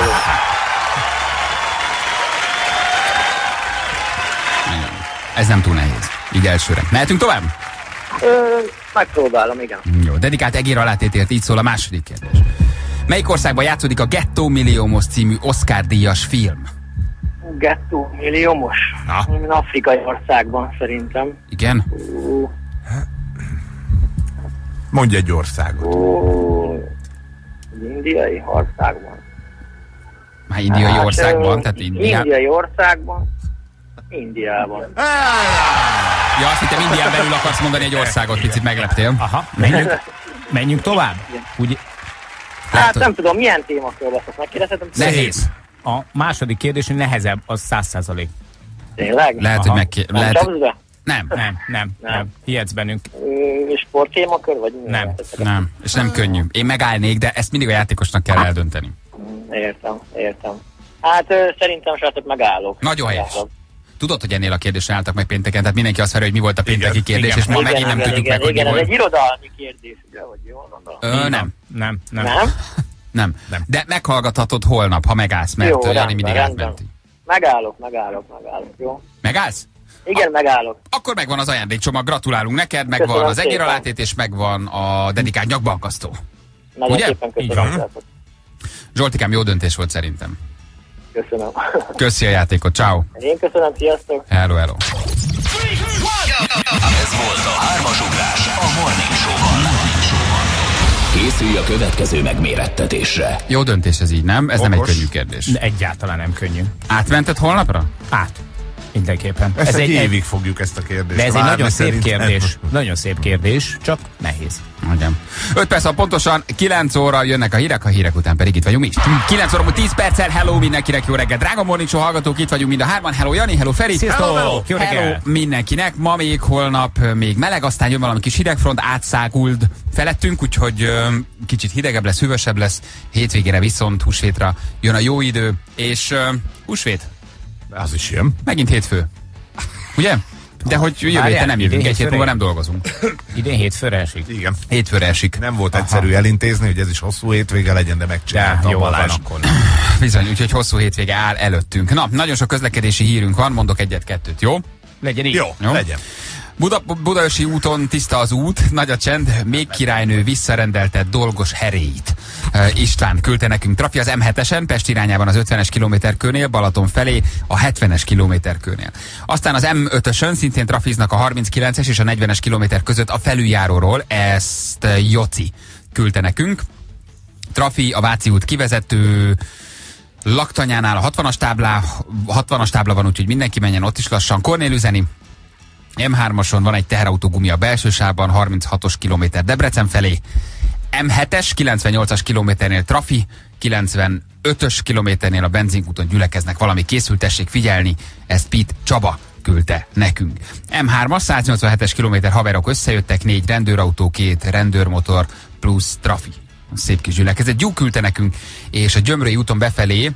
Ez nem túl nehéz. Így elsőre. Mehetünk tovább? Megpróbálom, igen. Jó, dedikált egér alátétért, így szól a második kérdés. Melyik országban játszódik a Gettó Milliómos című Oscar-díjas film? Gettó Milliómos? Afrikai országban szerintem. Igen? Mondj egy országot. Indiai országban. Már indiai országban, tehát indiai országban, Indiában. Ja, azt hittem, Indián belül akarsz mondani egy országot, picit megleptél. Aha, menjünk tovább? Úgy, hát nem tudom, milyen témakról leszek, megkérdezhetem? Nehéz. A második kérdés, hogy nehezebb, az 100%. Tényleg? Lehet, hogy Nem. Hihetsz bennünk. Sporttémakör, vagy nem. És nem könnyű. Én megállnék, de ezt mindig a játékosnak kell eldönteni. Értem. Hát szerintem srácok megállok. Nagyon helyes. Tudod, hogy ennél a kérdésre álltak meg pénteken, tehát mindenki azt várja, hogy mi volt a pénteki kérdés, és ma megint nem tudjuk meg, hogy mi volt. Ez egy irodalmi kérdés, ugye, hogy jól gondolom? Nem. De meghallgathatod holnap, ha megállsz, mert jó, Jani mindig átmenti. Megállok, jó? Megállsz? Igen, megállok. Akkor megvan az ajándékcsomag, gratulálunk neked, megvan az egéralátét, és megvan a dedikált nyakbankasztó. Nagyon szépen köszönöm. Zsoltikám, jó döntés volt szerintem. Köszönöm. Köszi a játékot, ciao. Én köszönöm, sziasztok. Hello. Ez volt a 3-as ugrás a Morning Show-ban. Készülj a következő megmérettetésre. Jó döntés ez így, nem? Ez nem egy könnyű kérdés. Egyáltalán nem könnyű. Átmented holnapra? Át. Mindenképpen. Ez egy évig fogjuk ezt a kérdést. De ez egy nagyon szép kérdés. Nagyon szép kérdés, csak nehéz. Igen. 5 perc, pontosan 9 óra jönnek a hírek után pedig itt vagyunk mi is. 9 óra, 10 perccel, hello mindenkinek, jó reggel. Drága Morning Show hallgatók, itt vagyunk mind a hárman. Hello Jani, hello Feri. Hello mindenkinek. Ma még, holnap még meleg, aztán jön valami kis hidegfront, átszáguld felettünk, úgyhogy kicsit hidegebb lesz, hűvösebb lesz. Hétvégére viszont húsvétra jön a jó idő, és húsvét. Az is jön. Megint hétfő. Ugye? De hogy jövő héten nem jövünk, egy hét múlva nem dolgozunk. Idén hétfőre esik. Igen. Hétfőre esik. Nem volt egyszerű elintézni, hogy ez is hosszú hétvége legyen, de megcsinálta a Balázs. Bizony, úgyhogy hosszú hétvége áll előttünk. Na, nagyon sok közlekedési hírünk van, mondok egyet-kettőt, jó? Legyen így. Jó, legyen. Budaörsi úton tiszta az út, nagy a csend, még királynő visszarendelte dolgos heréit. István küldte nekünk trafi az M7-esen, Pest irányában az 50-es kilométerkőnél, Balaton felé a 70-es kilométerkőnél. Aztán az M5-ösön szintén trafiznak a 39-es és a 40-es kilométer között a felüljáróról, ezt Joci küldte nekünk. Trafi a Váci út kivezető Laktanyánál a 60-as tábla van, úgyhogy mindenki menjen ott is lassan. Kornél-üzeni M3-ason van egy teherautó gumi a belső sávban, 36-os kilométer Debrecen felé. M7-es, 98-as kilométernél trafi, 95-ös kilométernél a benzinkúton gyülekeznek, valami készült, tessék figyelni, ezt Pete Csaba küldte nekünk. M3-as, 187-es kilométer haverok összejöttek, 4 rendőrautó, 2 rendőrmotor plusz trafi. Szép kis gyülekezet. Gyú küldte nekünk, és a Gyömrői úton befelé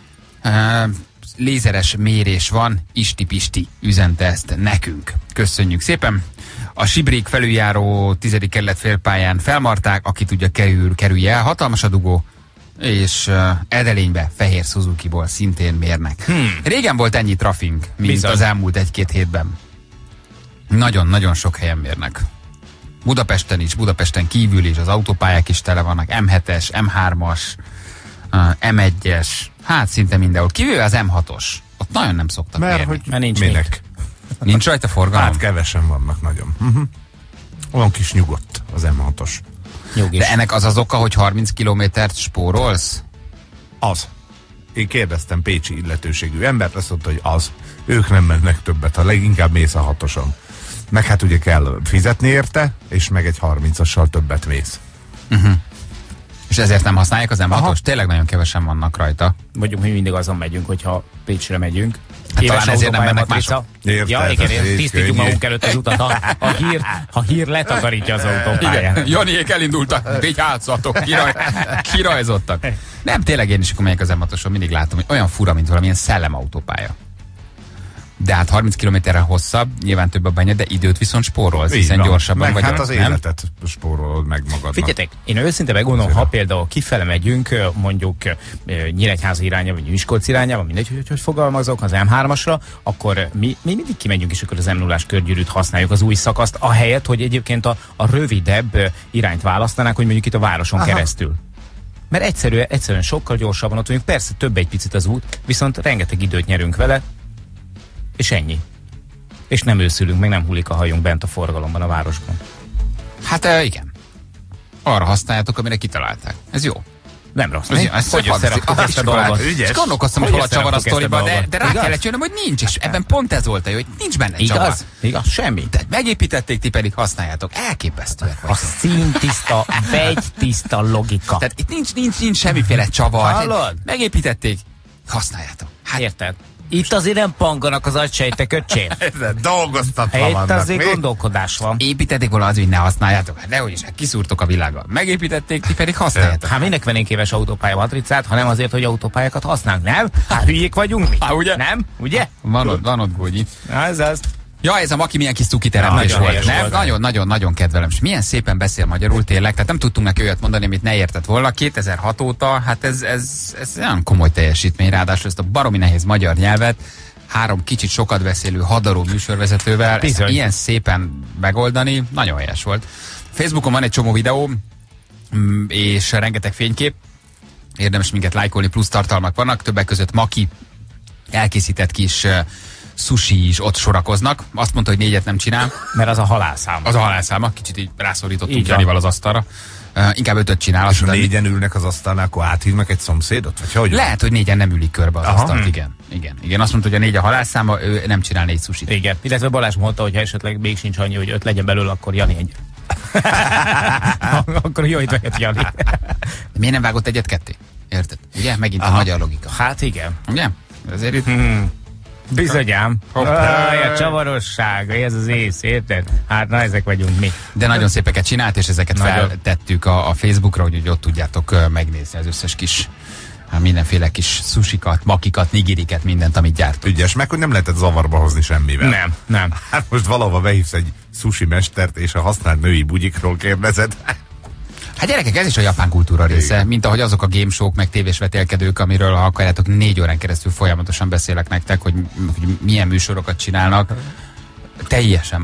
lézeres mérés van, Isti-Pisti üzente ezt nekünk. Köszönjük szépen! A Sibrik felüljáró 10. kerület félpályán felmarták, aki tudja kerülje el, hatalmas a dugó, és Edelénybe Fehér Suzukiból szintén mérnek. Régen volt ennyi trafink, mint bizony az elmúlt 1-2 hétben. Nagyon-nagyon sok helyen mérnek. Budapesten is, Budapesten kívül is, az autópályák is tele vannak, M7-es, M3-as, M1-es, hát szinte mindenhol. Kivéve az M6-os. Ott nagyon nem szoktak mérni. Mert nincs minek. Nincs rajta forgalom? Hát kevesen vannak nagyon. Olyan kis nyugodt az M6-os. De ennek az oka, hogy 30 kilométert spórolsz? Az. Én kérdeztem pécsi illetőségű embert, azt mondta, hogy az. Ők nem mennek többet, ha leginkább mész a 6-oson. Meg hát ugye kell fizetni érte, és meg egy 30-assal többet mész. És ezért nem használják az M6-os? Tényleg nagyon kevesen vannak rajta. Mondjuk mi mindig azon megyünk, hogyha Pécsre megyünk. Hát talán ezért nem mennek mások. Ja, igen, tisztítjuk magunk előtt az utat. Ha hír letakarítja az autópályán. Janiék elindultak, vigyázzatok, kirajzottak. Nem, tényleg én is, akkor megyek az M6-oson, mindig látom, hogy olyan fura, mint valamilyen szellemautópálya. De hát 30 kilométerrel hosszabb, nyilván több a banya, de időt viszont spórolsz, hiszen gyorsabban vagy. Hát az életet spórolod meg magadnak. Figyeljetek, én őszinte megmondom, ha például kifele megyünk, mondjuk Nyíregyháza irányába, vagy Miskolc irányába, mindegy, hogy fogalmazok, az M3-asra, akkor mi mindig kimegyünk, és akkor az M0-ás körgyűrűt használjuk, az új szakaszt, ahelyett, hogy egyébként a rövidebb irányt választanák, hogy mondjuk itt a városon keresztül. Mert egyszerűen sokkal gyorsabban ott vagyunk, persze több egy picit az út, viszont rengeteg időt nyerünk vele, és ennyi. És nem őszülünk, meg nem hullik a hajunk bent a forgalomban, a városban. Hát igen. Arra használjátok, amire kitalálták. Ez jó. Nem rossz. Hogy összeraktuk ezt a dolgot? És gondolkoztam, hogy hol a csavar a sztoriba, de rá kellett jönnöm, hogy nincs, és ebben pont ez volt a jó, hogy nincs benne csavar. Igaz? Semmi. Tehát megépítették, ti pedig használjátok. Elképesztőek vagytok. A színtiszta, vegytiszta logika. Tehát itt nincs semmiféle csavar. Hallod? Megépítették, használjátok. Hát érted? Itt azért nem panganak az agysejtek, öcsém. Dolgoztatva vannak. Itt azért gondolkodás van. Építették volna az, hogy ne használjátok. Hát nehogy is, kiszúrtok a világgal. Megépítették, ti pedig használjátok. Hát minek vennénk éves autópálya matricát, hanem azért, hogy autópályákat használunk, nem? Hát hülyék vagyunk mi? Ugye? Nem? Ugye? Van ott Gógyi. Ez az. Ja, ez a Maki milyen kis cuki teremtés volt. Nagyon kedvelem. És milyen szépen beszél magyarul tényleg. Tehát nem tudtunk neki olyat mondani, amit ne értett volna. 2006 óta, hát ez nagyon komoly teljesítmény. Ráadásul ezt a baromi nehéz magyar nyelvet 3 kicsit sokat beszélő hadaró műsorvezetővel ilyen szépen megoldani, nagyon helyes volt. Facebookon van egy csomó videó, és rengeteg fénykép. Érdemes minket lájkolni, plusz tartalmak vannak. Többek között Maki elkészített kis sushi is ott sorakoznak. Azt mondta, hogy 4-et nem csinál. Mert az a halálszáma. Az a halálszáma. Kicsit így rászorítottunk Janival az asztalra. Inkább 5-öt csinál. És ha 4-en ülnek az asztalnál, akkor áthívnak egy szomszédot? Vagy hogy? Lehet, hogy 4-en nem ülik körbe az asztalt. Igen. Azt mondta, hogy a 4 a halálszáma, ő nem csinál 4 sushit. Igen. Illetve Balázs mondta, hogy ha esetleg még sincs annyi, hogy 5 legyen belőle, akkor Jani egy. Akkor jó, hogy vegyet Jani. Miért nem vágott egyet ketté? Érted? Ugye? Megint a magyar logika. Hát igen. Ugye? Ezért itt... Bizonyám. A csavarosság, ez az ész, érted? Hát na, ezek vagyunk mi. De nagyon szépeket csinált, és ezeket feltettük a Facebookra, hogy ott tudjátok megnézni az összes kis mindenféle kis sushikat, makikat, nigiriket, mindent, amit gyártunk. Ügyes meg, hogy nem lehetett zavarba hozni semmivel. Nem. Hát most valahova behívsz egy sushi mestert, és a használt női bugyikról kérdezed. Hát gyerekek, ez is a japán kultúra része, igen. Mint ahogy azok a game show-k, meg tévés vetélkedők, amiről ha akarjátok 4 órán keresztül folyamatosan beszélek nektek, hogy milyen műsorokat csinálnak. Teljesen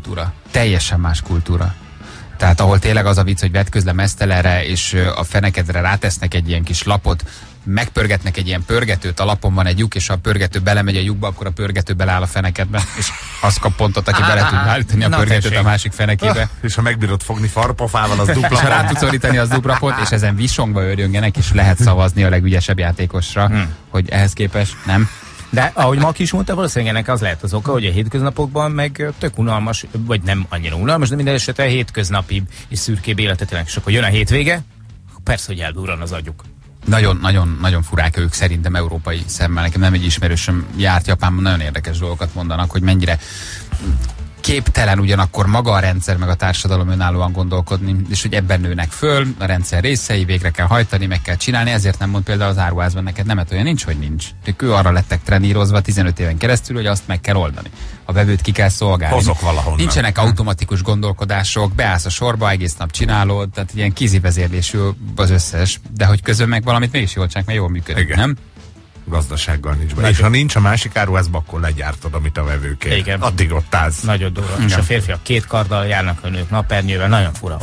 más kultúra. Tehát ahol tényleg az a vicc, hogy vetközle mesztelenre, és a fenekedre rátesznek egy ilyen kis lapot, megpörgetnek egy ilyen pörgetőt, a lapon van egy lyuk, és ha a pörgető belemegy a lyukba, akkor a pörgető beleáll a fenekedbe, és az kap pontot, aki bele tud állítani a pörgetőt a másik fenekébe. És ha megbírod fogni farpofával, az dupla. És ha rá tudsz szorítani, az dupla pont, és ezen visongva örjöngenek, és lehet szavazni a legügyesebb játékosra, hogy ehhez képest nem. De ahogy Maki is mondta, valószínűleg ennek az lehet az oka, hogy a hétköznapokban meg tök unalmas, vagy nem annyira unalmas, de minden esetre hétköznapibb és szürkébb életet élnek. És akkor jön a hétvége, persze, hogy eldurran az agyuk. Nagyon furák ők szerintem európai szemmel. Nekem nem egy ismerősöm járt Japánban, nagyon érdekes dolgokat mondanak, hogy mennyire képtelen ugyanakkor maga a rendszer, meg a társadalom önállóan gondolkodni, és hogy ebben nőnek föl, a rendszer részei, végre kell hajtani, meg kell csinálni, ezért nem mond például az áruházban neked nemet, olyan nincs, hogy nincs. Ő arra lettek trenírozva 15 éven keresztül, hogy azt meg kell oldani. A vevőt ki kell szolgálni. Hozok valahonnan. Nincsenek automatikus gondolkodások, beállsz a sorba, egész nap csinálod, tehát ilyen kézivezérlésű az összes, de hogy közön meg valamit mégis jól csinálják, mert jól működik, igen. Nem? Gazdasággal nincs be. És ha nincs a másik áruházban, akkor legyártod, amit a vevő kér. Igen. Addig ott állsz. Nagyon durva. És a férfiak 2 karddal járnak, a nők napernyővel, nagyon fura.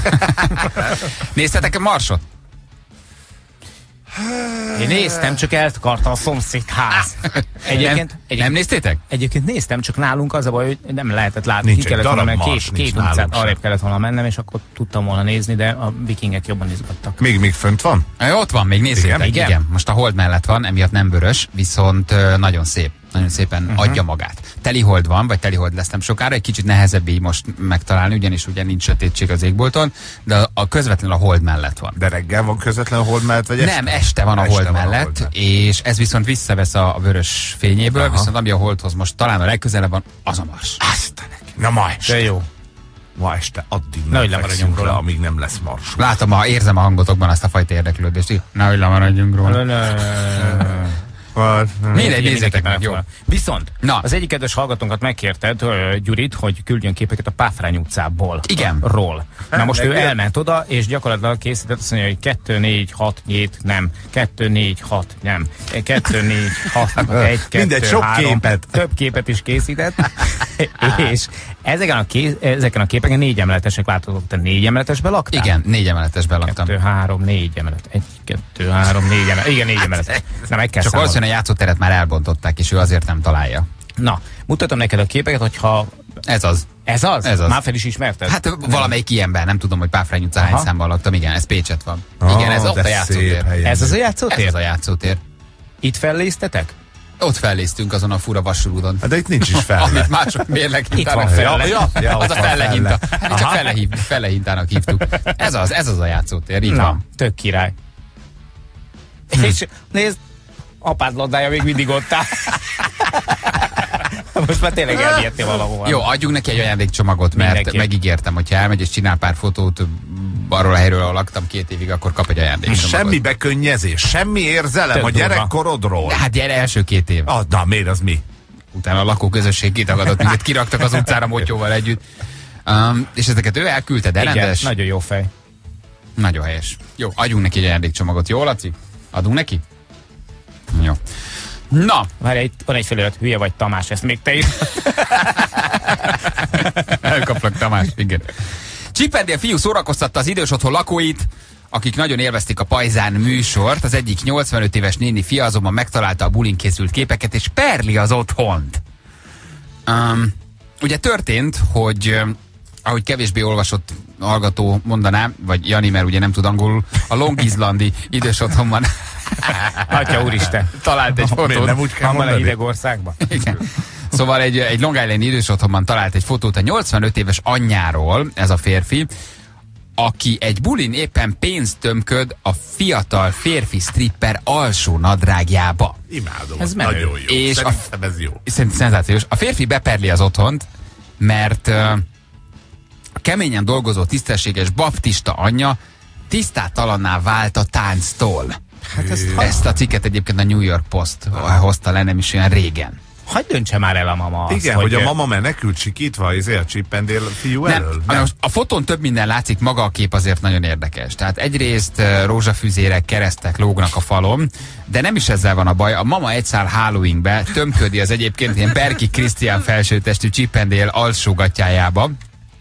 Néztetek a Marsot? Én néztem, csak eltakarta a szomszédház. Egyébként nem néztétek? Egyébként néztem, csak nálunk az a baj, hogy nem lehetett látni. Ki kellett volna, mert két utcát arrébb kellett volna mennem, és akkor tudtam volna nézni, de a vikingek jobban izgattak. Még fönt van? Ott van, még nézzétek. Igen. Most a hold mellett van, emiatt nem vörös, viszont nagyon szép. Nagyon szépen adja magát. Telihold van, vagy telihold lesz nem sokára, egy kicsit nehezebb így most megtalálni, ugyanis ugye nincs sötétség az égbolton, de a közvetlenül a hold mellett van. De reggel van közvetlenül a hold mellett, vagy este? Nem, este van a hold mellett, és ez viszont visszavesz a vörös fényéből, viszont ami a holdhoz most talán a legközelebb van, az a Mars. Na ma este. De jó. Ma este addig nem fekszünk le, amíg nem lesz Mars. Látom, érzem a hangotokban azt a fajta érdeklődést. Nehogy lemaradjunk róla. Mindegy, nézzétek meg, jó. Viszont az egyik kedves hallgatónkat megkérted, Gyurit, hogy küldjön képeket a Páfrány utcából. Igen. Na most ő elment oda, és gyakorlatilag készített, azt mondja, hogy 2, 4, 6, 7, nem. 2, 4, 6, nem. 2, 4, 6, 1, 2, mindegy, sok 3. képet. Több képet is készített. És ezeken a képeken 4 emeletesek láthatók. Te 4 emeletesben laktál? Igen, 4 emeletesben laktam. 2, 3, 4 emelet. 1, 2, 3, 4 emelet. Igen, 4 emelet. Na, meg kell csak valószínűleg a játszóteret már elbontották, és ő azért nem találja. Na, mutatom neked a képeket, hogyha Ez az. Ez az? Ez az. Már fel is ismerted? Hát valamelyik ilyenben, nem tudom, hogy Páfrány utca hány számban laktam, igen, ez Pécset van. Igen, ez ott a játszótér. Ez az a játszótér? Ez az a játszótér. Itt felléztetek? Ott felléztünk azon a fura vasúton. De itt nincs is felle. Amit mások mérleg itt van felle. Ja, az a fellehinta. Hát csak fellehintának hívtuk. Ez az a játszótér, így van. Tök király. És nézd, apád labdája még mindig ott áll. Most már tényleg elvihettél valahol. Jó, adjunk neki egy ajándékcsomagot, mert mindenki megígértem, hogyha elmegy és csinál pár fotót arról a helyről, ahol laktam 2 évig, akkor kap egy ajándékcsomagot. Semmi bekönnyezés, semmi érzelem Tök a gyerekkorodról. De hát gyere, első 2 év. Na, miért az mi? Utána a lakóközösség kitagadott, minket kiraktak az utcára motyóval együtt. És ezeket ő elküldte, de rendes. Nagyon jó fej. Nagyon helyes. Jó, adjunk neki egy ajándékcsomagot. Jó, Laci? Adunk neki? Jó. Na! Várj, itt van egy felirat, hülye vagy Tamás, ezt még te is. Elkaplak, Tamás, igen. Csipendél fiú szórakoztatta az idős otthon lakóit, akik nagyon élvezték a Pajzán műsort. Az egyik 85 éves néni fia azonban megtalálta a bulin készült képeket, és perli az otthont. Ugye történt, hogy ahogy kevésbé olvasott hallgató mondaná, vagy Jani, mert ugye nem tud angolul, a Long Islandi idős otthonban Atya úristen, talált egy fotót. Nem úgy kell mondani. A hideg országban. Igen. Szóval egy Long Island idős otthonban talált egy fotót a 85 éves anyjáról, ez a férfi, aki egy bulin éppen pénzt tömköd a fiatal férfi stripper alsó nadrágjába. Imádom, ez nagyon jó. És szerintem ez jó. Szenzációs. A férfi beperli az otthont, mert keményen dolgozó tisztességes baptista anyja tisztátalanná vált a tánctól. Hát ezt a cikket egyébként a New York Post hozta le, nem is olyan régen. Hadd döntse már el a mama azt, igen, hogy a mama menekült sikítva a Csipendél fiú elől. Nem. A fotón több minden látszik, maga a kép azért nagyon érdekes. Tehát egyrészt rózsafüzérek, keresztek lógnak a falon, de nem is ezzel van a baj. A mama egy szál Halloweenbe tömködi az egyébként ilyen Berki Krisztián felsőtestű Csipendél alsógatjájába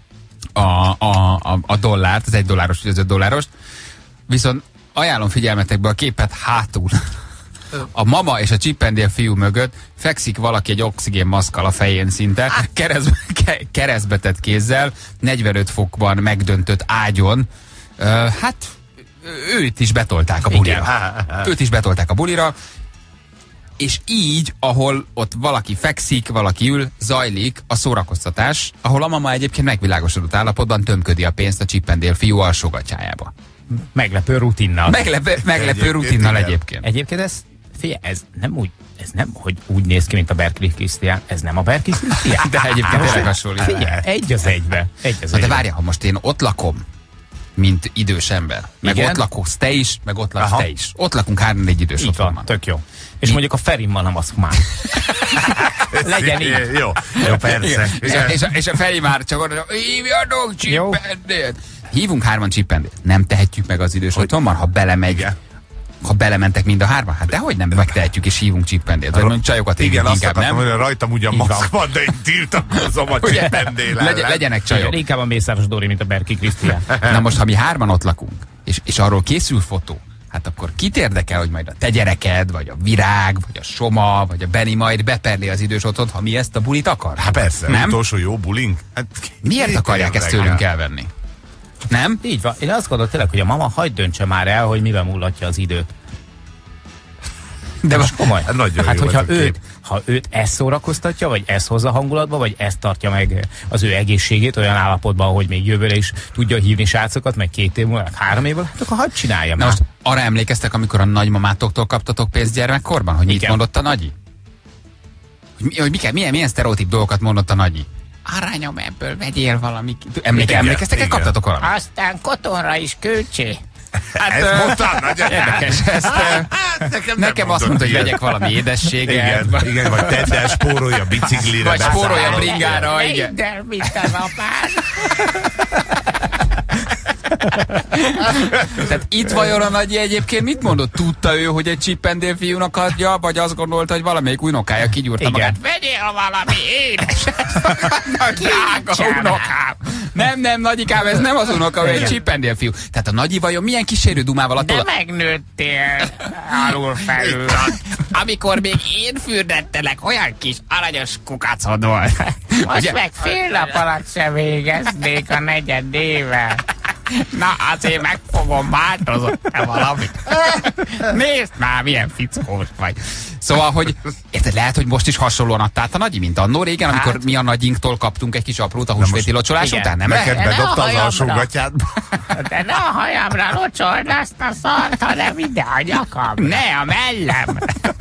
a dollárt, az $1 vagy az $5. Viszont ajánlom figyelmetekbe a képet hátul. A mama és a Csipendél fiú mögött fekszik valaki egy oxigénmaszkkal a fején szinte, keresztbe tett kézzel, 45 fokban megdöntött ágyon. Hát őt is betolták a bulira. Őt is betolták a bulira, és így, ahol ott valaki fekszik, valaki ül, zajlik a szórakoztatás, ahol a mama egyébként megvilágosodott állapotban tömködi a pénzt a Csipendél fiú alsógatyájába. Meglepő rutinnal. Meglepő rutinnal egyébként. Egyébként ez nem hogy úgy néz ki, mint a Berki Krisztián. Ez nem a Berki Krisztián. De egyébként tényleg hasonlít. Figyelj, egy az egybe. De várjál, ha most én ott lakom, mint idős ember, meg igen? Ott laksz te is, meg ott laksz te is. Ott lakunk 3-4 idős otthonban. Tök jó. És mondjuk a Ferin van, nem az már. Legyen így. Jó, persze. És a Feri már csak oda, hívjatok Csipendélt. Hívunk 3 Csipendélt. Nem tehetjük meg az idős otthonban, ha belemegy. Ha belementek mind a 3, hát dehogy nem megtehetjük és hívunk Csipendélt. Vagy mondjuk csajokat igen, inkább, nem? Igen, azt akartam, hogy rajtam ugyan maszk van, de én tiltakozom a Csipendél ellen. Legyenek csajok. Inkább a Mészáros Dóri, mint a Berki Krisztián. Na most, ha mi 3 ott lakunk, és arról készül fotó, hát akkor kit érdekel, hogy majd a te gyereked, vagy a Virág, vagy a Soma, vagy a Benni majd beperli az idős otthont, ha mi ezt a bulit akar? Hát persze, nem? Utolsó jó bulink. Hát, miért akarják ezt tőlünk elvenni? Nem? Így van. Én azt gondolom tényleg, hogy a mama hagyd döntse már el, hogy miben múlatja az időt. De most komoly. Hát hogyha ha őt ezt szórakoztatja, vagy ezt hozza hangulatba, vagy ezt tartja meg az ő egészségét olyan állapotban, hogy még jövőre is tudja hívni srácokat, meg 2 év múlva, 3 év múlva, hát akkor hadd csinálja már. Most arra emlékeztek, amikor a nagymamátoktól kaptatok pénzt gyermekkorban? Hogy mit mondott a nagyi? Hogy milyen sztereotíp dolgokat mondott a nagyi? Aranyom, ebből vegyél valami. Emlékeztek-e, kaptatok valamit? Aztán kotonra is költsé. Hát, ez mondtam, nagyon érdekes. Nekem azt mondta, hogy vegyek valami édességet. Igen, vagy tedd el, spórolja biciklire. Vagy spórolja bringára. Igen. De mit az apád? Tehát itt vajon a nagyi egyébként mit mondott? Tudta ő, hogy egy Csipendél fiúnak adja, vagy azt gondolta, hogy valamelyik unokája kigyúrta magát? Vegyél valami édeset! Drága unokám! Nem, nagyikám, ez nem az unoka, hogy egy Csipendél fiú. Tehát a nagyi vajon milyen kísérő dumával adta? De megnőttél alul felül. Amikor még én fürdettelek, olyan kis aranyos kukacod volt. Most meg fél nap alatt sem végeznék a negyedével. Na, azért megfogom, változott-e valamit? Nézd már, milyen fickós vagy. Szóval, hogy érted, lehet, hogy most is hasonlóan adtál a nagyi, mint annó régen, amikor mi a nagyinktól kaptunk egy kis aprót a húsvéti locsolás után, nem? Neked bedobta az alsógatjádba. De ne a hajamra locsold azt a szart, hanem ide a nyakam. Ne a mellem.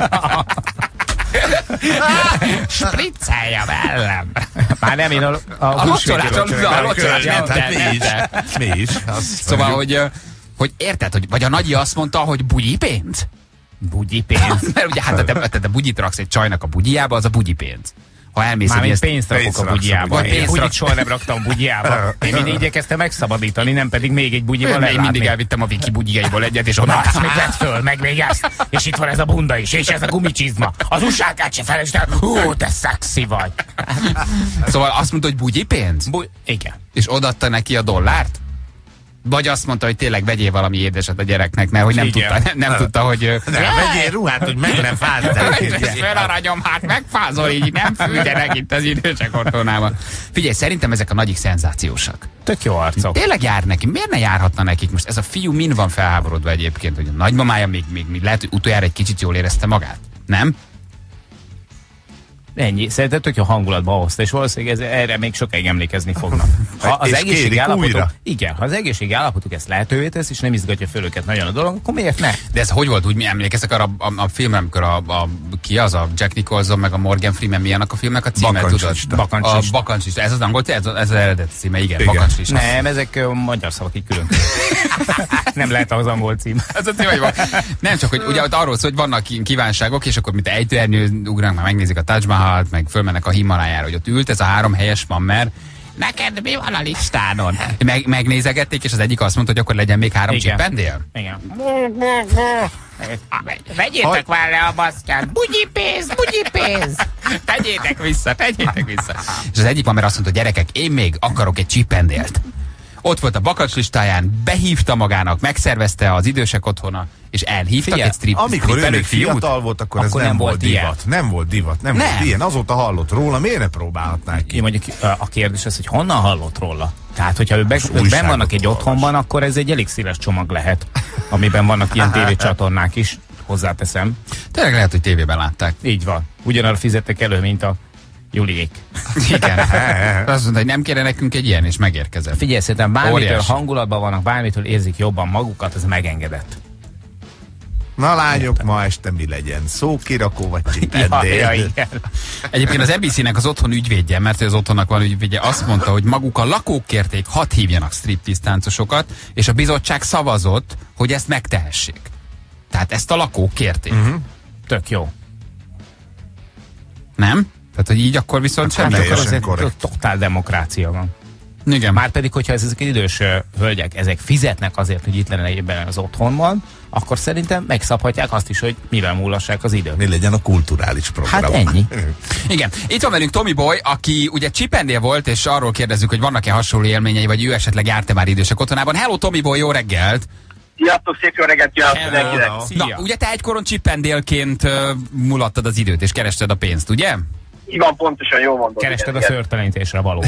Spriccelj a mellem. Már nem én a húsvéti locsolás. Mi is. Szóval, hogy érted, hogy, vagy a nagyi azt mondta, hogy bugyipénz? Bugyipénz. Mert ugye hát te bugyit raksz egy csajnak a bugyiába, az a bugyipénz. Ha elmész, már én pénzt rakok a bugyiába. Én bugyit soha nem raktam bugyiába. Én mindig igyekeztem megszabadítani, nem pedig még egy bugyival ellátni. Én mindig elvittem a Viki bugyjaiból egyet, és onnan. Na, még vedd föl, meg még ezt. És itt van ez a bunda is, és ez a gumicsizma. Az usákát se felejtsd. Te szexi vagy. Szóval azt mondta, hogy bugyipénz? Igen. És odaadta neki a dollárt? Vagy azt mondta, hogy tényleg vegyél valami édeset a gyereknek, mert hogy nem tudta, hogy... Vegyél ruhát, hogy meg nem fázzál. Felaranyom, hát megfázol így, nem fűgyenek itt az idősek otthonában. Figyelj, szerintem ezek a nagyik szenzációsak. Tök jó arcok. Tényleg jár neki. Miért ne járhatna nekik most? Ez a fiú mind van felháborodva egyébként, hogy a nagymamája még lehet, hogy utoljára egy kicsit jól érezte magát. Nem? Ennyi. Szerintem tök jó hangulatba hozta, és valószínűleg erre még sokáig emlékezni fognak. Ha az egészségi állapotuk, igen, ha az egészségi állapotuk ezt lehetővé tesz, és nem izgatja föl őket nagyon a dolog, akkor miért ne? De ez hogy volt? Úgy mi emlékeztek arra a filmre, amikor ki az, a Jack Nicholson meg a Morgan Freeman, mi annak a filmnek a címe? Bakancsista. Ez az angol, ez az eredeti címe, igen. Bakancsista. Nem, ezek magyar szavak így külön. Nem lehet az angol cím. Ez a cím, hogy nem csak, hogy ugye arról szól, hogy vannak kívánságok, és akkor mint ejtőernyő ugranak, már megnézik a Taj Mahalt, meg fölmennek a Himalájára, hogy ott ült ez a 3 helyes mammer. Neked mi van a listádon? Megnézegették, és az egyik azt mondta, hogy akkor legyen még 3 csipendél? Igen. Vegyétek már le a baszkát! Bugyipénz! Tegyétek vissza! És az egyik mammer azt mondta, gyerekek, én még akarok egy csipendélt. Ott volt a bakancslistáján, behívta magának, megszervezte az idősek otthona, és elhívtak egy strip. Amikor ő még fiatal volt, akkor ez nem volt divat. Nem volt divat, nem volt ilyen. Azóta hallott róla, miért ne próbálhatnák ki? Én mondjuk a kérdés az, hogy honnan hallott róla? Tehát, hogyha ők benn vannak egy otthonban, akkor ez egy elég széles csomag lehet, amiben vannak ilyen tévécsatornák is, hozzáteszem. Tényleg lehet, hogy tévében látták. Így van. Ugyanarra fizettek elő, mint a Juliék. Igen. Azt mondta, hogy nem kéne nekünk egy ilyen, és megérkezett. Figyelj, szerintem bármitől hangulatban vannak, bármitől érzik jobban magukat, ez megengedett. Na lányok, ma este mi legyen? Szókirakó vagy csipendél? Egyébként az EBC-nek az otthon ügyvédje, mert az otthonnak van ügyvédje, azt mondta, hogy maguk a lakók kérték, hadd hívjanak striptease táncosokat, és a bizottság szavazott, hogy ezt megtehessék. Tehát ezt a lakók kérték. Tök jó. Nem? Tehát, hogy így akkor viszont semmi. Totál demokrácia van. Igen. Márpedig, hogyha ezek idős hölgyek, ezek fizetnek azért, hogy itt lenne ebben az otthonban, akkor szerintem megszabhatják azt is, hogy mivel múlassák az időt. Mi legyen a kulturális program. Hát ennyi. Igen. Itt van velünk Tommy Boy, aki ugye csipendél volt, és arról kérdezzük, hogy vannak-e hasonló élményei, vagy ő esetleg járt-e már idősek otthonában. Hello Tommy Boy, jó reggelt! Sziasztok, szép jó reggelt kívánok mindenkinek! Na, ugye te egykoron csipendélként mulattad az időt, és kerested a pénzt, ugye? Így van, pontosan, jól mondod. Kerested a szőrtelenítésre való.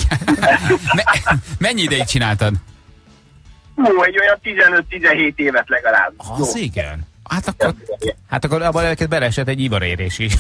Mennyi ideig csináltad? Egy olyan 15-17 évet legalább. Az igen. Hát akkor abban elkezd beleesett egy ivarérés is.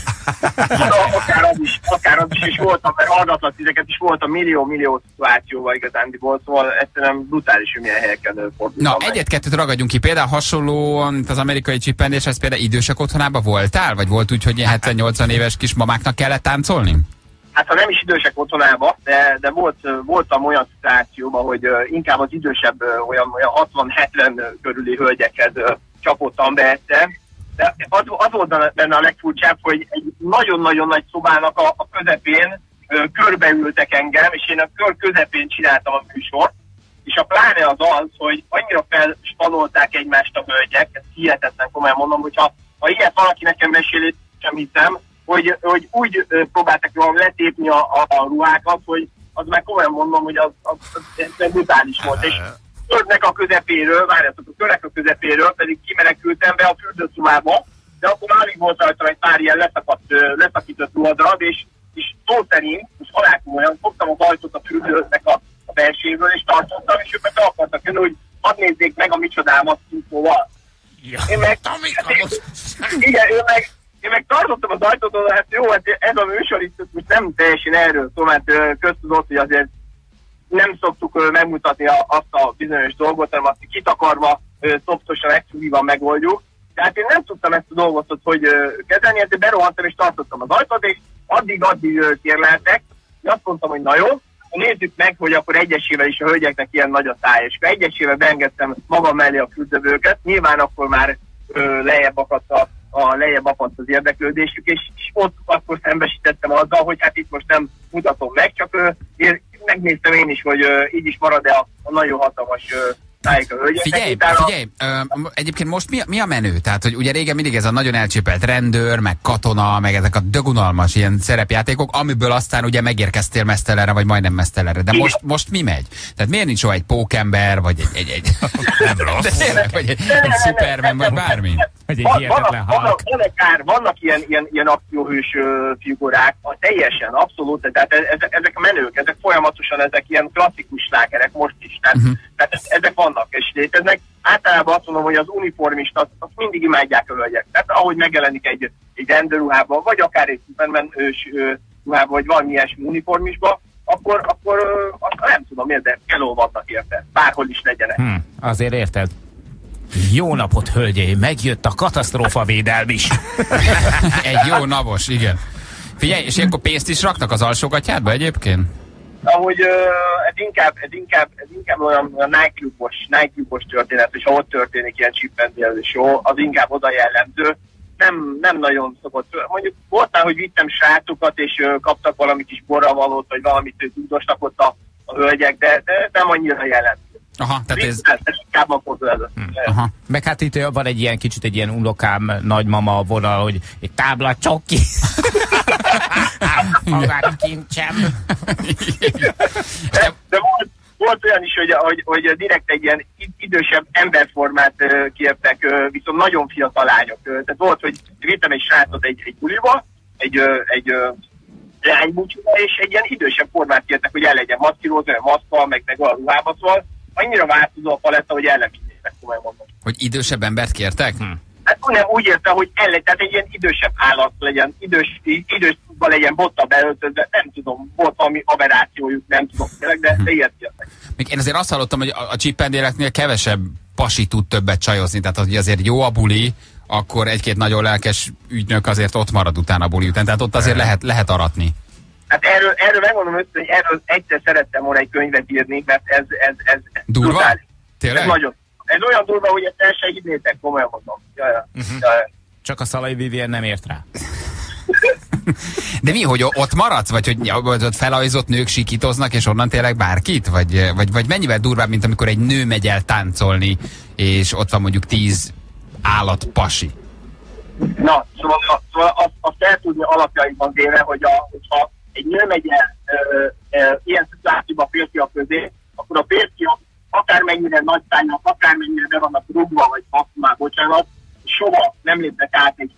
akár az is, és voltam, mert hallgatlan tizeket is voltam millió szituációval igazándiból, szóval egyszerűen brutális, hogy milyen helyeken fordultam. Na, egyet-kettőt ragadjunk ki, például hasonlóan az amerikai csipendés, ez például idősek otthonában voltál? Vagy volt úgy, hogy 70-80 éves kismamáknak kellett táncolni? Hát ha nem is idősek otthonába, de voltam olyan szituációban, hogy inkább az idősebb, olyan 60-70 körüli hölgyekhez csapottam be egyszer. De az volt benne a legfurcsább, hogy egy nagyon-nagyon nagy szobának a közepén körbeültek engem, és én a kör közepén csináltam a műsort, és a pláne az, hogy annyira felspanolták egymást a hölgyek, ezt hihetetlen komolyan mondom, hogyha ilyet valaki nekem mesél, sem hiszem, hogy úgy próbáltak jól letépni a ruhákat, hogy az már komolyan mondom, hogy az brutális volt, és körnek a közepéről, várjátok, a körnek a közepéről pedig kimenekültem be a fürdőszobába, de akkor már alig volt rajtam egy pár ilyen leszakított ruhadarab, és szó szerint, most halálkomolyan fogtam az ajtót a fürdőnek a belséből, és tartottam, és ők meg akartak jönni, hogy hadd nézzék meg a micsodámat szintóval. Ja, én meg tartottam az ajtót, hát jó, hát ez a műsor itt most nem teljesen erről szól, mert köztudott, hogy azért nem szoktuk megmutatni azt a bizonyos dolgot, hanem azt kitakarva, szoptosan, exkluzívan megoldjuk. Tehát én nem tudtam ezt a dolgot, hogy kezelni, ezért berohantam és tartottam az ajtót, és addig kérleltek, és azt mondtam, hogy na jó, nézzük meg, hogy akkor egyesével is a hölgyeknek ilyen nagy a száj, és egyesével beengedtem magam mellé a küldövőket, nyilván akkor már lejjebb akadt az érdeklődésük, és ott akkor szembesítettem azzal, hogy hát itt most nem mutatom meg, csak megnéztem én is, hogy így is marad-e a nagyon hatalmas tájék a hölgyeknek. Figyelj, egyébként most mi a menő? Tehát, hogy ugye régen mindig ez a nagyon elcsépelt rendőr, meg katona, meg ezek a dögunalmas ilyen szerepjátékok, amiből aztán ugye megérkeztél mesztelenre, vagy majdnem mesztelenre. De most mi megy? Tehát miért nincs olyan egy pókember, vagy egy nem rossz. Vagy egy Superman, vagy bármi? Vannak ilyen akcióhős figurák, teljesen, abszolút, tehát ezek menők, ezek folyamatosan, ezek ilyen klasszikus slágerek most is, tehát ezek vannak és léteznek. Általában azt mondom, hogy az uniformist azt mindig imádják a hölgyek. Tehát ahogy megjelenik egy rendőrruhában, vagy akár egy Superman ruhában, vagy valami ilyesmi uniformisban, akkor nem tudom miért, de elolvadnak érte. Bárhol is legyenek. Azért érted? Jó napot, hölgyeim! Megjött a katasztrófavédelm is. Egy jó napos, igen. Figyelj, és ilyenkor pénzt is raknak az alsógatjádba egyébként? Ahogy ez inkább olyan Nike-klubos történet, és ha ott történik ilyen chipendélés, jó, az inkább oda jellemző. Nem nagyon szokott. Mondjuk volt már, hogy vittem srácokat, és kaptak valami kis borravalót, vagy valamit tudostak ott a hölgyek, de nem annyira jellemző. Aha, tehát ez inkább a fordulás. Aha. Meg hát itt van egy ilyen kicsit egy ilyen unokám nagymama vonal, hogy egy tábla csoki. Magát kincsem. De volt olyan is, hogy direkt egy ilyen idősebb emberformát kértek, viszont nagyon fiatal lányok. Tehát volt, hogy vittem egy srácot egy buliba, egy leánybúcsúba, és egy ilyen idősebb formát kértek, hogy el legyen maszkírozva, maszkkal, meg olyan ruhába, szóval annyira változó a paletta, hogy ellenvitétek, komolyan mondom. Hogy idősebb embert kértek? Hát nem úgy érte, hogy tehát egy ilyen idősebb állat legyen, idősbban legyen botta beöltözve, nem tudom, volt valami aberrációjuk, nem tudom, de ilyet kértek. Még én azért azt hallottam, hogy a csipendéleknél kevesebb pasi tud többet csajozni, tehát hogy azért jó a buli, akkor egy-két nagyon lelkes ügynök azért ott marad utána a buli után, tehát ott azért lehet aratni. Hát erről megmondom össze, hogy erről egyszer szerettem volna egy könyvet írni, mert ez durva? Brutális. Tényleg? Ez nagyon. Ez olyan durva, hogy ezt el se higgnétek, komolyan mondom. Jaja. Csak a Szalai Vivien nem ért rá. De mi, hogy ott maradsz? Vagy hogy ott felajzott nők sikítoznak, és onnan tényleg bárkit? Vagy mennyivel durvább, mint amikor egy nő megy el táncolni, és ott van mondjuk 10 állat pasi? Na, szóval azt el tudni alapjaiban véve, hogyha egy nő megy el ilyen szituációban a férfiak közé, akkor a férfiak akármennyire nagy szájnak, akármennyire be vannak rúgva, vagy maximál, bocsánat, soha nem lépnek át egy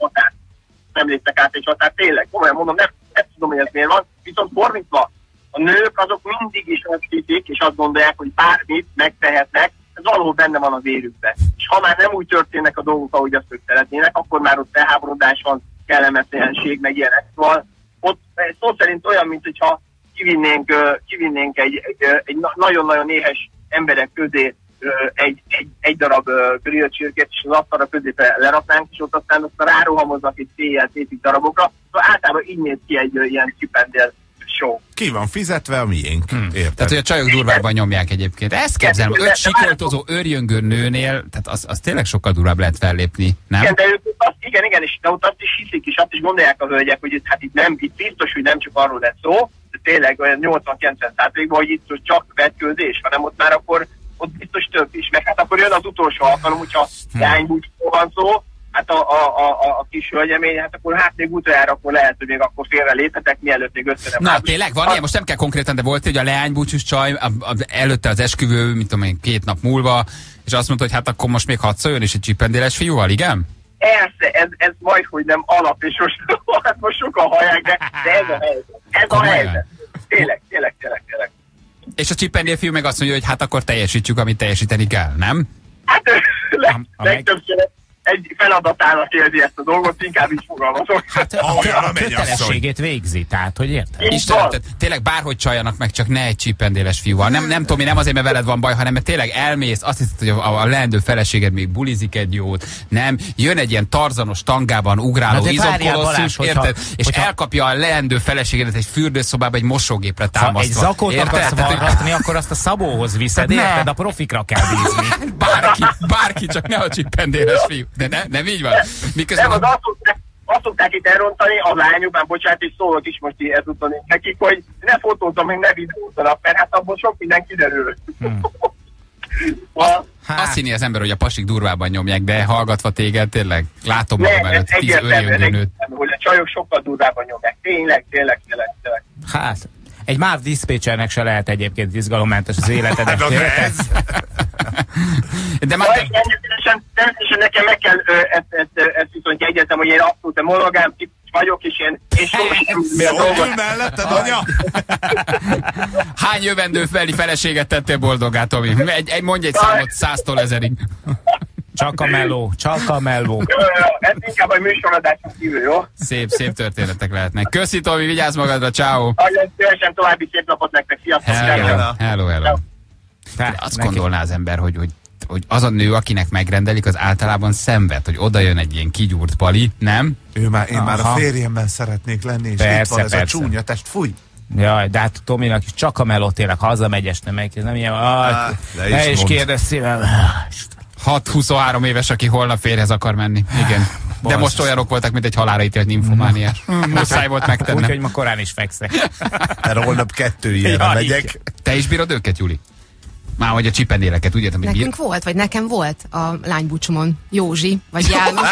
határt. Tényleg, komolyan mondom, nem tudom, hogy ez miért van. Viszont fordítva, a nők azok mindig is azt hiszik, és azt gondolják, hogy bármit megtehetnek, ez valahol benne van a vérükben. És ha már nem úgy történnek a dolgok, ahogy azt ők szeretnének, akkor már ott felháborodás van, kellemetlenség, meg ilyenek. Szóval ott szó szerint olyan, mint hogyha kivinnénk egy nagyon-nagyon éhes emberek közé egy darab grillcsirkét, és az asztalra középen leraknánk, és ott aztán rárohamoznak egy széjjel szétig darabokra. Szóval általában így néz ki egy ilyen csipendél show. Ki van fizetve, a miénk. Érted? Tehát, hogy a csajok durvábban nyomják egyébként. Ezt képzelem, 5 sikoltozó őrjöngő nőnél, tehát az tényleg sokkal durvább lehet fellépni, nem? Igen, de ők igen, és de ott azt is hiszik, és azt is gondolják a hölgyek, hogy hát itt biztos, hogy nem csak arról lesz szó, de tényleg olyan 80-90%-ban, hogy itt csak vetkőzés, hanem ott már akkor ott biztos több is, meg hát akkor jön az utolsó alkalom, hogyha leánybúcsúról van szó, hát a kis hölgyemény, hát akkor még utoljára akkor lehet, hogy még akkor félre léphetek, mielőtt még össze nem. Na tényleg van ilyen, most nem kell konkrétan, de volt, hogy a leánybúcsús csaj előtte az esküvő, mint tudom én, 2 nap múlva, és azt mondta, hogy hát akkor most még hadd szóljon, és egy csipendéles fiúval, igen? Persze, ez majdhogy nem alap, és most sokan hallják, de ez a helyzet. Ez a helyzet. Tényleg. És a Csipendél fiú meg azt mondja, hogy hát akkor teljesítsük, amit teljesíteni kell, nem? Hát legtöbbször egy feladatának érzi ezt a dolgot, inkább így fogalmazok. Hát a kötelességét végzi, tehát, hogy érted? Istenem, tényleg bárhogy csaljanak meg, csak ne egy Csipendéles fiúval. Nem Tomi, nem azért, mert veled van baj, hanem mert tényleg elmész, azt hiszed, hogy a leendő feleséged még bulizik egy jót, nem? Jön egy ilyen tarzanos tangában ugráló izomkolosszus, érted? És elkapja a leendő feleségedet egy fürdőszobába, egy mosógépre támasztva. Ha egy zakót akarsz varratni, akkor azt a Szabóhoz viszed, érted? A profikra kell bízni. Bárki, csak ne a Csipendéles fiú. De nem így van. Miközben... Nem, azt szokták itt elrontani, a lányok, már bocsánat, és szólok is most ezúton nekik, hogy ne fotózzam, meg ne videózzanak, mert hát abból sok minden kiderül. Azt hinni az ember, hogy a pasik durvában nyomják, de hallgatva téged, tényleg látom magam előtt 10 öljönőnőt. Hogy a csajok sokkal durvában nyomják. Tényleg. Hát, egy MÁV diszpécsernek se lehet egyébként izgalommentes az életed. De már természetesen nekem meg kell ezt viszont jegyezem, hogy én abszolút monogám vagyok, és én Szóval melletted, anya? Hány jövendőbeli feleséget tettél boldoggá, Tomi? Mondj egy számot 100-tól 1000-ig. Csak a melló. Ez inkább a műsoradáson kívül, jó? Szép történetek lehetnek. Köszi, Tomi, vigyázz magadra, ciao. Nagyon szívesen, további szép napot nektek, sziasztok! Hello. Azt gondolná az ember, hogy az a nő, akinek megrendelik, az általában szenved, hogy oda jön egy ilyen kigyúrt pali, nem? Én már a férjemben szeretnék lenni, és itt van ez a csúnya test, fúj! Jaj, de hát Tominak is csak a meló, tényleg hazamegy este meg, nem ilyen, ne is kérdezz szívem. 6-23 éves, aki holnap férjhez akar menni. Igen. De most olyanok voltak, mint egy halálra ítélt nymfomániás. Muszáj volt megtennem. Úgyhogy ma korán is fekszek. Mert holnap 2 ilyenre megyek. Te is bírod őket, Juli? Már hogy a Csipendéleket, úgy értem, hogy nekünk volt, vagy nekem volt a lánybúcsomon Józsi, vagy János.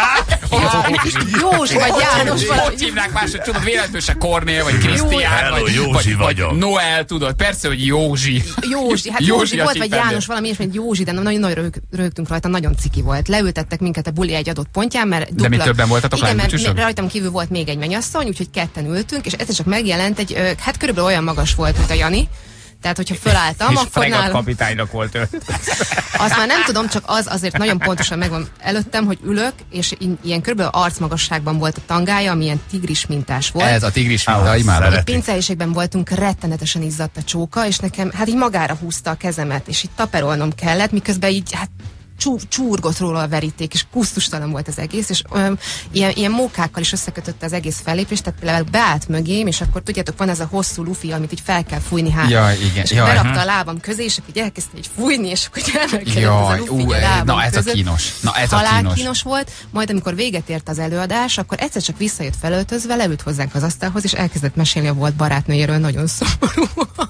Józsi, vagy János. Hogy hívnák máshogy, tudod, véletlenül se Kornél, vagy Krisztián, vagy Noel, tudod, persze, hogy Józsi. Hát Józsi volt, vagy János, valami ilyesmi, Józsi, de nagyon rögtünk rajta, nagyon ciki volt. Leültettek minket a buli egy adott pontján, mert dupla... De mi többen voltatok lánybúcsúson? Igen, mert rajtam kívül volt még egy mennyasszony, úgyhogy ketten ültünk, és ez csak megjelent egy, hát körülbelül olyan magas volt, mint a Jani. Tehát, hogyha fölálltam, akkor nálam... kapitánynak volt ő. Azt már nem tudom, csak azért nagyon pontosan megvan előttem, hogy ülök, és ilyen körülbelül arcmagasságban volt a tangája, ami ilyen tigris mintás volt. Ez a tigris minta, imádom. Itt pinceliségben voltunk, rettenetesen izzadt a csóka, és nekem hát így magára húzta a kezemet, és így taperolnom kellett, miközben így hát csurgott róla a veríték, és kusztustalan volt az egész, és ilyen mókákkal is összekötötte az egész fellépést, tehát például beállt mögém, és akkor tudjátok, van ez a hosszú lufi, amit így fel kell fújni hátra. Igen. És berakta a lábam közé, és akkor elkezdte így fújni, és akkor emelkedett ez a lufi a lábam ez között. A kínos. Kínos volt, majd amikor véget ért az előadás, akkor egyszer csak visszajött felöltözve, leült hozzánk az asztalhoz, és elkezdett mesélni a volt barátnőjéről, nagyon szomorú.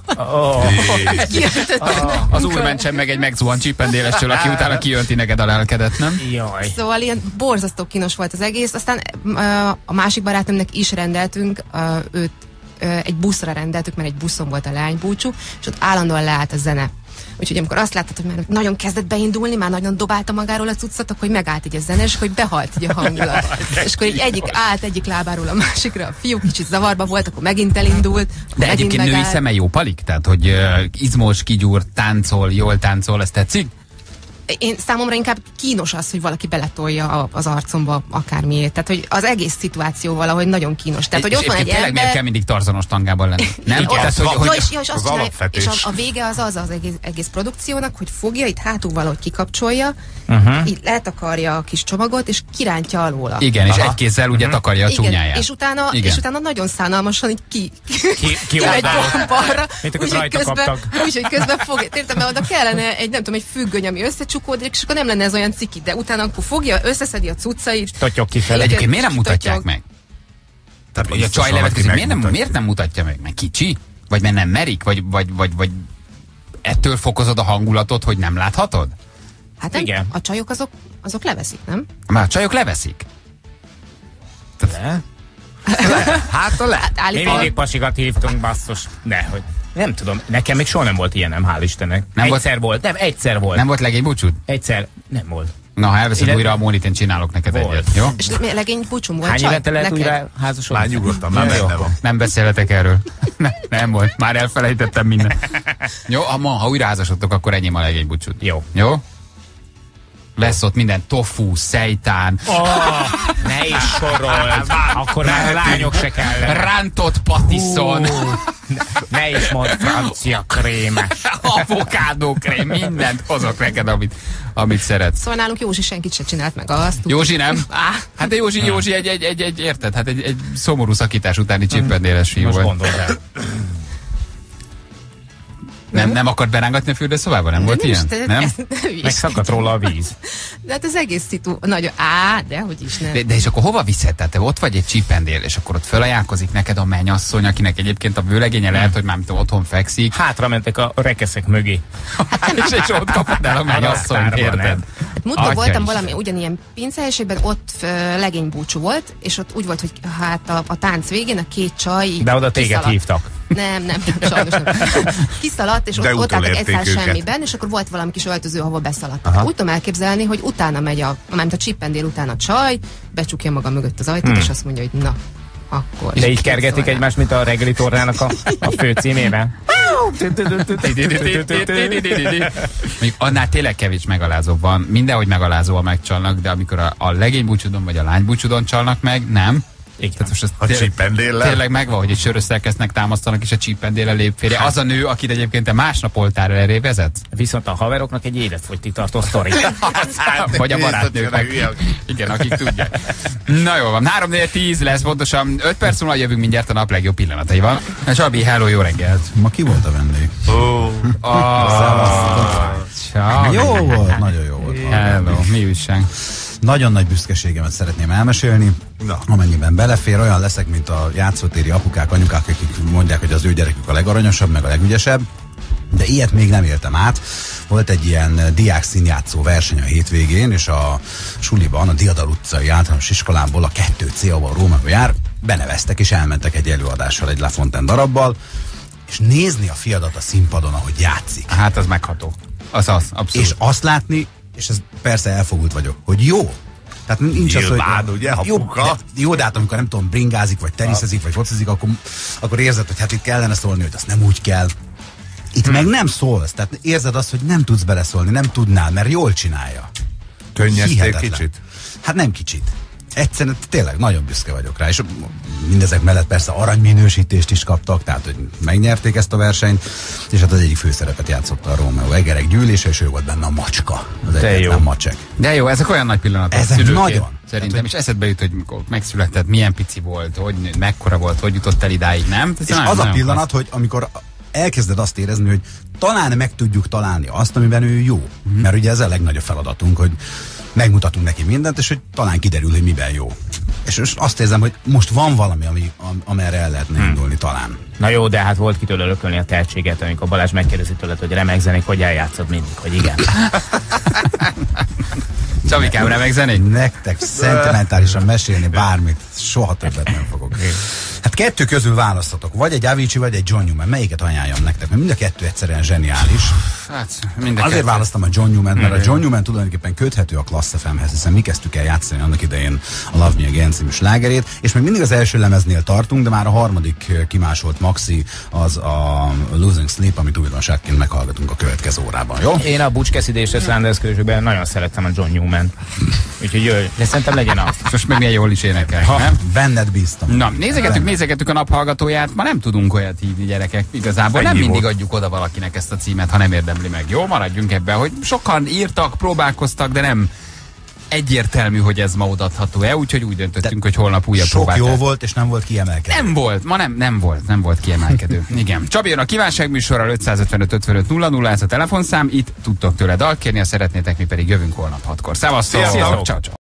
Az úr mentsen meg egy megzuhant Csipendélestől, aki utána kijönti neked a lelkedet, nem? Jaj. Szóval ilyen borzasztó kínos volt az egész, aztán a másik barátnőmnek is rendeltünk, őt egy buszra rendeltük, mert egy buszon volt a lánybúcsú, és ott állandóan leállt a zene. Úgyhogy amikor azt láttad, hogy már nagyon kezdett beindulni, már nagyon dobálta magáról a cuccot, akkor megállt így a zene, és hogy behalt így a hangulat. És akkor így egyik lábáról a másikra, a fiú kicsit zavarba volt, akkor megint elindult. De egyébként női szeme jó palik? Tehát, hogy izmos, kigyúrt, táncol, jól táncol, ez tetszik? Számomra inkább kínos az, hogy valaki beletolja az arcomba akármiért. Tehát, hogy az egész szituáció valahogy nagyon kínos. Tehát, hogy ott van egy ember... miért kell mindig tarzanos tangában lenni? Nem? És a vége az egész produkciónak, hogy fogja, itt hátul valahogy kikapcsolja, így letakarja a kis csomagot, és kirántja alóla. Igen, és egy kézzel ugye takarja a csúnyáját. És utána nagyon szánalmasan így ki egy balra, úgyhogy közben fogja. Értem, mert oda kellene egy függöny, ami összecsukódik, és akkor nem lenne ez olyan ciki, de utána akkor fogja, összeszedi a cuccait. Totyog kifele. Egyébként miért nem mutatják meg? Tehát, hogy a csaj levetkezik, miért nem mutatja meg? Mert kicsi? Vagy mert nem merik? Vagy ettől fokozod a hangulatot, hogy nem láthatod? Hát igen. A csajok azok leveszik, nem? Már a csajok leveszik? Mi mindig pasikat hívtunk, basszus. Nehogy. Nem tudom, nekem még soha nem volt ilyenem, hál' Istennek. Egyszer volt. Nem volt legénybúcsúd? Egyszer nem volt. Na, ha elveszed újra a Mónit, én csinálok neked egyet, jó? És legény búcsú volt. Hány évente lehet újra házasodni? Már nyugodtan, már benne van. Nem beszélhetek erről. Nem volt, már elfelejtettem mindent. Jó, ha újra házasodtok, akkor enyém a legény búcsút. Jó? Lesz ott minden tofu, szejtán. Ne is sorold! Akkor a lányok se kell. Rántott patiszon. Ne is mondd, francia krémes. Avokádó krém, mindent hozok neked, amit szeretsz. Szóval nálunk Józsi senkit se csinált meg azt. Józsi nem? Hát de Józsi egy érted? Hát egy szomorú szakítás utáni csippendéles fiú most volt. gondold el. Nem akart berángatni a fürdőszobába? Nem volt ilyen? Nem? Megszakadt róla a víz. De hát az egész szitu nagyon... dehogy is nem. De és akkor hova viszed? Tehát te ott vagy egy csípendél, és akkor ott fölajánlkozik neked a mennyasszony, akinek egyébként a vőlegénye lehet, hogy már otthon fekszik. Hátra mentek a rekeszek mögé. És ott kapod el a mennyasszonyt, érted? Hát múltkor voltam valami ugyanilyen pincehelyiségben, ott legénybúcsú volt, és ott úgy volt, hogy hát a tánc végén a két csaj... De oda téged hívtak. Nem, sajnos nem. Kiszaladt, és ott álltak egyszer semmiben, és akkor volt valami kis öltöző, ahol beszaladtak. Úgy tudom elképzelni, hogy utána megy a csípendél után a csaj, becsukja maga mögött az ajtót, és azt mondja, hogy na, akkor... De így kergetik egymást, mint a reggeli tornának a fő címében. Mondjuk annál tényleg kevés megalázó van. Mindenhogy megalázóan megcsalnak, de amikor a legény búcsúdon vagy a lány búcsúdon csalnak meg, nem. Tehát most a csípendéllel? Tényleg megvan, hogy egy sörösszerkesznek támasztanak, és a csípendéllel lép férje. Az a nő, akit egyébként te másnap oltára elé vezet? Viszont a haveroknak egy életfogytig tartó sztori. Vagy a barátnőknek. Igen, akik tudják. Na jó van, 3-4-10 lesz pontosan. 5 perc múlva jövünk mindjárt a nap legjobb pillanataival. Csabi, hello, jó reggelt. Ma ki volt a vendég? Jó volt, nagyon jó volt. Hello, mi újság? Nagyon nagy büszkeségemet szeretném elmesélni, amennyiben belefér, olyan leszek, mint a játszótéri apukák, anyukák, akik mondják, hogy az ő gyerekük a legaranyosabb, meg a legügyesebb, de ilyet még nem éltem át. Volt egy ilyen diák színjátszó verseny a hétvégén, és a suliban, a Diadal utcai általános iskolából a 2C, ahol Rómeó jár, beneveztek és elmentek egy előadással, egy La Fontaine darabbal, és nézni a fiadat a színpadon, ahogy játszik. Hát az megható. Az, abszolút. És azt látni, és ez persze elfogult vagyok, hogy jó. Tehát nincs az, hogy ugye, jó, de hát amikor nem tudom, bringázik, vagy teniszezik, vagy focizik, akkor érzed, hogy hát itt kellene szólni, hogy azt nem úgy kell. Itt meg nem szólsz, tehát érzed azt, hogy nem tudsz beleszólni, nem tudnál, mert jól csinálja. Könnyeztél kicsit? Hát nem kicsit. Egyszerűen tényleg nagyon büszke vagyok rá, és mindezek mellett persze aranyminősítést is kaptak, tehát hogy megnyerték ezt a versenyt, és hát az egyik főszerepet játszott a Rómeó egerek gyűlése, és ő volt benne a macska, az egyetlen macsek. De jó, ezek olyan nagy pillanatok. Ezek nagyon. Szerintem, és eszedbe jut, hogy mikor megszületett, milyen pici volt, hogy mekkora volt, hogy jutott el idáig, nem? És az a pillanat, hogy amikor elkezded azt érezni, hogy talán meg tudjuk találni azt, amiben ő jó. Mert ugye ez a legnagyobb feladatunk, hogy megmutatunk neki mindent, és hogy talán kiderül, hogy miben jó. És most azt érzem, hogy most van valami, amerre el lehetne indulni talán. Na jó, de hát volt kitől örökölni a tehetséget, amikor Balázs megkérdezi tőled, hogy remek zenék, hogy eljátszod mindig, hogy igen. Csabikám, remek zenék? Nektek szentimentálisan mesélni bármit, soha többet nem fogok. Hát 2 közül választatok, vagy egy Avicii, vagy egy John Newman. Melyiket ajánljam nektek? Mert mind a 2 egyszerűen zseniális. Hát, azért választam a John Newman, mert a John Newman tulajdonképpen köthető a Class FM-hez, hiszen mi kezdtük el játszani annak idején a Love Me Again című slágerét, és még mindig az első lemeznél tartunk, de már a harmadik kimásolt maxi az a Losing Sleep, amit újdonságként meghallgatunk a következő órában, jó? Én a Butch Cassidy és a Sanders közben nagyon szerettem a John Newman. Úgyhogy jöjj, de szerintem legyen az. Most meg milyen jól is énekel, nem? Benned bíztam. Na, nézegettük a naphallgatóját, ma nem tudunk olyat hívni, gyerekek. Igazából nem mindig adjuk oda valakinek ezt a címet, ha nem érdemli meg. Jó, maradjunk ebben, hogy sokan írtak, próbálkoztak, de nem egyértelmű, hogy ez ma odaadható-e, úgyhogy úgy döntöttünk, hogy holnap újabb próbát. Sok jó volt, és nem volt kiemelkedő. Nem volt, ma nem volt kiemelkedő. Igen. Csabi jön a kívánságműsorral 555 55 00, ez a telefonszám, itt tudtok tőle dalt kérni, ha szeretnétek, mi pedig jövünk holnap 6-kor. Szevasztok! Ciao.